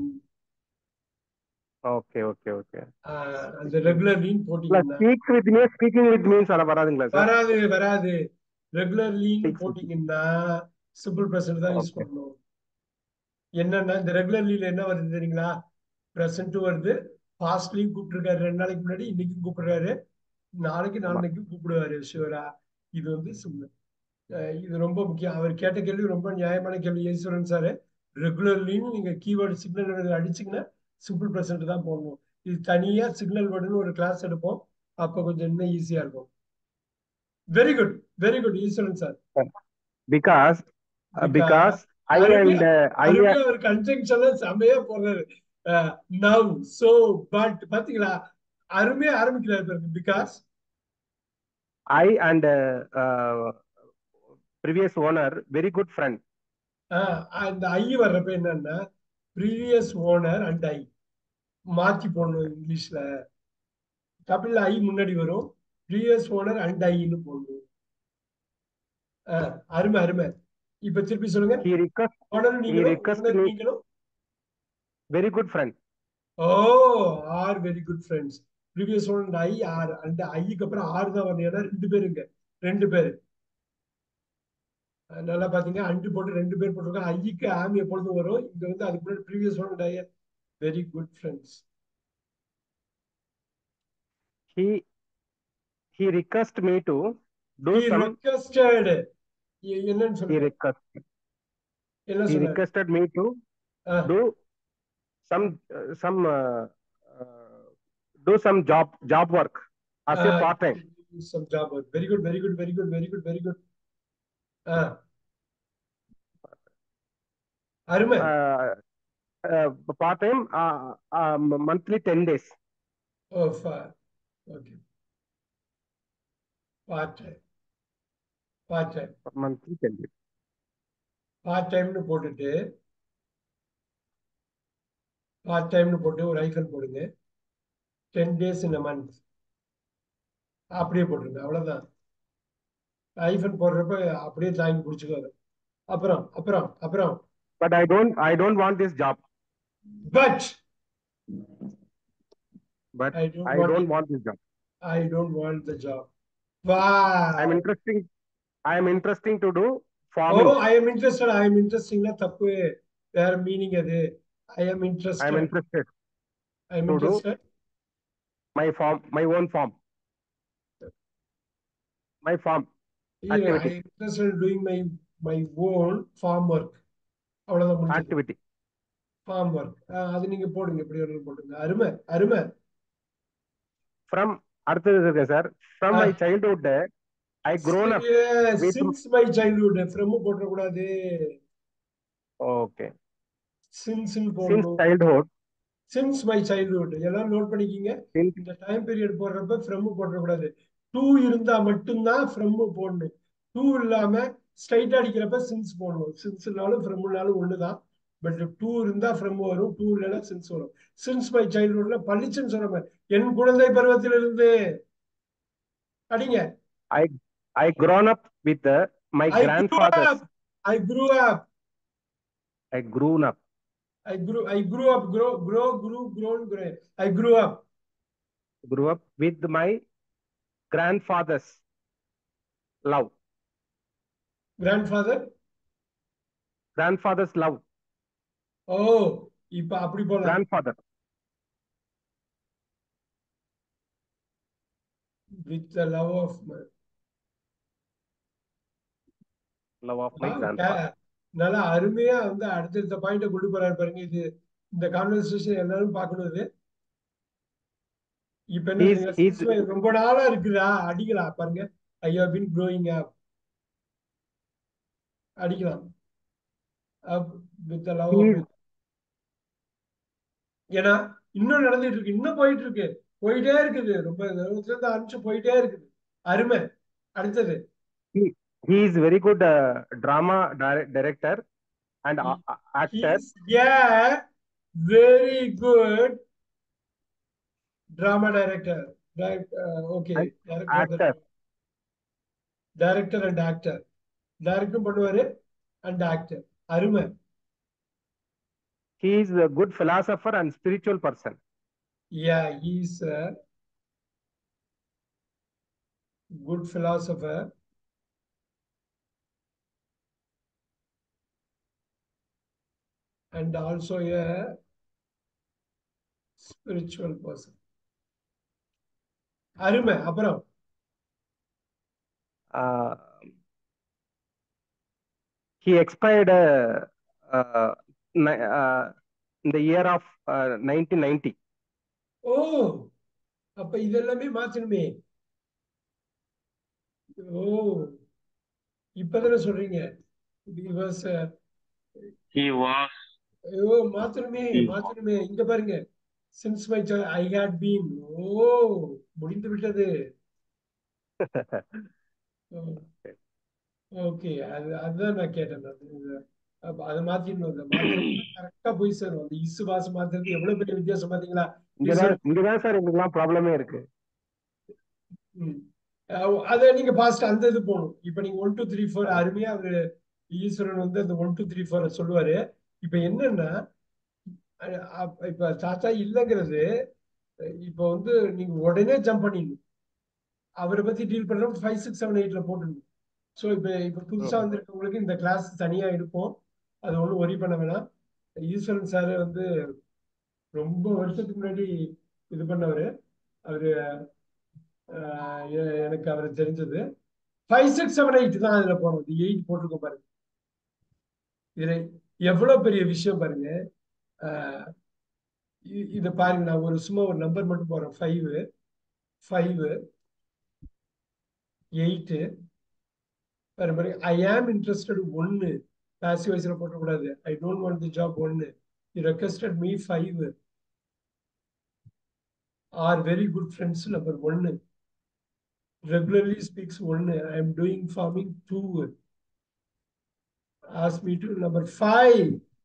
Okay okay okay. அந்த ரெகுலர்லின்னு போட்டீங்கன்னா speaks with me, speaking with means அத வராதுங்களா சார்? வராது. ரெகுலர்லின்னு Speaks with. போட்டீங்கன்னா சிம்பிள் ப்ரெசன்ட் தான் யூஸ் ஓகே. பண்ணணும். என்னன்னா இந்த ரெகுலர்லில என்ன வருது தெரியுங்களா? ப்ரெசன்ட் வருது, பாஸ்ட்லயும் கூப்பிட்டுருக்காரு 2 நாளைக்கு முன்னாடி, இன்னைக்கும் கூப்பிடுறாரு, நாளைக்கு ஆமா. நாளைக்கும் கூப்பிடுவாரு ஷுவரா. இது வந்து இது ரொம்ப முக்கியம். அவர் கேட்ட கேள்வி ரொம்ப நியாயமான கேள்வி ஈஸ்வரன் சார். ரெகுலர்லின்னு நீங்க கீவேர்டு சிக்னல் அடிச்சீங்கன்னா சிம்பிள் ப்ரெசன்ட் தான் போடணும். இது தனியா சிக்னல் வேர்டுன்னு ஒரு கிளாஸ் எடுப்போம், அப்ப கொஞ்சம் இன்னும் ஈஸியா இருக்கும். Very good Eswaran sir. Because because I and அருமையா ஒரு கன்ஜங்ஷன்ல செமையா போடுறாரு. நவ், சோ, பட் பாத்தீங்களா அருமையா ஆரம்பிக்கிறாரு பாருங்க. Because I and previous owner very good friend. அந்த ஐ வர்றப்ப என்னன்னா ப்ரீவியஸ் ஓனர் அண்ட் ஐ மாத்தி போடணும். இங்கிலீஷ்ல தமிழ்ல ஐ முன்னாடி வரும், ப்ரீவியஸ் ஓனர் அண்ட் ஐன்னு போடணும். அருமை. இப்ப திருப்பி சொல்லுங்க. He ஓனர் requested me நீங்களும் very good friend. Are very good friends. Previous one I are, அந்த ஐக்கு அப்புறம் ஆர் தான் வரணும். ஏன்னா 2 பேருங்க, 2 பேர். நல்லா பாத்தீங்க, அண்டு போட்டு 2 பேர் போட்டிருக்கோம். ஐக்கு ஆம் எப்பொழுதும் வரும். இங்க வந்து அதுக்கு முன்னாடி previous one I, very good friends. He requested me to do some. Requested என்னன்னு He சொல்லுங்க. requested me to do some do some job work as a part time. Some job work. Very good. அருமை. Part time monthly 10 days. Okay. Part time monthly 10 days. Part டைம்னு போட்டு ஒரு icon போடுங்க. 10 days in a month அப்படியே போட்டுருங்க. அவ்வளவுதான். ஐஃபன் போடுறப்ப அப்படியே தாங்கி பிடிச்சுக்கோங்க. அப்புறம் But I don't want this job. But I don't want this job. I don't want the job. Wow. I am interesting to do farming. I am interested. Na தப்பு. வேற மீனிங் அது. I am interested to do my own farm. My farm activity. I am interested in doing my own farm work. அவ்வளவுதான் activity. Farm work. அது நீங்க போடுங்க, எப்படி வேணாலும் போடுங்க. அருமை. From அடுத்தது sir, from my childhood I grown up with. Since my childhood. From போட கூடாது. Okay. Since childhood. Since my childhood. எல்லாம் நோட் பண்ணிக்கீங்க. இந்த டைம் பீரியட் போடுறப்ப from போட கூடாது. 2 இருந்தா மட்டும்தான் from போடணும். 2 இல்லாம ஸ்ட்ரைட்டா அடிக்கிறப்ப since போடணும். sinceனாலும் fromனாலும் ஒண்ணுதான். பட் 2 இருந்தா from வரும், 2 இல்லைன்னா since வரும். Since my childhoodல பள்ளிச்சுன்னு சொல்ற என் குழந்தை பருவத்திலிருந்து அடிங்க. I grown up with my grandfathers. I grew up with my grandfather's love. Grandfather's love. இப்ப அப்படி போலாம். Grandfather. With the love of my grandfather. நல்லா அருமையா வந்து அடுத்த பாயிண்ட கொண்டு போறாரு பாருங்க. இது இந்த கான்வர்சேஷன் எல்லாரும் பார்க்கணும். இது இப்ப என்ன ரொம்ப நாளா இருக்குதா? அடிக்கலாம் பாருங்க. I have been growing up. அடிக்கலாம். With the love of my. ஏன்னா இன்னும் நடந்துட்டு இருக்கு, இன்னும் போயிட்டே இருக்குது. ரொம்ப அனுப்பிச்சு போயிட்டே இருக்குது. அருமை. அடுத்தது. He is very good drama director and actor. Very good drama director. Okay. Director and actor. Director பண்ணுவாரு and actor. அருமை. He is a good philosopher and spiritual person. Yeah, he is a good philosopher and also a spiritual person. அருமை. அப்புறம் Uh, he expired in the year of 1990. ஓ, அப்ப இதெல்லாமே மாத்தணுமே. ஓ, இப்பதானே சொல்றீங்க. He was. ஐயோ, மாத்தணுமே. இங்க பாருங்க, since my child I had been. ஓ, முடிந்து விட்டது. ஓகே, அதுதான் நான் கேட்டேன். அதை மாத்திடணும். கரெக்டா போய் சார் அந்த இசு வாசம் மாத்துறது எவ்வளவு பெரிய வித்தியாசம் பாத்தீங்களா? இங்கதான் சார் எங்களுக்குலாம் ப்ராப்ளமே இருக்கு. அத நீங்க பாஸ்ட் அந்த இது போகணும். இப்ப நீங்க 1 2 3 4 அருமையா அவரு ஈஸ்வரன் வந்து அந்த 1 2 3 4 சொல்லுவாரு. இப்ப என்னன்னா, இப்ப தாத்தா இல்லைங்கிறது இப்ப வந்து நீங்க உடனே ஜம்ப் பண்ணிடணும். அவரை பத்தி டீல் பண்ண 5 6 7 8ல போட்டுடணும். ஸோ இப்ப புதுசா வந்திருக்கவங்களுக்கு இந்த கிளாஸ் தனியா இருக்கும். அது ஒன்றும் ஒரி பண்ண வேணாம். ஈஸ்வரன் சார் வந்து ரொம்ப வருஷத்துக்கு முன்னாடி இது பண்ணவரு. அவரு எனக்கு அவரை தெரிஞ்சது 5 6 7 8 தான் அதுல போனோம். 8 போட்டிருக்கோம் பாருங்க. இதுல எவ்வளவு பெரிய விஷயம் பாருங்க. இத பாருங்க, நான் சும்மா ஒரு நம்பர் மட்டும் போறேன். 5 5 8 பாருங்க. ஐ ஆம் இன்ட்ரெஸ்டட் 1 பாசிவ் வாய்ஸ்ல போட்டக்கூடாது. I don't want the job 1. You requested me 5 are very good friends number 1. Regularly speaks 1. I am doing farming 2. asked me to number 5.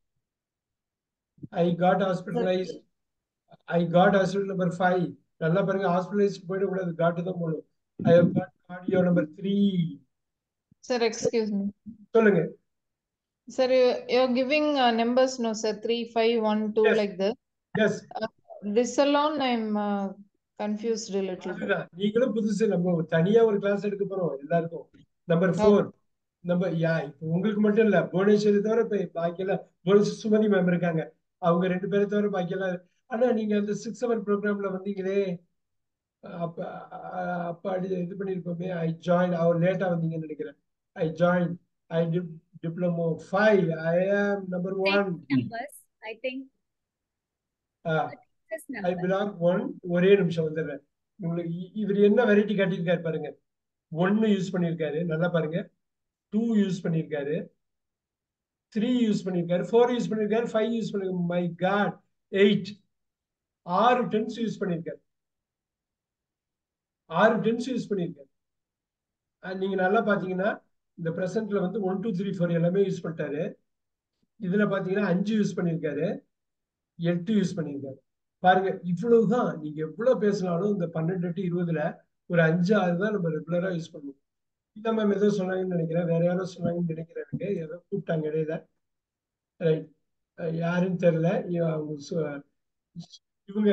I got hospitalized. Number 5. நல்லா பாருங்க, ஹாஸ்பிடலைஸ்ட் போயிடக்கூடாது, காட்டு தான் போகணும். I have got cardio number 3. Sir, excuse me. சொல்லுங்க. Sir, you're giving numbers, no, sir, 3 5 1 2 Yes. like that. Yes. This alone I'm confused a little. அதுதான், நீங்களும் புதுசு. நம்ம தனியா ஒரு கிளாஸ் எடுக்க போறோம் எல்லாருக்கும். நம்பர் 4 இப்ப உங்களுக்கு மட்டும் இல்ல, புவனேஸ்வரி தவிர இப்ப பாக்கியெல்லாம் புவனேஸ்வரி சுமதி மேம் இருக்காங்க, அவங்க 2 பேரை தவிர பாக்கியெல்லாம். ஆனா நீங்க அந்த 6 hour ப்ரோக்ராம்ல வந்தீங்களே, அப்ப இது பண்ணிருப்போமே. ஐ ஜாயின், அவர் லேட்டா வந்தீங்கன்னு நினைக்கிறேன். I join, I diploma 5. I am number 1. numbers, I think. I belong 1. ஒரே நிமிஷம் வந்துடுறேன். உங்களுக்கு இவர் என்ன வெரைட்டி காட்டியிருக்காரு பாருங்க. 1 யூஸ் பண்ணியிருக்காரு, நல்லா பாருங்க. 2 யூஸ் பண்ணியிருக்காரு, 3 யூஸ் பண்ணியிருக்காரு, 4 யூஸ் பண்ணியிருக்காரு, 5 யூஸ் பண்ணிருக்காரு. My God, 8. 6 டென்ஸ் யூஸ் பண்ணியிருக்காரு. 6 டென்ஸ் யூஸ் பண்ணியிருக்காரு. நீங்க நல்லா பாத்தீங்கன்னா இந்த பிரசன்ட்ல வந்து 1 2 3 4 எல்லாமே யூஸ் பண்ணிட்டாரு. இதுல பாத்தீங்கன்னா 5 யூஸ் பண்ணியிருக்காரு, 8 யூஸ் பண்ணியிருக்காரு. பாருங்க, இவ்வளவுதான். நீங்க எவ்வளவு பேசினாலும் இந்த 12 8 20ல ஒரு 5 6 தான் நம்ம ரெகுலரா யூஸ் பண்ணுவோம். இத மேம் ஏதோ சொன்னாங்கன்னு நினைக்கிறேன், வேற யாரோ சொன்னாங்கன்னு நினைக்கிறேன். எனக்கு ஏதோ கூப்பிட்டாங்க இடையில, ரைட், யாருன்னு தெரியல. இவங்க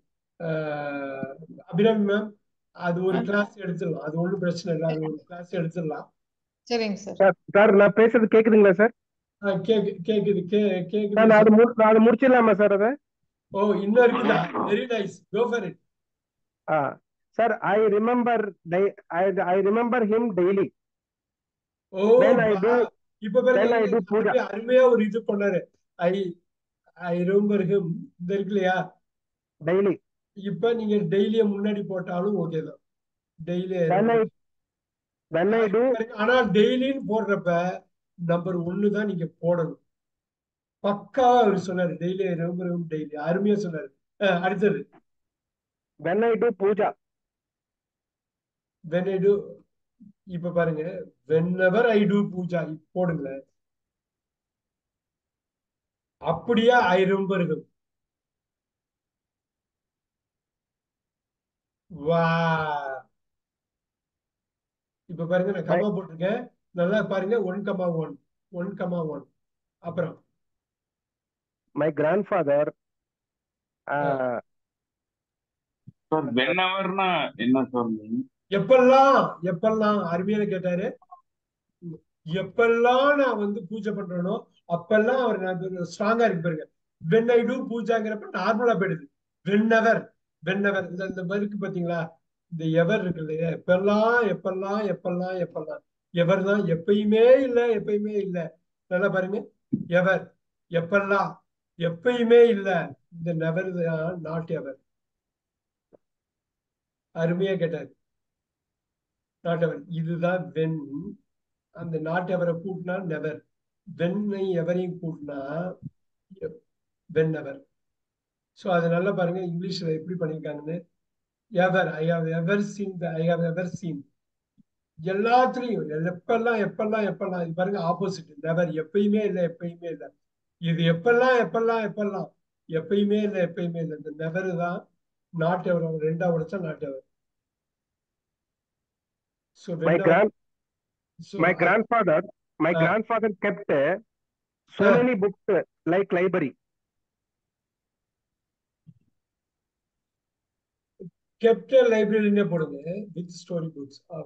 அபிராமி மேம், அது ஒரு கிளாஸ் எடுத்துடலாம். அது ஒண்ணும் பிரச்சனை இல்லை, அது ஒரு கிளாஸ் எடுத்துடலாம். சரிங்க சார். சார் நான் பேசுறது கேக்குதுங்களா சார்? கேக்குது. அது முடிச்சிடலாமா சார்? அதை இன்னும் இருக்குதா? Very nice, go for it. Sir, I remember him daily. இப்ப பாருங்க, அருமையா ஒரு இது பண்ணாரு. I remember him, இந்த இருக்கு இல்லையா, daily. இப்ப நீங்க டெய்லிய முன்னாடி போட்டாலும் ஓகே தான். டெய்லி ஆனா டெய்லின்னு போடுறப்ப நம்பர் 1 தான் நீங்க போடணும். பக்கா அவர் சொன்னாரு, டெய்லி ரொம்ப டெய்லி அருமையா சொன்னாரு. அடுத்தது when I do puja. இப்ப பாருங்க, whenever I do puja போடுங்களேன். அப்படியே I remember him. வா, இப்ப பாருங்க, நான் கமா போட்டிருக்கேன். நல்லா பாருங்க, 1 1 1 1. அப்புறம் my grandfather சார் வென்னவர்னா என்ன சார்? எப்பெல்லாம் எப்பெல்லாம் அருமையான கேட்டாரு. எப்பெல்லாம் நான் வந்து பூஜை பண்றேனோ அப்பெல்லாம் அவர் ஸ்ட்ராங்கா இருக்கு பாருங்க. வென் ஐ டூ பூஜாங்கிறப்ப நார்மலா போயிடுது. வென்னவர் வென்னவர் இந்த இருக்கு பாத்தீங்களா, இந்த எவர் இருக்கு இல்லையா, எப்பெல்லாம் எப்பெல்லாம் எப்பெல்லாம் எப்பெல்லாம். எவர் தான் எப்பயுமே இல்ல எப்பயுமே இல்ல. நல்லா பாருங்க, எவர் எப்பெல்லாம் எப்பயுமே இல்ல. இந்த நெவர் நாட் எவர். அருமையா கேட்டாரு. நாட் எவர் இதுதான் வென். அந்த நாட் எவரை கூட்டினா நெவர். வென்னை எவரையும் கூட்டினா வென் எவர். ஸோ அது நல்லா பாருங்க இங்கிலீஷ்ல எப்படி பண்ணியிருக்காங்கன்னு. Ever I have ever seen I have ever seen. எல்லாத்துலயும் எப்பெல்லாம் எப்பெல்லாம் எப்பெல்லாம். இது பாருங்க ஆப்போசிட். நெவர் எப்பயுமே இல்லை எப்பயுமே இல்லை. இது எப்பெல்லாம் எப்பெல்லாம் எப்பெல்லாம் எப்பயுமே இல்லை எப்பயுமே இல்லை. இந்த நெவர் தான் நாட் எவர். ரெண்டா உடைச்சா not ever. So my grandfather kept so many books like library. kept a library போடுங்க with story books of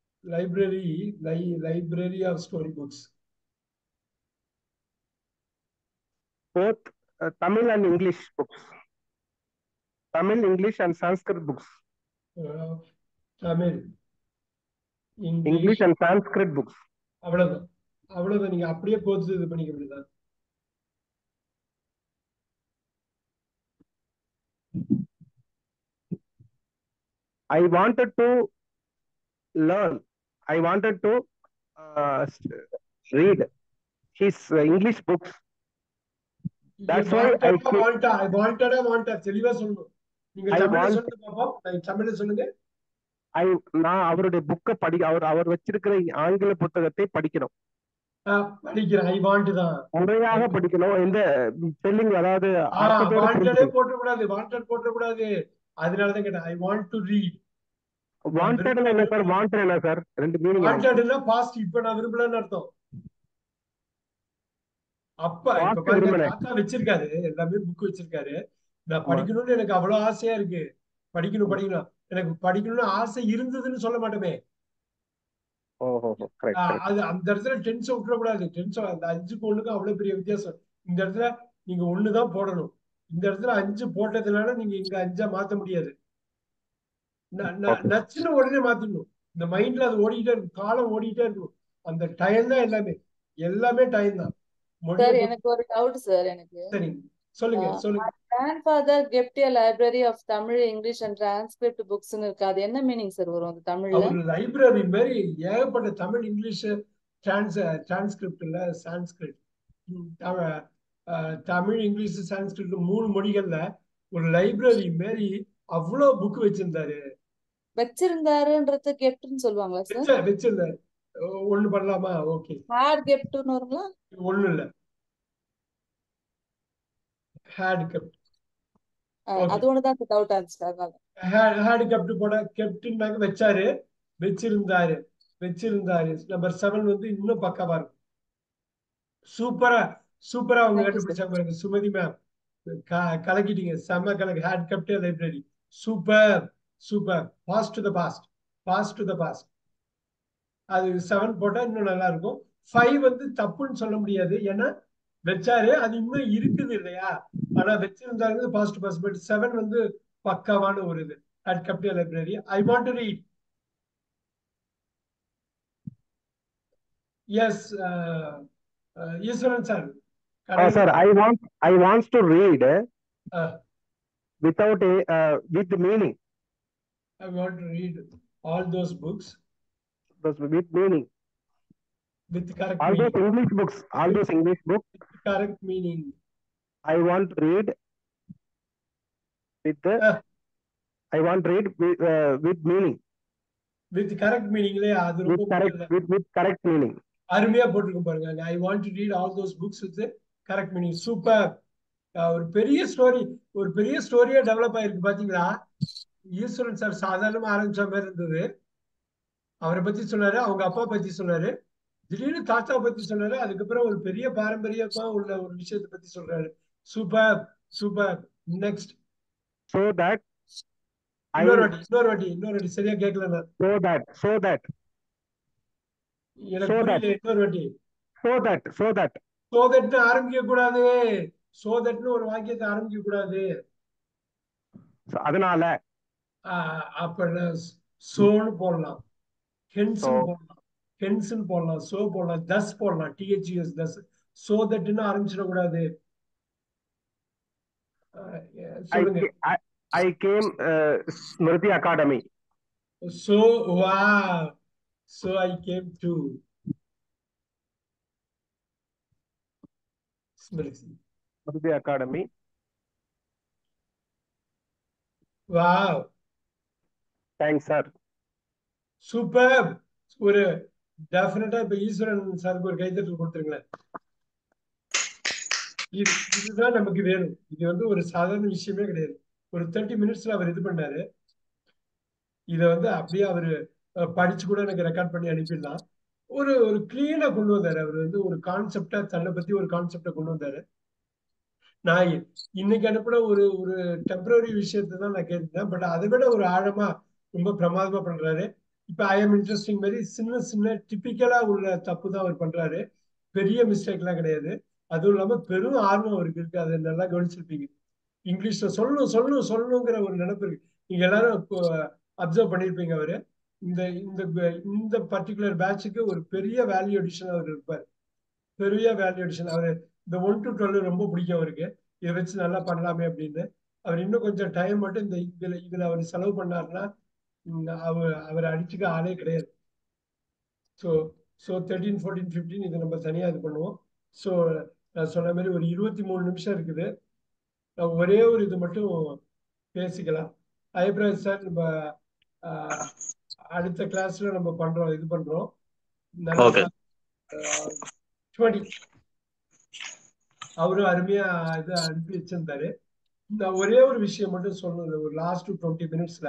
library of story books. Both Tamil and English books. Tamil, English and Sanskrit books. Tamil, English and Sanskrit books. அவ்வளவுதான் அவ்வளவுதான். நீங்க அப்படியே போட்டு இது பண்ணிக்க வேண்டியதான். I wanted to learn. I wanted to read his English books. That's why I wanted தெளிவா சொல்லணும். நீங்க தமிழ்ல சொல்லுங்க பாப்போம். தமிழ்ல சொல்லுங்க. நான் அவருடைய புக்கை அவர் வச்சிருக்கிற ஆங்கில புத்தகத்தை படிக்கணும். படிக்கிறேன். ஐ வாண்ட் தான் முறையாக படிக்கணும். எந்த ஸ்பெல்லிங், அதாவது வாண்டடே போடக்கூடாது. வாண்டட் போடக்கூடாது. அதனாலதான் கேட்டேன். I want to read. Wanted என்ன சார்? வாண்டட் என்ன சார்? ரெண்டு மீனிங். வாண்டட்னா பாஸ்ட். இப்ப நான் விரும்பலன்னு அர்த்தம். அப்ப இப்ப பாருங்க, தாத்தா வச்சிருக்காரு, எல்லாமே புக் வச்சிருக்காரு. நான் படிக்கணும்னு எனக்கு அவ்வளவு ஆசையா இருக்கு. படிக்கணும் படிக்கணும். எனக்கு படிக்கணும்னு ஆசை இருந்ததுன்னு சொல்ல மாட்டோமே. அது அந்த இடத்துல டென்ஸ் விட்டுறக்கூடாது. டென்ஸ் அந்த 5க்கு 1க்கு அவ்வளவு பெரிய வித்தியாசம். இந்த இடத்துல நீங்க 1 தான் போடணும். இந்த இடத்துல 5 போட்டதுனால நீங்க இங்க 5 மாத்த முடியாது. நச்சுன்னு உடனே மாத்திடணும். இந்த மைண்ட்ல அது ஓடிட்டே இருக்கும். காலம் ஓடிட்டே இருக்கும். அந்த டைம் தான் எல்லாமே டைம் தான். சார் எனக்கு ஒரு டவுட் சார். எனக்கு சரிங்க, சொல்லுங்க சொல்லுங்க. grandfather kept a library of Tamil, English and transcript books ன்னு இருக்கு. அது என்ன மீனிங் சார் வரும் அந்த தமிழ்ல? ஒரு லைப்ரரி மாதிரி ஏகப்பட்ட தமிழ், இங்கிலீஷ், டிரான்ஸ்கிரிப்ட் இல்ல சான்ஸ்கிரிட், தமிழ், இங்கிலீஷ், சான்ஸ்கிரிட் 3 மொழிகள்ல ஒரு லைப்ரரி மாதிரி அவ்வளவு புக் வச்சிருந்தாருன்றது கெப்ட்னு சொல்லுவாங்களா சார்? வச்சிருந்தாரு. ஒண்ணு பண்ணலாமா? ஓகே. ஹேட் கெப்ட்னு வருங்களா? ஒண்ணு இல்ல, ஹேட் கெப்ட். அது ஒண்ணுதான் டவுட் ஆச்சு. அதனால ஹேட் கெப்ட் போட கெப்ட்னாக்க வச்சாரு, வச்சிருந்தாரு. நம்பர் 7 வந்து இன்னும் பக்காவா இருக்கும். சூப்பரா அவங்க கண்டுபிடிச்சாங்க பாருங்க. சுமதி மேம் கலக்கிட்டீங்க. செம்ம கலக்கு. Had kept library. Super. Past to the past. அது 7 போட்டா இன்னும் நல்லா இருக்கும். 5 வந்து தப்புன்னு சொல்ல முடியாது. ஏன்னா வச்சாரு, அது இன்னும் இருக்குது இல்லையா. ஆனா வச்சிருந்தாரு பாஸ்ட். பட் 7 வந்து பக்காவான ஒரு இது. Had kept library. I want to read. Yes Eswaran sir. Sir, I want to read without with meaning. I want to read all those books with meaning. With correct all meaning. Those English books. With correct meaning. I want to read with with meaning. With correct meaning. With correct meaning. அருமையா போட்டுருக்கும் பாருங்க. I want to read all those books with the correct meaning. Super. ஒரு பெரிய ஸ்டோரியா develop ஆயிருக்கு பாத்தீங்களா. ஈஸ்வரன் sir சாதாரணமா ஆரம்பிச்ச மாதிரி இருந்தது. அவரை பத்தி சொன்னாரு, அவங்க அப்பா பத்தி சொன்னாரு. திடீர்னு தாத்தா பத்தி சொன்னாரு, அதுக்கப்புறம் ஒரு பெரிய பாரம்பரியமா உள்ள ஒரு விஷயத்தை பத்தி சொல்றாரு. Super super. Next. So that இன்னொரு வாட்டி சரியா கேட்கல நான். so that எனக்கு புரியல. இன்னொரு வாட்டி. so that சோதட்னு ஆரம்பிக்க கூடாது. சோதட்னு ஒரு வாக்கியத்தை ஆரம்பிக்க கூடாது. அதனால அப்ப சோன்னு போடலாம், ஹென்ஸ்னு போடலாம், ஹென்ஸ்னு போடலாம், சோ போடலாம், தஸ் போடலாம், THES தஸ். சோ தட்னு ஆரம்பிச்சிடக்கூடாது. சொல்லுங்க. I came Smriti Academy. So wow. So I came to Smriti Academy. Wow. Thanks sir. Super. ஒரு டெஃபினட்டா இப்ப ஈஸ்வரன் சாருக்கு ஒரு கைத்தட்டல் கொடுத்துருங்களேன். இதுதான் நமக்கு வேணும். இது வந்து ஒரு சாதாரண விஷயமே கிடையாது. ஒரு 30 மினிட்ஸ்ல அவர் இது பண்ணாரு. இத வந்து அப்படியே அவரு படிச்சு கூட எனக்கு ரெக்கார்ட் பண்ணி அனுப்பிடலாம். ஒரு கிளீனா கொண்டு வந்தாரு. அவர் வந்து ஒரு கான்செப்டா, தன்னை பத்தி ஒரு கான்செப்டை கொண்டு வந்தாரு. நான் இன்னைக்கு அனுப்புற ஒரு டெம்பரரி விஷயத்தை தான் நான் கேட்டேன். பட் அதை விட ஒரு ஆழமா ரொம்ப பிரமாதமா பண்றாரு. இப்ப ஐ எம் இன்ட்ரெஸ்டிங் மாதிரி சின்ன டிபிக்கலா உள்ள தப்பு தான் அவர் பண்றாரு. பெரிய மிஸ்டேக் எல்லாம் கிடையாது. அதுவும் இல்லாம பெரும் ஆர்வம் அவருக்கு இருக்கு. அதை நல்லா கவனிச்சிருப்பீங்க. இங்கிலீஷ்ல சொல்லணுங்கிற ஒரு நினைப்பு இருக்கு. நீங்க எல்லாரும் அப்சர்வ் பண்ணிருப்பீங்க. அவரு இந்த பர்டிகுலர் பேட்சுக்கு ஒரு பெரிய வேல்யூ அடிஷன் அவர் இருப்பார். பெரிய வேல்யூ அடிஷன். அவரு இந்த 1 to 12 ரொம்ப பிடிக்கும் அவருக்கு. இதை வச்சு நல்லா பண்ணலாமே அப்படின்னு. அவர் இன்னும் கொஞ்சம் டைம் மட்டும் இதுல அவர் செலவு பண்ணாருன்னா அவர் அடிச்சுக்க ஆளே கிடையாது. ஸோ 13, 14, 15 இது நம்ம தனியா இது பண்ணுவோம். ஸோ நான் சொன்ன மாதிரி ஒரு 23 நிமிஷம் இருக்குது. ஒரே ஒரு இது மட்டும் பேசிக்கலாம். ஐப்ராஜ் சார், நம்ம அடுத்த கிளாஸ்ல நம்ம பண்றோம், இது பண்றோம். நல்லா 20 அவரும் அருமையா இது அனுப்பி வச்சிருந்தாரு. நான் ஒரே ஒரு விஷயம் மட்டும் சொல்லணும். ஒரு லாஸ்ட் 20 மினிட்ஸ்ல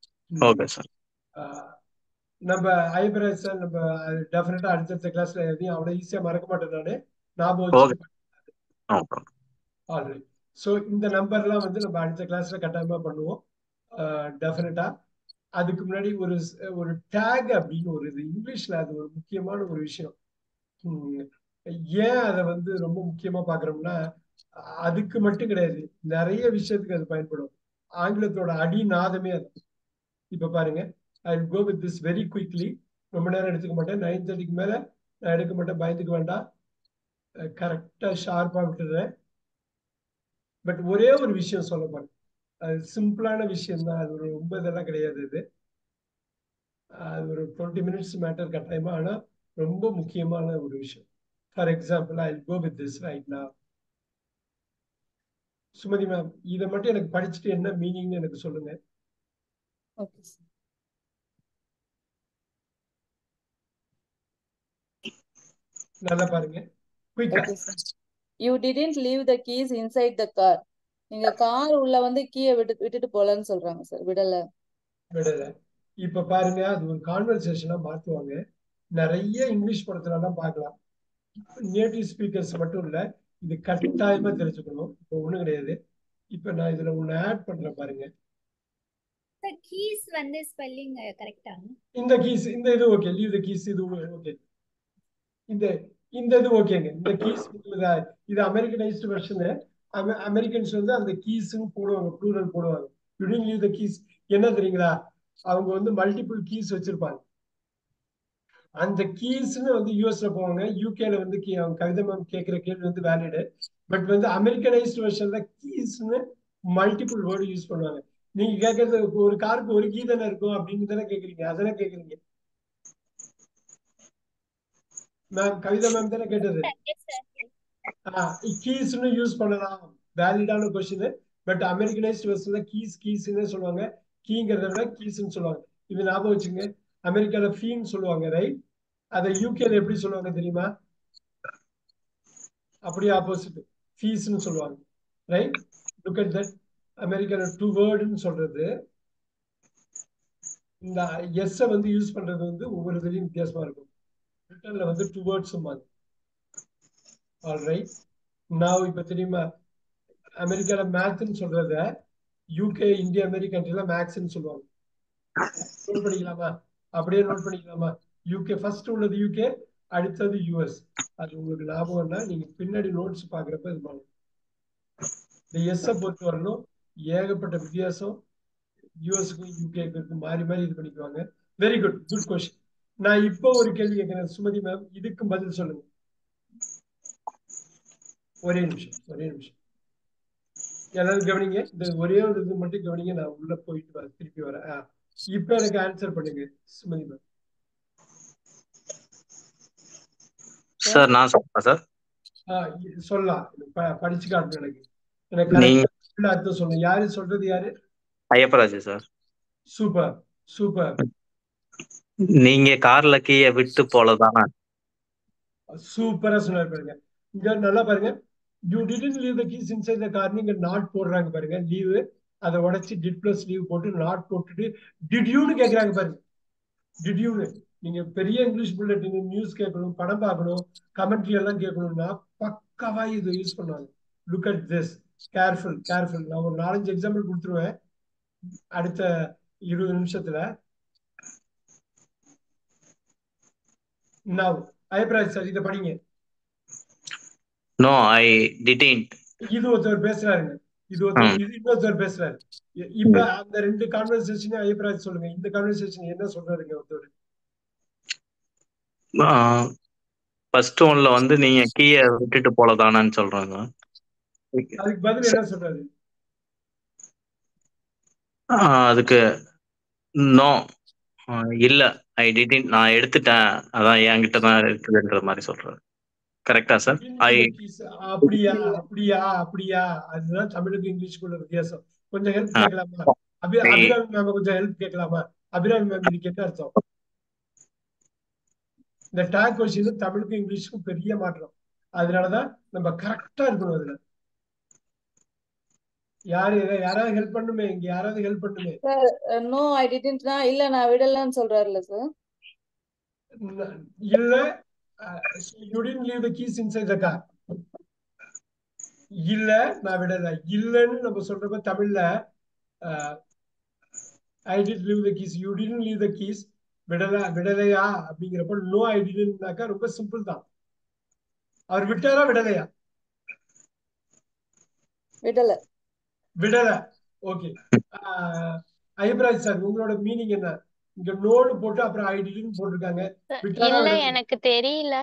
நம்ம ஐப்ராஜ் சார், நம்ம டெஃபினட்டா அடுத்த கிளாஸ்ல எதையும் அவ்வளவு ஈஸியா மறக்க மாட்டேன் நானு. ஞாபகம் வச்சு ஆல்ரெடி. ஸோ இந்த நம்பர்லாம் வந்து நம்ம அடுத்த கிளாஸ்ல கட்டாயமா பண்ணுவோம் டெஃபினட்டா. அதுக்கு முன்னாடி ஒரு டேக் அப்படின்னு ஒரு இது இங்கிலீஷ்ல அது ஒரு முக்கியமான ஒரு விஷயம். ஏன் அதை வந்து ரொம்ப முக்கியமா பாக்குறோம்னா, அதுக்கு மட்டும் கிடையாது, நிறைய விஷயத்துக்கு அது பயன்படும். ஆங்கிலத்தோட அடிநாதமே அது. இப்ப பாருங்க, I go with this very quickly. ரொம்ப நேரம் எடுத்துக்க மாட்டேன். 9:30க்கு மேல நான் எடுக்க மாட்டேன், பயந்துக்க வேண்டாம். கரெக்டா ஷார்ப்பா விட்டுறேன். பட் ஒரே ஒரு விஷயம் சொல்ல போறேன். அது சிம்பிளான விஷயம் தான். அது ரொம்ப இதெல்லாம் கிடையாது. அது ஒரு 20 மினிட்ஸ் மேட்டர் கட்டாயமா. ஆனா ரொம்ப முக்கியமான ஒரு விஷயம். For example, I go with this right now. Sumathi ma'am, இதை மட்டும் எனக்கு படிச்சுட்டு என்ன மீனிங்னு எனக்கு சொல்லுங்க. நல்லா பாருங்க. You didn't leave the keys inside the car. நீங்க கார் உள்ள வந்து கீயை விட்டுட்டு போலன்னு சொல்றாங்க சார். விடல. இப்ப பாருங்க, அது ஒரு கான்வர்சேஷனா மாத்துவாங்க. நிறைய இங்கிலீஷ் படத்துல எல்லாம் பார்க்கலாம். நேட்டிவ் ஸ்பீக்கர்ஸ் மட்டும் இல்ல, இது கட்டாயமா தெரிஞ்சுக்கணும். இப்போ ஒண்ணும் கிடையாது. இப்ப நான் இதுல ஒண்ணு ஆட் பண்றேன் பாருங்க. கீஸ் வந்து ஸ்பெல்லிங் கரெக்ட்டா? இந்த கீஸ், இந்த இது ஓகே. லீவ் தி கீஸ், இது ஓகே. இந்த இது ஓகேங்க. இந்த கீஸ் இது அமெரிக்கனைஸ்டு வெர்ஷன். அமெரிக்கன்ஸ் வந்து அந்த கீஸ்ன்னு போடுவாங்க, ப்ளூரல் போடுவாங்க. You didn't leave the keys. என்ன தெரியுங்களா, அவங்க வந்து மல்டிபிள் கீஸ் வச்சிருப்பாங்க. அந்த கீஸ்ன்னு வந்து யூஎஸ்ல போவாங்க. யூகேல வந்து அவங்க கவிதை மேம் கேட்கிற கேள்வி வந்து வேலிடு. பட் வந்து அமெரிக்கனைஸ்டு வெர்ஷன்ல கீஸ்ன்னு மல்டிபிள் வேர்டு யூஸ் பண்ணுவாங்க. நீங்க கேட்கறது ஒரு காருக்கு ஒரு கீ தானே இருக்கும் அப்படின்னு தானே கேக்குறீங்க. அதெல்லாம் கேக்குறீங்க மேம். கவிதா மேம் தானே கேட்டது. கீஸ்ன்னு யூஸ் பண்ணலாம், வேலிடான கொஸ்டின். பட் அமெரிக்கனைஸ்டு வெர்ஷன்ல கீஸ்ன்னு சொல்லுவாங்க. கீங்கிறத விட கீஸ்ன்னு சொல்லுவாங்க. இது ஞாபகம் வச்சுங்க. அமெரிக்கால ஃபீன்னு சொல்லுவாங்க, ரைட்? அதை யூகேல எப்படி சொல்லுவாங்க தெரியுமா? அப்படியே ஆப்போசிட், ஃபீஸ்ன்னு சொல்லுவாங்க, ரைட்? Look at that. அமெரிக்கால 2 வேர்டுன்னு சொல்றது, இந்த எஸ் வந்து யூஸ் பண்றது வந்து ஒவ்வொரு இதுலயும் வித்தியாசமா இருக்கும். ரிட்டன்ல வந்து டுவர்ட்ஸுமாங்க. ஆல்ரைட். நான் இப்ப தெரியுமா அமெரிக்கால மேத்ன்னு சொல்றத யூகே இந்தியா அமெரிக்க கண்ட்ரில மேக்ஸ்ன்னு சொல்லுவாங்க. நோட் பண்ணிக்கலாமா? அப்படியே நோட் பண்ணிக்கலாமா? யூகே ஃபர்ஸ்ட் உள்ளது யூகே, அடுத்தது யூஎஸ். அது உங்களுக்கு ஞாபகம்னா நீங்க பின்னாடி நோட்ஸ் பாக்குறப்ப இது பண்ணுங்க. இந்த எஸ்ஸை பொறுத்த வரணும் ஏகப்பட்ட வித்தியாசம் யூஎஸ்க்கும் யூகேக்கும் மாறி மாறி இது பண்ணிக்குவாங்க. Very good, good question. நான் இப்போ ஒரு கேள்வி கேட்கிறேன் சுமதி மேம், இதுக்கும் பதில் சொல்லுங்க. ஒரே நிமிஷம் எல்லாரும் கவனிங்க. இந்த ஒரே ஒரு இது மட்டும் கவனிங்க, நான் உள்ள போயிட்டு திருப்பி வரேன். இப்ப எனக்கு ஆன்சர் பண்ணுங்க சுமதி மேம். சார் நான் சொல்றேன் சார். சொல்லலாம், படிச்சு காட்டணும் எனக்கு கரெக்டா அர்த்தம் சொல்லுங்க. யாரு சொல்றது? யாரு? ஐயப்பராஜ் சார். Super super. நீங்க கார்ல கீயை விட்டு போலதானே? சூப்பரா சொன்னாரு பாருங்க. இங்க நல்லா பாருங்க, you didn't leave the keys inside the car. நீங்க நாட் போடுறாங்க பாருங்க, லீவ் அதை உடைச்சு டிட் பிளஸ் லீவ் போட்டு நாட் போட்டுட்டு டிட் யூன்னு கேக்குறாங்க பாருங்க. டிட் யூன்னு நீங்க பெரிய இங்கிலீஷ் புல்லட்டின் நியூஸ் கேட்கணும், படம் பார்க்கணும், கமெண்ட்ரி எல்லாம் கேட்கணும்னா பக்காவா இது யூஸ் பண்ணுவாங்க. Look at this, careful. நான் ஒரு 4-5 எக்ஸாம்பிள் கொடுத்துருவேன் அடுத்த 20 நிமிஷத்துல. Now, ஐயப்பராஜ் சார் இதை படிங்க. No, I didn't. இது ஒருத்தர் பேசுறாருங்க, இது இன்னொருத்தர் பேசுறாரு. இப்ப அந்த ரெண்டு கான்வர்சேஷன் ஐயப்பராஜ் சொல்லுங்க. இந்த கான்வர்சேஷன் என்ன சொல்றாருங்க ஒருத்தர்? ஃபர்ஸ்ட் ஒன்ல வந்து நீங்க கீயை விட்டுட்டு போலதானான்னு சொல்றாங்க. அதுக்கு பதில் என்ன சொல்றாரு? அதுக்கு நோ இல்ல, ஐ டிடன்ட், நான் எடுத்துட்டேன், அதான் என்கிட்ட தான் இருக்குதுன்ற மாதிரி சொல்றாரு. கரெக்டா சார்? அப்படியா? அதுதான் தமிழுக்கு இங்கிலீஷ்க்குள்ள வித்தியாசம். கொஞ்சம் ஹெல்ப் கேட்கலாமா? அபிராமி மேம் கொஞ்சம் ஹெல்ப் கேட்கலாமா? அபிராமி மேம் இதுக்கு என்ன அர்த்தம்? இந்த டேக் கொஸ்டின் தமிழுக்கும் இங்கிலீஷுக்கும் பெரிய மாற்றம். அதனாலதான் நம்ம கரெக்டா இருக்கணும். அதுல யாராவது ஹெல்ப் பண்ணுமே, இங்க யாராவது ஹெல்ப் பண்ணுமே. நோ ஐ டிடன்ட்னா இல்ல நான் விடலன்னு சொல்றாருல சார். இல்ல, you didn't leave the keys inside the car. இல்ல நான் விடல. இல்லன்னு நம்ம சொல்றப்ப தமிழ்ல I did leave the keys, you didn't leave the keys. விடலையா அப்படிங்கிறப்ப நோ ஐ டிடன்ட்னாக்கா ரொம்ப சிம்பிள் தான். அவர் விட்டாரா விடலையா? விடல. ஓகே. ஐயப்பராஜ் சார் உங்களோட மீனிங் என்ன? இங்க நோடு போட்டு அப்புறம் ஐ டிடன்ட் போட்டிருக்காங்க. இல்ல எனக்கு தெரியல.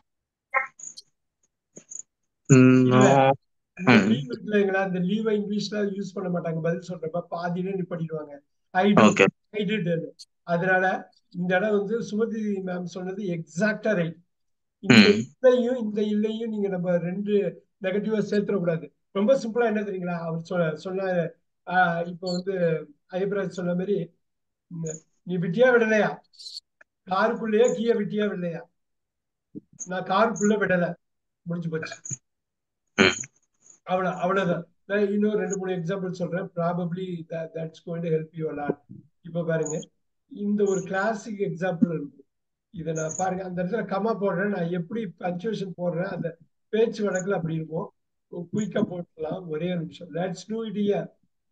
லீவ் இருக்குங்களா, இந்த லீவை இங்கிலீஷ்ல யூஸ் பண்ண மாட்டாங்க. பதில் சொல்றப்ப பாதியில நிப்பாட்டிடுவாங்க. I did. அதனால இந்த இடம் வந்து சுமதி மேம் சொன்னது எக்ஸாக்டா ரைட். இந்த இல்லையும் நீங்க நம்ம ரெண்டு நெகட்டிவா சேர்த்துடக்கூடாது. ரொம்ப சிம்பிளா என்ன தெரியுங்களா, அவர் சொன்ன இப்ப வந்து ஐயப்பராஜ் சொன்ன மாதிரி, நீ விட்டியா விடலையா, காருக்குள்ளேயே கீழே விட்டியா விடலையா? நான் காருக்குள்ள விடல, முடிஞ்சு போச்சு. அவ்வளவுதான். நான் இன்னும் 2-3 எக்ஸாம்பிள் சொல்றேன். Probably that's going to help you a lot. இப்ப பாருங்க, இந்த ஒரு கிளாசிக் எக்ஸாம்பிள் இருக்கு. இதை நான் பாருங்க, அந்த இடத்துல கமா போடுறேன், நான் எப்படி பஞ்சுவேஷன் போடுறேன் அந்த பேச்சு வழக்குல அப்படி இருக்கும். குயிக்கா போட்டுக்கலாம். ஒரே நிமிஷம். Let's do it here.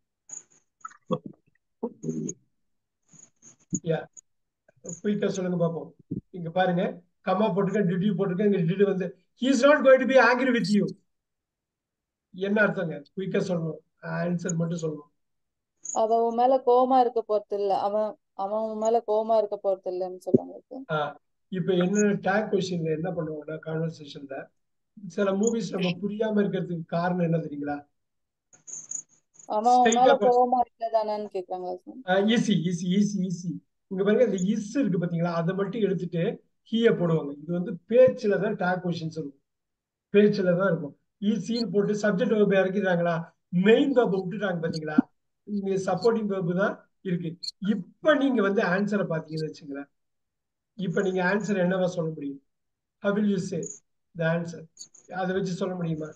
Yeah, குயிக்கா சொல்லுங்க பாப்போம். இங்க பாருங்க, கமா போட்டுருக்கேன், டிட் யூ போட்டுருக்கேன். இங்க டிட் வந்து he is not going to be angry with you. என்ன அர்த்தங்க? குயிக்கா சொல்லணும், ஆன்சர் மட்டும் சொல்லணும். அவன் உன் மேல கோவமா இருக்க போறது இல்ல, அவன் உன் மேல கோவமா இருக்க போறது இல்லன்னு சொல்லுவாங்க. இப்ப என்ன டேக் கொஸ்டின்ல என்ன பண்ணுவாங்கன்னா, கான்வர்சேஷன்ல சில மூவிஸ் நம்ம புரியாம இருக்கிறதுக்கு காரணம் என்ன தெரியுங்களா? அவன் உன் மேல கோவமா இருக்கதானு கேக்குறாங்க. ஈஸி. இங்க பாருங்க, இந்த இஸ் இருக்கு பாத்தீங்களா, அதை மட்டும் எடுத்துட்டு ஹீய போடுவாங்க. இது வந்து பேச்சுல தான் டேக் கொஸ்டின்ஸ் இருக்கும், பேச்சுல தான் இருக்கும். ஈஸின்னு போட்டு சப்ஜெக்ட் வெர்ப் இறக்கிடுறாங்களா, மெயின் வெர்ப் விட்டுட்டாங்க பாத்தீங்களா, இங்க சப்போர்ட்டிங் வெர்ப் தான் இருக்கு. இப்ப நீங்க வந்து ஆன்சரை பாத்தீங்கன்னு வச்சுங்களேன், இப்ப நீங்க ஆன்சர் என்னவா சொல்ல முடியும்? How will you say the answer? அதை வச்சு சொல்ல முடியுமா?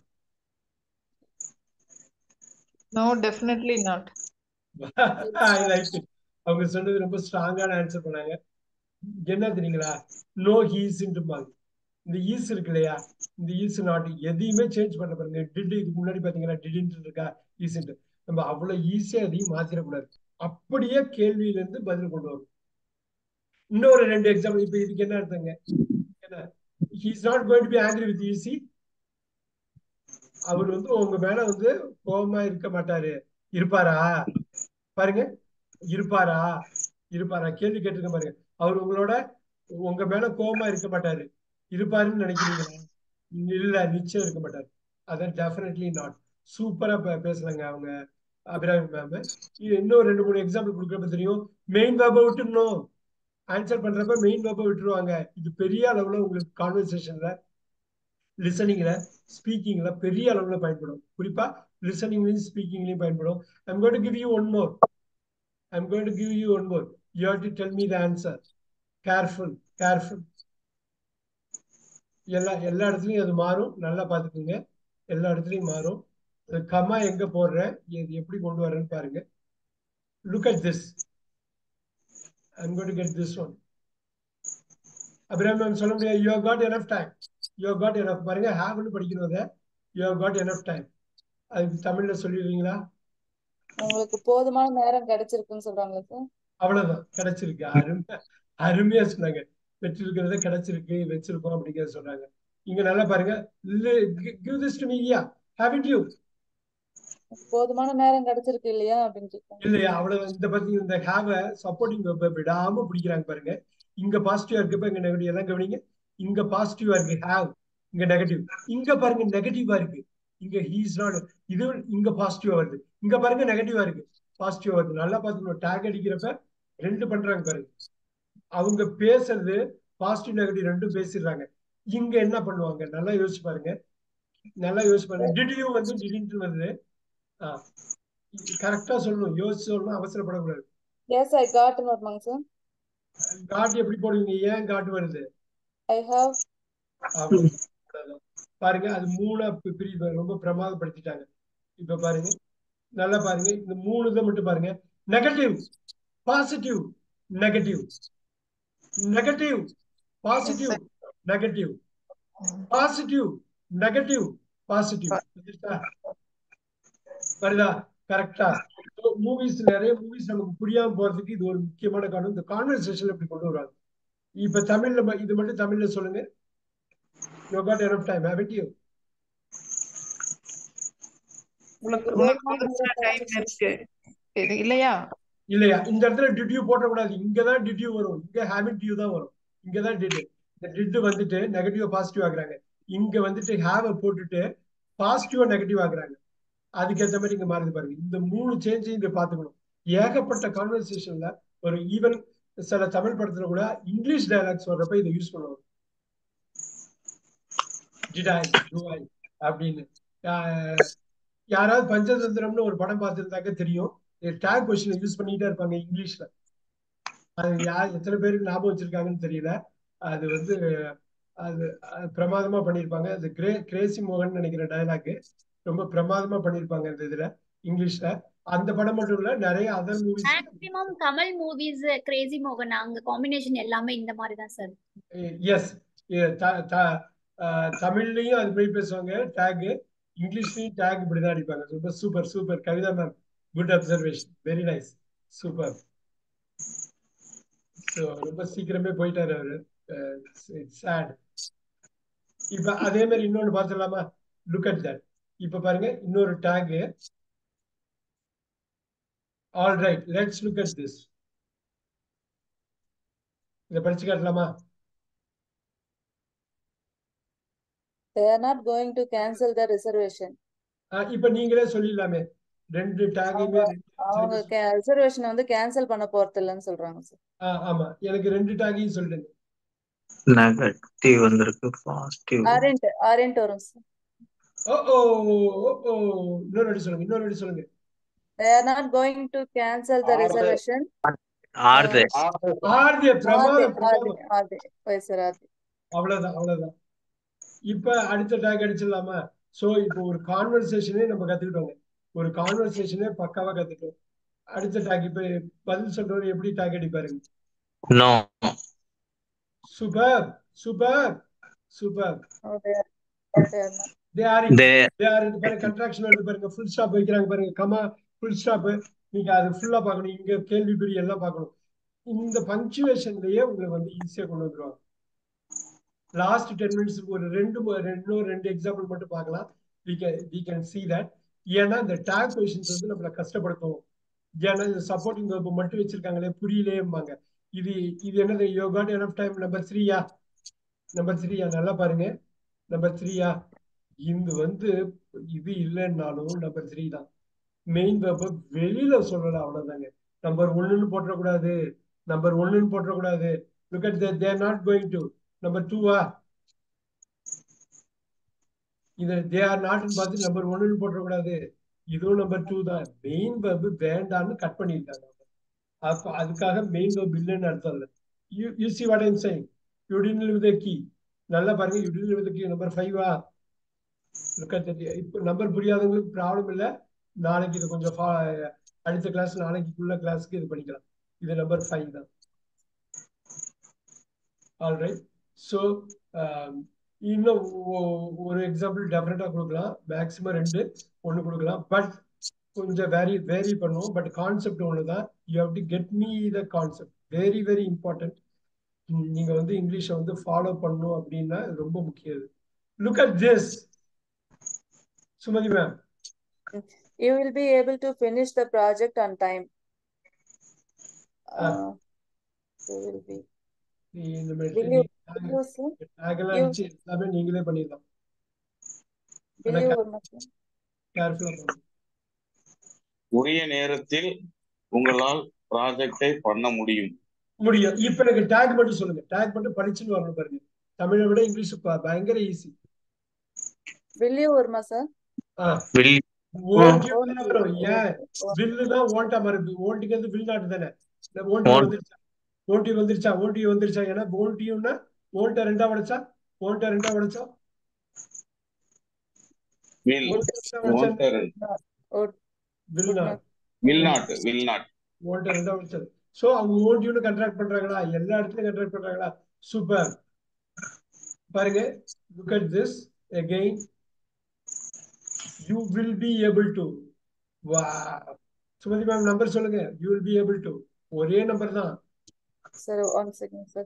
No, definitely not. I like it. அவங்க சொன்னது ரொம்ப ஸ்ட்ராங்கான ஆன்சர் பண்ணாங்க. என்ன தெரியுங்களா, நோ ஹீஸ்ன்றுமாங்க. இந்த ஈஸ் இருக்கு இல்லையா, இந்த ஈஸ் நாட் எதையுமே சேஞ்ச் பண்ண பாருங்க. டிட் இதுக்கு முன்னாடி பாத்தீங்கன்னா டிடின்ட்டு இருக்கா ஈஸ்ன்ட்டு, நம்ம அவ்வளவு ஈஸியா எதையும் மாத்திரக்கூடாது. அப்படியே கேள்வியில இருந்து பதில் கொண்டு வரும். இன்னொரு 2 எக்ஸாம்பிள். இப்ப இதுக்கு என்ன அர்த்தங்க? he is not going to be angry with you. See, அவர் வந்து உங்க மேல வந்து கோபமா இருக்க மாட்டாரு. இருப்பாரா பாருங்க, இருப்பாரா இருப்பாரா கேள்வி கேட்டிருக்க பாருங்க. அவர் உங்களோட உங்க மேல கோபமா இருக்க மாட்டாரு, இருப்பாருன்னு நினைக்கிறீங்களா? இல்ல, நிச்சயம் இருக்க மாட்டாரு. அதான் டெஃபினெட்லி நாட். சூப்பரா பேசலாங்க அவங்க அபிராமி மேம். இன்னும் 2-3 எக்ஸாம்பிள் கொடுக்கறப்ப தெரியும். மெயின் வேர்பை விட்டுணும், ஆன்சர் பண்றப்ப மெயின் வேர்பை விட்டுருவாங்க. இது பெரிய அளவுல உங்களுக்கு கான்வர்சேஷன்ல, லிசனிங்ல, ஸ்பீக்கிங்ல பெரிய அளவுல பயன்படும். குறிப்பா லிசனிங்லயும் ஸ்பீக்கிங்லயும் பயன்படும். I'm going to give you one more. I'm going to give you one more. You have to tell me the answer. Careful, careful. எல்லா இடத்துலயும் அது மாறும், நல்லா பாத்துக்கோங்க. எல்லா இடத்துலயும் மாறும். கமா எங்க போடுறேன், இது எப்படி கொண்டு வரேன்னு பாருங்க. Look at this. I'm going to get this one. Abirami சொல்ல முடியாது. You have got enough time. You have got enough பாருங்க. ஹேவ்னு படிக்கணும் அதை. You have got enough time. அதுக்கு தமிழ்ல சொல்லிடுவீங்களா? உங்களுக்கு போதுமான நேரம் கிடைச்சிருக்குன்னு சொல்றாங்களா சார்? அவ்வளவுதான், கிடைச்சிருக்கு. அருமையா சொன்னாங்க. பெற்றிருக்கிறத கிடைச்சிருக்கு, வச்சிருக்கோம் அப்படிங்கிறத சொன்னாங்க. இங்க நல்லா பாருங்க. give this to me. Yeah, haven't you? போதுமான நேரம் கிடைச்சிருக்கு இல்லையா அப்படின்னு கேட்பாங்க. இல்லையா? அவ்வளவு. இந்த பத்தி இந்த ஹேவ சப்போர்ட்டிங் விடாம பிடிக்கிறாங்க பாருங்க. இங்க பாசிட்டிவா இருக்கப்ப இங்க நெகட்டிவ். எல்லாம் கவனிங்க. இங்க பாசிட்டிவா இருக்கு ஹேவ், இங்க நெகட்டிவ். இங்க பாருங்க நெகட்டிவா இருக்கு. இங்க he is not. இது இங்க பாசிட்டிவா வருது. இங்க பாருங்க நெகட்டிவா இருக்கு, பாசிட்டிவா வருது. நல்லா பாத்துக்கணும். டேக் அடிக்கிறப்ப 2 பண்றாங்க பாருங்க. அவங்க பேசுறது பாசிட்டிவ் நெகட்டிவ் 2 பேசிடுறாங்க. இங்க என்ன பண்ணுவாங்க? நல்லா யோசிச்சு பாருங்க. நல்லா யோசிச்சு பாருங்க. டிட் யூ வந்து டிடின்ட் வருது. கரெக்டா சொல்லணும், யோசிச்சு சொல்லணும், அவசரப்படக்கூடாது. எஸ் ஐ காட்னு வருமாங்க சார்? காட் எப்படி போடுவீங்க? ஏன் காட் வருது? I have. பாருங்க, அது 3 பிரிவு ரொம்ப பிரமாதப்படுத்திட்டாங்க. இப்ப பாருங்க, நல்லா பாருங்க. இந்த 3 இதை மட்டும் பாருங்க. Negative, positive, negative, negative, positive, negative, positive, negative, positive. வருதா? கரெக்டா? மூவிஸ், நிறைய மூவிஸ் நமக்கு புரியாம போறதுக்கு இது ஒரு முக்கியமான காரணம். இந்த கான்வர்சேஷன் எப்படி கொண்டு வருவாங்க. இப்ப தமிழ்ல இது மட்டும் தமிழ்ல சொல்லுங்க. You got enough time, haven't you? இல்லையா? இல்லையா? இந்த இடத்துல டிட் யூ போட்டக்கூடாது. இங்கதான் டிட் யூ வரும். இங்க ஹேவன்ட் யூ தான் வரும். இங்கதான் டிட். இந்த டிட் வந்துட்டு நெகட்டிவா பாசிட்டிவ் ஆகுறாங்க. இங்க வந்துட்டு ஹேவ போட்டுட்டு பாசிட்டிவா நெகட்டிவ் ஆகுறாங்க. அதுக்கேற்ற மாதிரி இங்க மாறுது பாருங்க. இந்த 3 சேஞ்சையும் இங்க பாத்துக்கணும். ஏகப்பட்ட கான்வர்சேஷன்ல ஒரு ஈவன் சில தமிழ் படத்துல கூட இங்கிலீஷ் டயலாக்ஸ் வர்றப்ப இதை யூஸ் பண்ணுவாங்க. அப்படின்னு. யாராவது பஞ்சதந்திரம்னு ஒரு படம் பார்த்துருந்தாக்க தெரியும். டேக் கொஸ்டின் யூஸ் பண்ணிட்டே இருப்பாங்க இங்கிலீஷ்ல. அது எத்தனை பேருக்கு ஞாபகம் வச்சிருக்காங்கன்னு தெரியல. அது வந்து அது பிரமாதமா பண்ணியிருப்பாங்க. அது கிரேசி மோகன் நினைக்கிற டயலாக் ரொம்ப பிரமாதமா பண்ணியிருப்பாங்க இந்த இதுல இங்கிலீஷ்ல. அந்த படம் மட்டும் இல்ல, நிறைய other movies. Maximum Tamil movies Crazy மோகன் அங்க காம்பினேஷன் எல்லாமே இந்த மாதிரி தான் சார். எஸ், தமிழ்லயும் அது போய் பேசுவாங்க டேக், இங்கிலீஷ்லயும் டேக் இப்படிதான் அடிப்பாங்க. ரொம்ப super super Kavitha ma'am, good observation, very nice, super. So ரொம்ப சீக்கிரமே போயிட்டாரு அவரு. சேட். இப்ப அதே மாதிரி இன்னொன்னு பார்த்துடலாமா? Look at that. இப்ப பாருங்க, இன்னொரு tag. All right, let's look at this. இதை படிச்சு காட்டலாமா? They are not going to cancel the reservation. இப்ப நீங்களே சொல்லிடலாமே. 2 டேகையுமே அவங்க ரிசர்வேஷன் வந்து கேன்சல் பண்ண போறது இல்லைன்னு சொல்றாங்க சார். ஆமா, எனக்கு 2 டேகையும் சொல்லுங்க. நெகட்டிவ் வந்திருக்கு, பாசிட்டிவ் ஆரண்ட் வரும் சார். இன்னொரு வாட்டி சொல்லுங்க, இன்னொரு வாட்டி சொல்லுங்க. They are not going to cancel the reservation. Are they? அவ்வளவுதான், அவ்வளவுதான். இப்ப அடுத்த டேக் அடிச்சிடலாமா? சோ இப்போ ஒரு கான்வர்சேஷனே நம்ம கத்துக்கிட்டோங்க. ஒரு கான்வர்சேஷனே பக்காவா கத்துட்டோம். அடுத்த டேக் இப்ப பதில் சொல்றவர் எப்படி டேக் அடிப்பாருங்க? No. Super, super, super. Oh, they are not. They are it. They They are it. பாருங்க கன்ட்ராக்ஷன் வருது பாருங்க, ஃபுல் ஸ்டாப் வைக்கிறாங்க பாருங்க, கமா ஃபுல் ஸ்டாப். நீங்க அது ஃபுல்லா பார்க்கணும், இங்க கேள்விக்குறி எல்லாம் பார்க்கணும். இந்த பங்க்சுவேஷன்லயே உங்களுக்கு வந்து ஈஸியா கொண்டு வந்துருவாங்க. லாஸ்ட் 10 minutes ஒரு ரெண்டு எக்ஸாம்பிள் மட்டும் பார்க்கலாம். we can see that. ஏன்னா இந்த டாக் பொசிஷன்ஸ் வந்து நம்மள கஷ்டப்படுத்தும். ஏன்னா இந்த சப்போர்ட்டிங் வெர்ப் மட்டும் வச்சிருக்காங்களே புரியலேம்பாங்க. இது என்னது? You got enough time. Number 3யா? நம்பர் 3யா? நல்லா பாருங்க. நம்பர் 3யா? இது வந்து இது இல்லைன்னாலும் நம்பர் 3 தான். மெயின் வெர்ப வெளியில சொல்லலாம், அவ்வளவுதாங்க. நம்பர் 1ன்னு போட்டக்கூடாது, நம்பர் 1ன்னு போட்டக்கூடாது. Look at that, they are not going to. Number 2வா? இது they are not ன்னு பார்த்து நம்பர் 1ன்னு போட்டக்கூடாது. இதுவும் நம்பர் 2 தான். மெயின் வெர்பு வேண்டான்னு கட் பண்ணிட்டாங்க. அப்ப அதுக்காக மெயின் வெர்ப் இல்லைன்னு அர்த்தம் இல்லை. You see what I'm saying? You didn't leave the key. நல்லா பாருங்க, you didn't leave the key. Number 5வா? Look at that. இப்போ நம்பர் புரியாதவங்களுக்கு ப்ராப்ளம் இல்லை. நாளைக்கு இது கொஞ்சம் அடுத்த கிளாஸ், நாளைக்குள்ள கிளாஸ்க்கு இது பண்ணிக்கலாம். இது நம்பர் 5 தான். ஆல்ரைட். ஸோ இன்னும் ஒரு எக்ஸாம்பிள் டெஃபினட்டா கொடுக்கலாம். மேக்ஸிமம் 2 1 கொடுக்கலாம். பட் கொஞ்சம் வேரி பண்ணுவோம். பட் கான்செப்ட் ஒன்று தான். You have to get me the concept. Very very important. நீங்க வந்து இங்கிலீஷை வந்து ஃபாலோ பண்ணணும் அப்படின்னா ரொம்ப முக்கியம். Look at this. Sumathi ma'am, You will be able to finish the project on time. You will be. Will you, sir? அடிச்சு எல்லாமே நீங்களே பண்ணிடலாம். Will you, கேர்ஃபுல்லா பண்ணுங்க. உரிய நேரத்தில் உங்களால் ப்ராஜெக்டை பண்ண முடியும். இப்ப எனக்கு டேக் மட்டும் சொல்லுங்க. டேக் மட்டும் படிச்சுன்னு வரணும் பாருங்க. தமிழை விட இங்கிலீஷ் பயங்கர ஈஸி. will you வருமா சார்? won't you தானே வரும். ஏன் will தான் won't வருது? won't will not தானே. won't you வந்துருச்சா? won't you வந்துருச்சா? won't you வந்துருச்சா? ஏன்னா won't you னா won't ரெண்டா உடைச்சா, won't ரெண்டா உடைச்சா will not won't ரெண்டா உடைச்சா. சோ அவங்க won't you னு கண்ட்ராக்ட் பண்றாங்களா? எல்லா இடத்துலயும் கண்ட்ராக்ட் பண்றாங்களா? சூப்பர். பாருங்க, look at this again. You will be able to. Wow. Sumathi ma'am number சொல்லுங்க. You will be able to. ஒரே நம்பர் தான். Sir 1 second sir.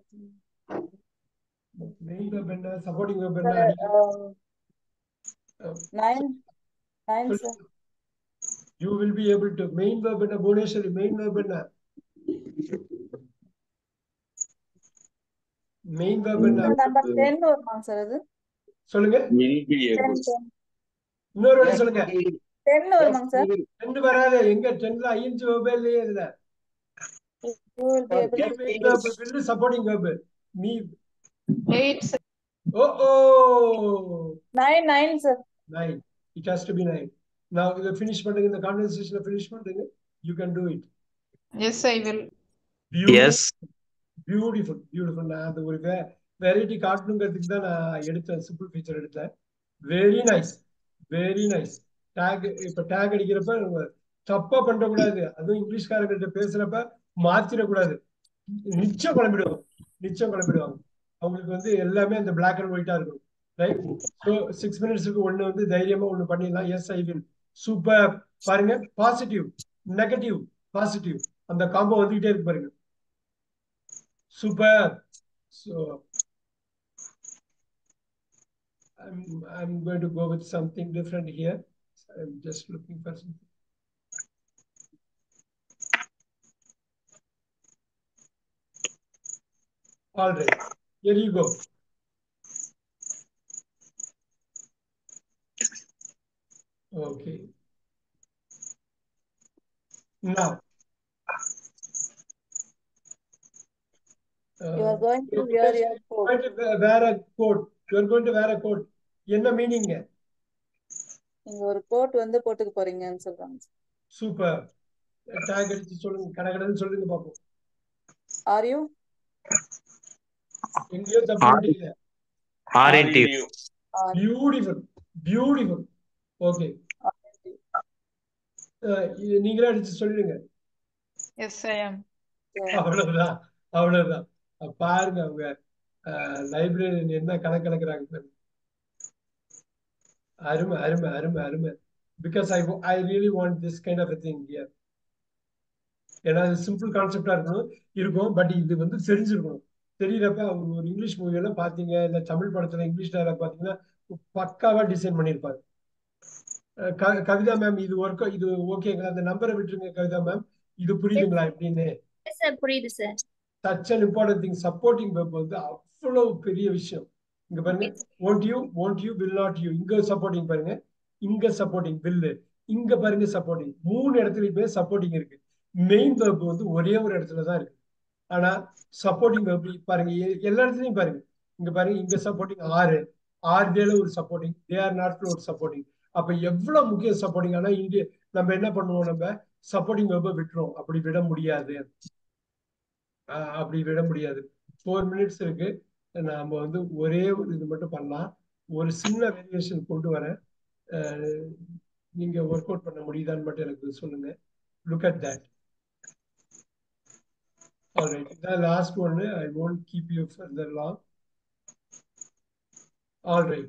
Main verb என்ன, சப்போர்ட்டிங் வெர்ப் என்ன? 9 sir. You will be able to. Main verb என்ன? Bhuvaneswari, main verb என்ன? Main verb என்ன? Number 10 வருமா சார் அது? சொல்லுங்க. will be able. இன்னொரு வாட்டி சொல்லுங்க. 10 வருமாங்க சார்? 10 வராது. எங்க 10ல ஐஎன்ஜி வெர்பே இல்லையே இதுல. You will be able to. Main verb will supporting verb. நீ 8 sir. Oh 9 sir. 9. It has to be 9. Now the finish பண்ணுங்க, இந்த கான்வர்சேஷனை finish பண்ணுங்க. You can do it. Yes, I will. Yes. Beautiful. நான் அந்த ஒரு variety காட்டணுங்கிறதுக்கு தான் நான் எடுத்தேன், சிம்பிள் ஃபீச்சர் எடுத்தேன். Very nice. டேக் இப்ப டேக் அடிக்கிறப்ப தப்பா பண்ணக்கூடாது. அதுவும் இங்கிலீஷ்காரங்கள்ட்ட பேசுறப்ப மாத்திரக்கூடாது. நிச்சயம் குழம்பிடுவாங்க. அவங்களுக்கு வந்து எல்லாமே அந்த பிளாக் அண்ட் ஒயிட்டா இருக்கும். ரைட். ஸோ 6 minutesக்கு ஒண்ணு வந்து தைரியமா ஒண்ணு பண்ணிடலாம். Yes I will. சூப்பர். பாருங்க, பாசிட்டிவ் நெகட்டிவ் பாசிட்டிவ் அந்த காம்போ வந்துகிட்டே இருக்கு பாருங்க. Super. So I'm going to go with something different here. I'm just looking for something. All right. Here you go. Okay. Now. You are going to wear your coat. You are going to wear a coat. என்ன meaning? நீங்க ஒரு code வந்து போட்டுக்க போறீங்கன்னு சொல்றாங்க. Super. Talk அடிச்சு சொல்லுங்க, கடகடன்னு சொல்லுங்க பாப்போம். Are you? எங்கயோ தப்பு பண்ணிட்டீங்க. Aren't you? Beautiful. Okay. நீங்களே அடிச்சு சொல்லுங்க. Yes, I am. அவ்வளவுதான். பாருங்க, அவங்க லைப்ரரியன் என்ன கணக்கணக்குறாங்க. அருமை அருமை அருமை அருமை. Because I really want this kind of thing here. ஏன்னா அது சிம்பிள் கான்செப்டா இருக்கும். பட் இது வந்து தெரிஞ்சிருக்கணும். தெரியறப்ப அவங்க ஒரு இங்கிலீஷ் மூவி எல்லாம் பாத்தீங்க, இல்ல தமிழ் படத்துல இங்கிலீஷ் டயலாக் பாத்தீங்கன்னா பக்காவா டிசைன் பண்ணியிருப்பாங்க. கவிதா மேம் இது இது ஓகேங்களா? அந்த நம்பரை விட்டுருங்க கவிதா மேம். இது புரியுதுங்களா எப்படின்னு? புரியுது சார். Such an important thing. Supporting verb வந்து அவ்வளவு பெரிய விஷயம். இங்க பாருங்க, won't you will not you. இங்க சப்போர்ட்டிங் பாருங்க, இங்க சப்போர்ட்டிங் will, இங்க பாருங்க சப்போர்ட்டிங். 3 இடத்துலயுமே சப்போர்ட்டிங் இருக்கு. மெயின் வெர்ப் வந்து ஒரே ஒரு இடத்துல தான் இருக்கு. ஆனா சப்போர்ட்டிங் வெர்ப் பாருங்க எல்லா இடத்துலயும் பாருங்க. இங்க பாருங்க, இங்க சப்போர்ட்டிங் ஆர் டேல ஒரு சப்போர்ட்டிங், தே ஆர் நாட்ல ஒரு சப்போர்ட்டிங். அப்ப எவ்வளவு முக்கிய சப்போர்ட்டிங். ஆனா இங்க நம்ம என்ன பண்ணுவோம், நம்ம சப்போர்ட்டிங் வெர்பை விட்டுறோம். அப்படி விட முடியாது. 4 minutes இருக்கு. நாம வந்து ஒரே ஒரு இது மட்டும் பண்ணலாம். ஒரு சின்ன வேரியேஷன் கொண்டு வரேன். நீங்க ஒர்க் அவுட் பண்ண முடியுதான்னு மட்டும் எனக்கு சொல்லுங்க. Look at that. All right, the last one. I won't keep you further long. All right.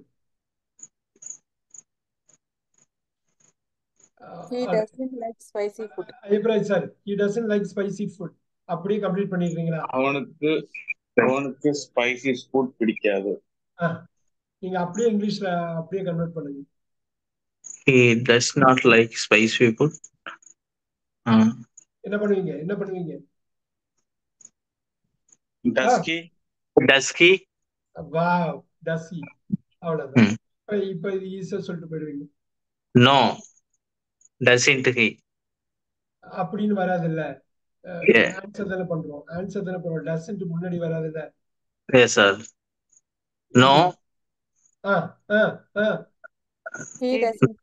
He doesn't like spicy food. Ibrahim sir, he doesn't like spicy food. அப்படியே complete பண்ணிடுறீங்களா? அவனுக்கு spicy food பிடிக்காது. நீங்க அப்படியே இங்கிலீஷ்ல அப்படியே convert பண்ணுங்க. He does not like spicy food. என்ன பண்ணுவீங்க? Dusky. Wow, dusky. அவ்வளவுதான். இப்ப இது ஈஸியா சொல்லிட்டு போயிடுவீங்க. No, doesn't he. அப்படின்னு வராது இல்ல. ஆன்சர் தானே பண்றோம். டசன்ட் முன்னாடி வராது இல்ல. Yes sir. No. He doesn't.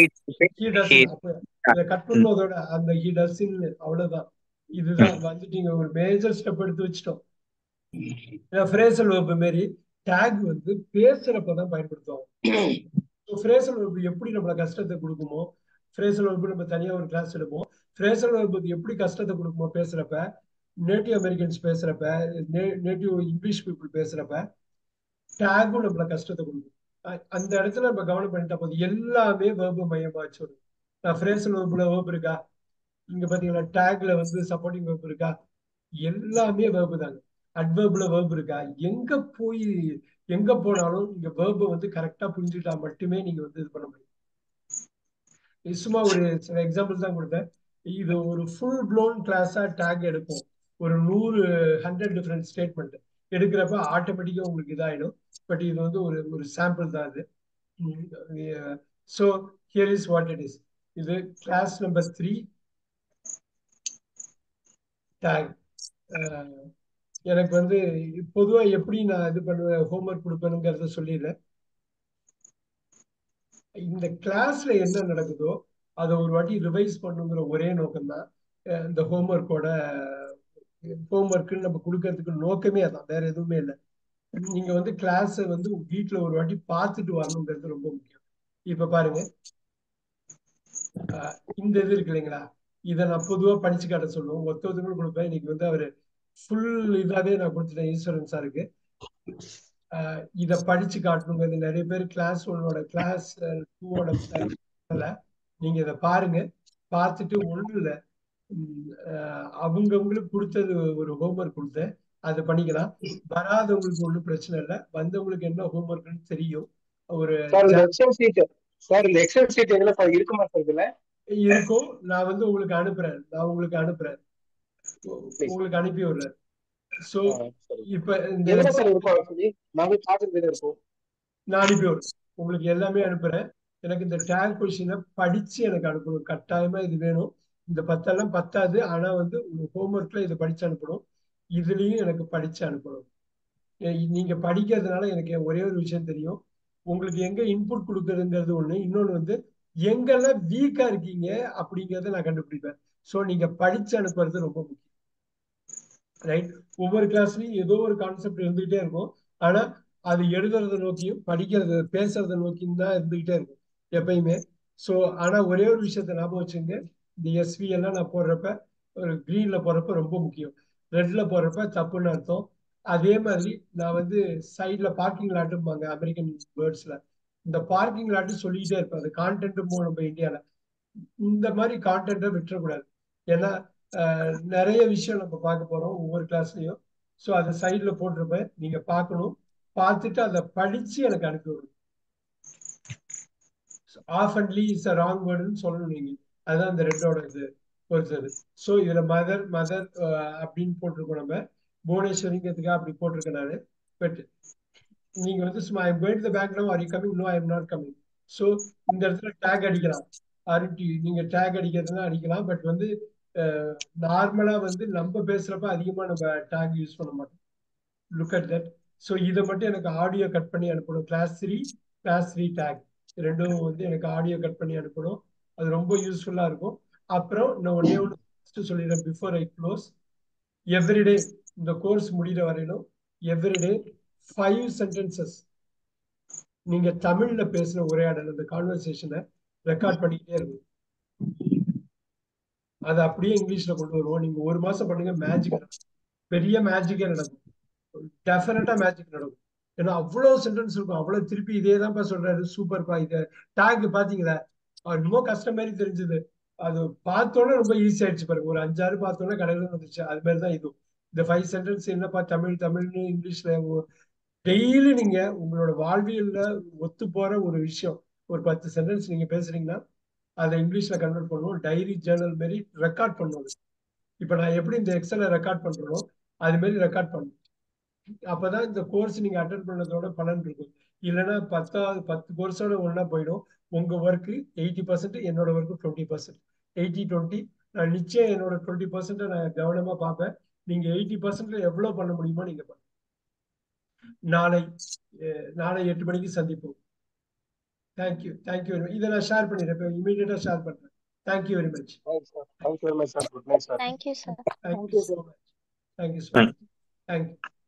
Cut பண்ணுவதோட அந்த he doesn't அவ்வளவுதான். இதுதான் வந்துட்டீங்க, ஒரு மேஜர் ஸ்டெப் எடுத்து வச்சிட்டோம். ஃப்ரேசல் வெர்ப் மாதிரி டேக் வந்து பேசுறப்பதான் பயன்படுத்துவாங்க. ஃப்ரேசல் வெர்ப் எப்படி நம்மள கஷ்டத்தை கொடுக்குமோ, ஃப்ரேசல் வெர்ப் நம்ம தனியா ஒரு கிளாஸ் எடுப்போம். ஃப்ரேசல் வெர்ப் எப்படி கஷ்டத்தை கொடுக்குமோ பேசுறப்ப, நேட்டிவ் அமெரிக்கன்ஸ் பேசுறப்ப, நேட்டிவ் இங்கிலீஷ் பீப்புள் பேசுறப்ப டேகும் நம்மள கஷ்டத்தை கொடுக்கும். அந்த இடத்துல நம்ம கவனம் பண்ணிட்டா போதும், எல்லாமே வெர்பு மையமா வச்சு வரும். ஃப்ரேசல் வெர்ப்ல வெர்ப் இருக்கா, இங்க பாத்தீங்கன்னா டேக்ல வந்து சப்போர்ட்டிங் வெர்ப் இருக்கா, எல்லாமே வெர்பு தாங்க. அட்வெர்ப்ல வெர்ப் இருக்கா, எங்க போனாலும் நீங்க வெர்பை வந்து கரெக்டா புரிஞ்சுட்டா மட்டுமே நீங்க வந்து இது பண்ண முடியும். சும்மா ஒரு சில எக்ஸாம்பிள் தான் கொடுத்தேன். இது ஒரு ஃபுல் ப்ளோன் கிளாஸா டேக் எடுப்போம். ஒரு 100 டிஃபரெண்ட் ஸ்டேட்மெண்ட் எடுக்கிறப்ப ஆட்டோமேட்டிக்கா உங்களுக்கு இதாயிடும். பட் இது வந்து ஒரு சாம்பிள் தான் அது. So here is what it is. இது கிளாஸ் நம்பர் 3 டேக். எனக்கு வந்து பொதுவா எப்படி நான் இது பண்ணுவேன், ஹோம்ஒர்க் கொடுப்பேனுங்கிறத சொல்லிடுறேன். இந்த கிளாஸ்ல என்ன நடக்குதோ அதை ஒரு வாட்டி ரிவைஸ் பண்ணுங்கிற ஒரே நோக்கம்தான் இந்த ஹோம்ஒர்க்குன்னு நம்ம கொடுக்கறதுக்கு நோக்கமே அதான், வேற எதுவுமே இல்லை. நீங்க வந்து கிளாஸை வந்து வீட்டுல ஒரு வாட்டி பார்த்துட்டு வரணுங்கிறது ரொம்ப முக்கியம். இப்ப பாருங்க, இந்த இது இருக்கு இல்லைங்களா, இதை நான் பொதுவா படிச்சு காட்ட சொல்லுவோம். ஒருத்தவங்களும் கொடுப்பேன். இன்னைக்கு வந்து அவரு ஃபுல் இதாவே நான் கொடுத்துட்டேன் ஈஸ்வரன் சாருக்கு. இதை படிச்சு காட்டணுங்கிறது நிறைய பேர் கிளாஸ் 1 கிளாஸ் 2 நீங்க இதை பாருங்க. பார்த்துட்டு ஒண்ணும் இல்லை, அவங்களுக்கு கொடுத்தது ஒரு ஹோம்ஒர்க் கொடுத்தேன், அதை பண்ணிக்கலாம். வராதவங்களுக்கு ஒன்றும் பிரச்சனை இல்லை, வந்தவங்களுக்கு என்ன ஹோம்ஒர்க்னு தெரியும். ஒரு இருக்கும். நான் வந்து உங்களுக்கு அனுப்புறேன். உங்களுக்கு அனுப்பி விடுறேன். சோ இப்ப நான் அனுப்பி விடுறேன், உங்களுக்கு எல்லாமே அனுப்புறேன். எனக்கு இந்த டேக் கொஸ்டினை படிச்சு எனக்கு அனுப்பணும். கட்டாயமா இது வேணும். இந்த 10 எல்லாம் பத்தாது. ஆனா வந்து ஹோம்ஒர்க்ல இதை படிச்சு அனுப்பணும். இதுலயும் எனக்கு படிச்சு அனுப்பணும். நீங்க படிக்கிறதுனால எனக்கு ஒரே ஒரு விஷயம் தெரியும், உங்களுக்கு எங்க இன்புட் கொடுக்கறதுங்கிறது ஒண்ணு, இன்னொன்னு வந்து எங்கெல்லாம் வீக்கா இருக்கீங்க அப்படிங்கறத நான் கண்டுபிடிப்பேன். சோ நீங்க படிச்சு அனுப்புறது ரொம்ப முக்கியம். ரைட்? ஒவ்வொரு கிளாஸ்லயும் ஏதோ ஒரு கான்செப்ட் இருந்துகிட்டே இருக்கும். ஆனா அது எழுதுறத நோக்கியும் பேசுறத நோக்கியும் தான் இருந்துகிட்டே இருக்கும் எப்பயுமே. சோ ஆனா ஒரே ஒரு விஷயத்த ஞாபகம் வச்சுங்க, இந்த எஸ்வி எல்லாம் நான் போடுறப்ப ஒரு கிரீன்ல போடுறப்ப ரொம்ப முக்கியம், ரெட்ல போடுறப்ப தப்புன்னு அர்த்தம், அதே மாதிரி நான் வந்து சைட்ல பார்க்கிங் லாட்டும்பாங்க அமெரிக்கன் வேர்ட்ஸ்ல. இந்த பார்க்கிங் லாட்டு சொல்லிக்கிட்டே இருப்பேன். அது கான்டென்ட்டும் நம்ம இந்தியால இந்த மாதிரி கான்டென்ட்டை விட்டுறக்கூடாது. ஏன்னா நிறைய விஷயம் நம்ம பார்க்க போறோம் ஒவ்வொரு கிளாஸ்லயும். ஸோ அதை சைட்ல போட்டிருப்பேன், நீங்க பார்க்கணும். பார்த்துட்டு அதை படிச்சு எனக்கு அனுப்பி விடணும். ஆஃபன்லி இஸ் அ ராங் வேர்டுன்னு சொல்லணும் நீங்க. அதுதான் இந்த ரெண்டோட இது பொறுத்தது. ஸோ இதுல மதர் மதர் அப்படின்னு போட்டிருக்கோம் நம்ம. புவனேஸ்வரிங்கிறதுக்காக அப்படி போட்டிருக்கேன் நான். பட் நீங்க வந்து சும்மா I am going to the bank now, are you coming? No, I am not coming. So இந்த இடத்துல டேக் அடிக்கலாம். நீங்க டேக் அடிக்கிறதுனா அடிக்கலாம். பட் வந்து நார்மலா வந்து நம்ம பேசுறப்ப அதிகமா நம்ம டேக் யூஸ் பண்ண மாட்டோம். Look at that. ஸோ இதை மட்டும் எனக்கு ஆடியோ கட் பண்ணி அனுப்பணும். கிளாஸ் 3 டேக் ரெண்டும் வந்து எனக்கு ஆடியோ கட் பண்ணி அனுப்பணும். அது ரொம்ப யூஸ்ஃபுல்லா இருக்கும். அப்புறம் நான் ஒன்னே ஒன்று சொல்லிடுறேன் பிஃபோர் ஐ க்ளோஸ். எவ்ரிடே இந்த கோர்ஸ் முடிகிற வரையிலும் எவ்ரிடே 5 சென்டென்சஸ் நீங்க தமிழ்ல பேசுற உரையாடல், அந்த கான்வர்சேஷனை ரெக்கார்ட் பண்ணிக்கிட்டே இருக்கும். அதை அப்படியே இங்கிலீஷ்ல கொண்டு வருவோம். நீங்க 1 மாசம் பண்ணுங்க, மேஜிக் நடக்கும். பெரிய மேஜிக்கே நடக்கும். டெஃபினட்டா மேஜிக் நடக்கும். ஏன்னா அவ்வளவு சென்டென்ஸ் இருக்கும். அவ்வளவு திருப்பி இதே தான்ப்பா சொல்றாரு, சூப்பர்ப்பா. இதை டேக் பாத்தீங்களா? இன்னும் கஷ்டம் மாதிரி தெரிஞ்சது. அது பார்த்தோன்னே ரொம்ப ஈஸி ஆயிடுச்சு பாருங்க. ஒரு 5-6 பார்த்தோன்னே கடையில வந்துச்சு. அது மாதிரிதான் இதுவும். இந்த 5 சென்டென்ஸ் என்னப்பா தமிழ்னு இங்கிலீஷ்ல டெய்லி நீங்க உங்களோட வாழ்வியல்ல ஒத்து போற ஒரு விஷயம் ஒரு 10 சென்டென்ஸ் நீங்க பேசுறீங்கன்னா அதை இங்கிலீஷ்ல கன்வெர்ட் பண்ணுவோம். டைரி ஜேர்னல் மாரி ரெக்கார்ட் பண்ணுவோம். இப்ப நான் எப்படி இந்த எக்ஸலை ரெக்கார்ட் பண்றோமோ அது மாதிரி ரெக்கார்ட் பண்ணும். அப்பதான் இந்த கோர்ஸ் நீங்க அட்டென்ட் பண்ணதோட பலன் இருக்கும். இல்லைன்னா 10 கோர்ஸோட ஒன்னா போயிடும். உங்க ஒர்க்கு 80%, என்னோட ஒர்க்கு 20%. 80-20. நான் நிச்சயம் என்னோட 20% நான் கவனமா பார்ப்பேன். நீங்க 80%ல எவ்வளவு பண்ண முடியுமோ நீங்க பண்ணுங்க. நாளை 8 மணிக்கு சந்திப்போம். Thank you very much. இதை நான் ஷேர் பண்ணிடுறேன், இமீடியட்டா ஷேர் பண்றேன். Thank you very much. Thank you sir. Thank you so much. Thank you so much. Thank you.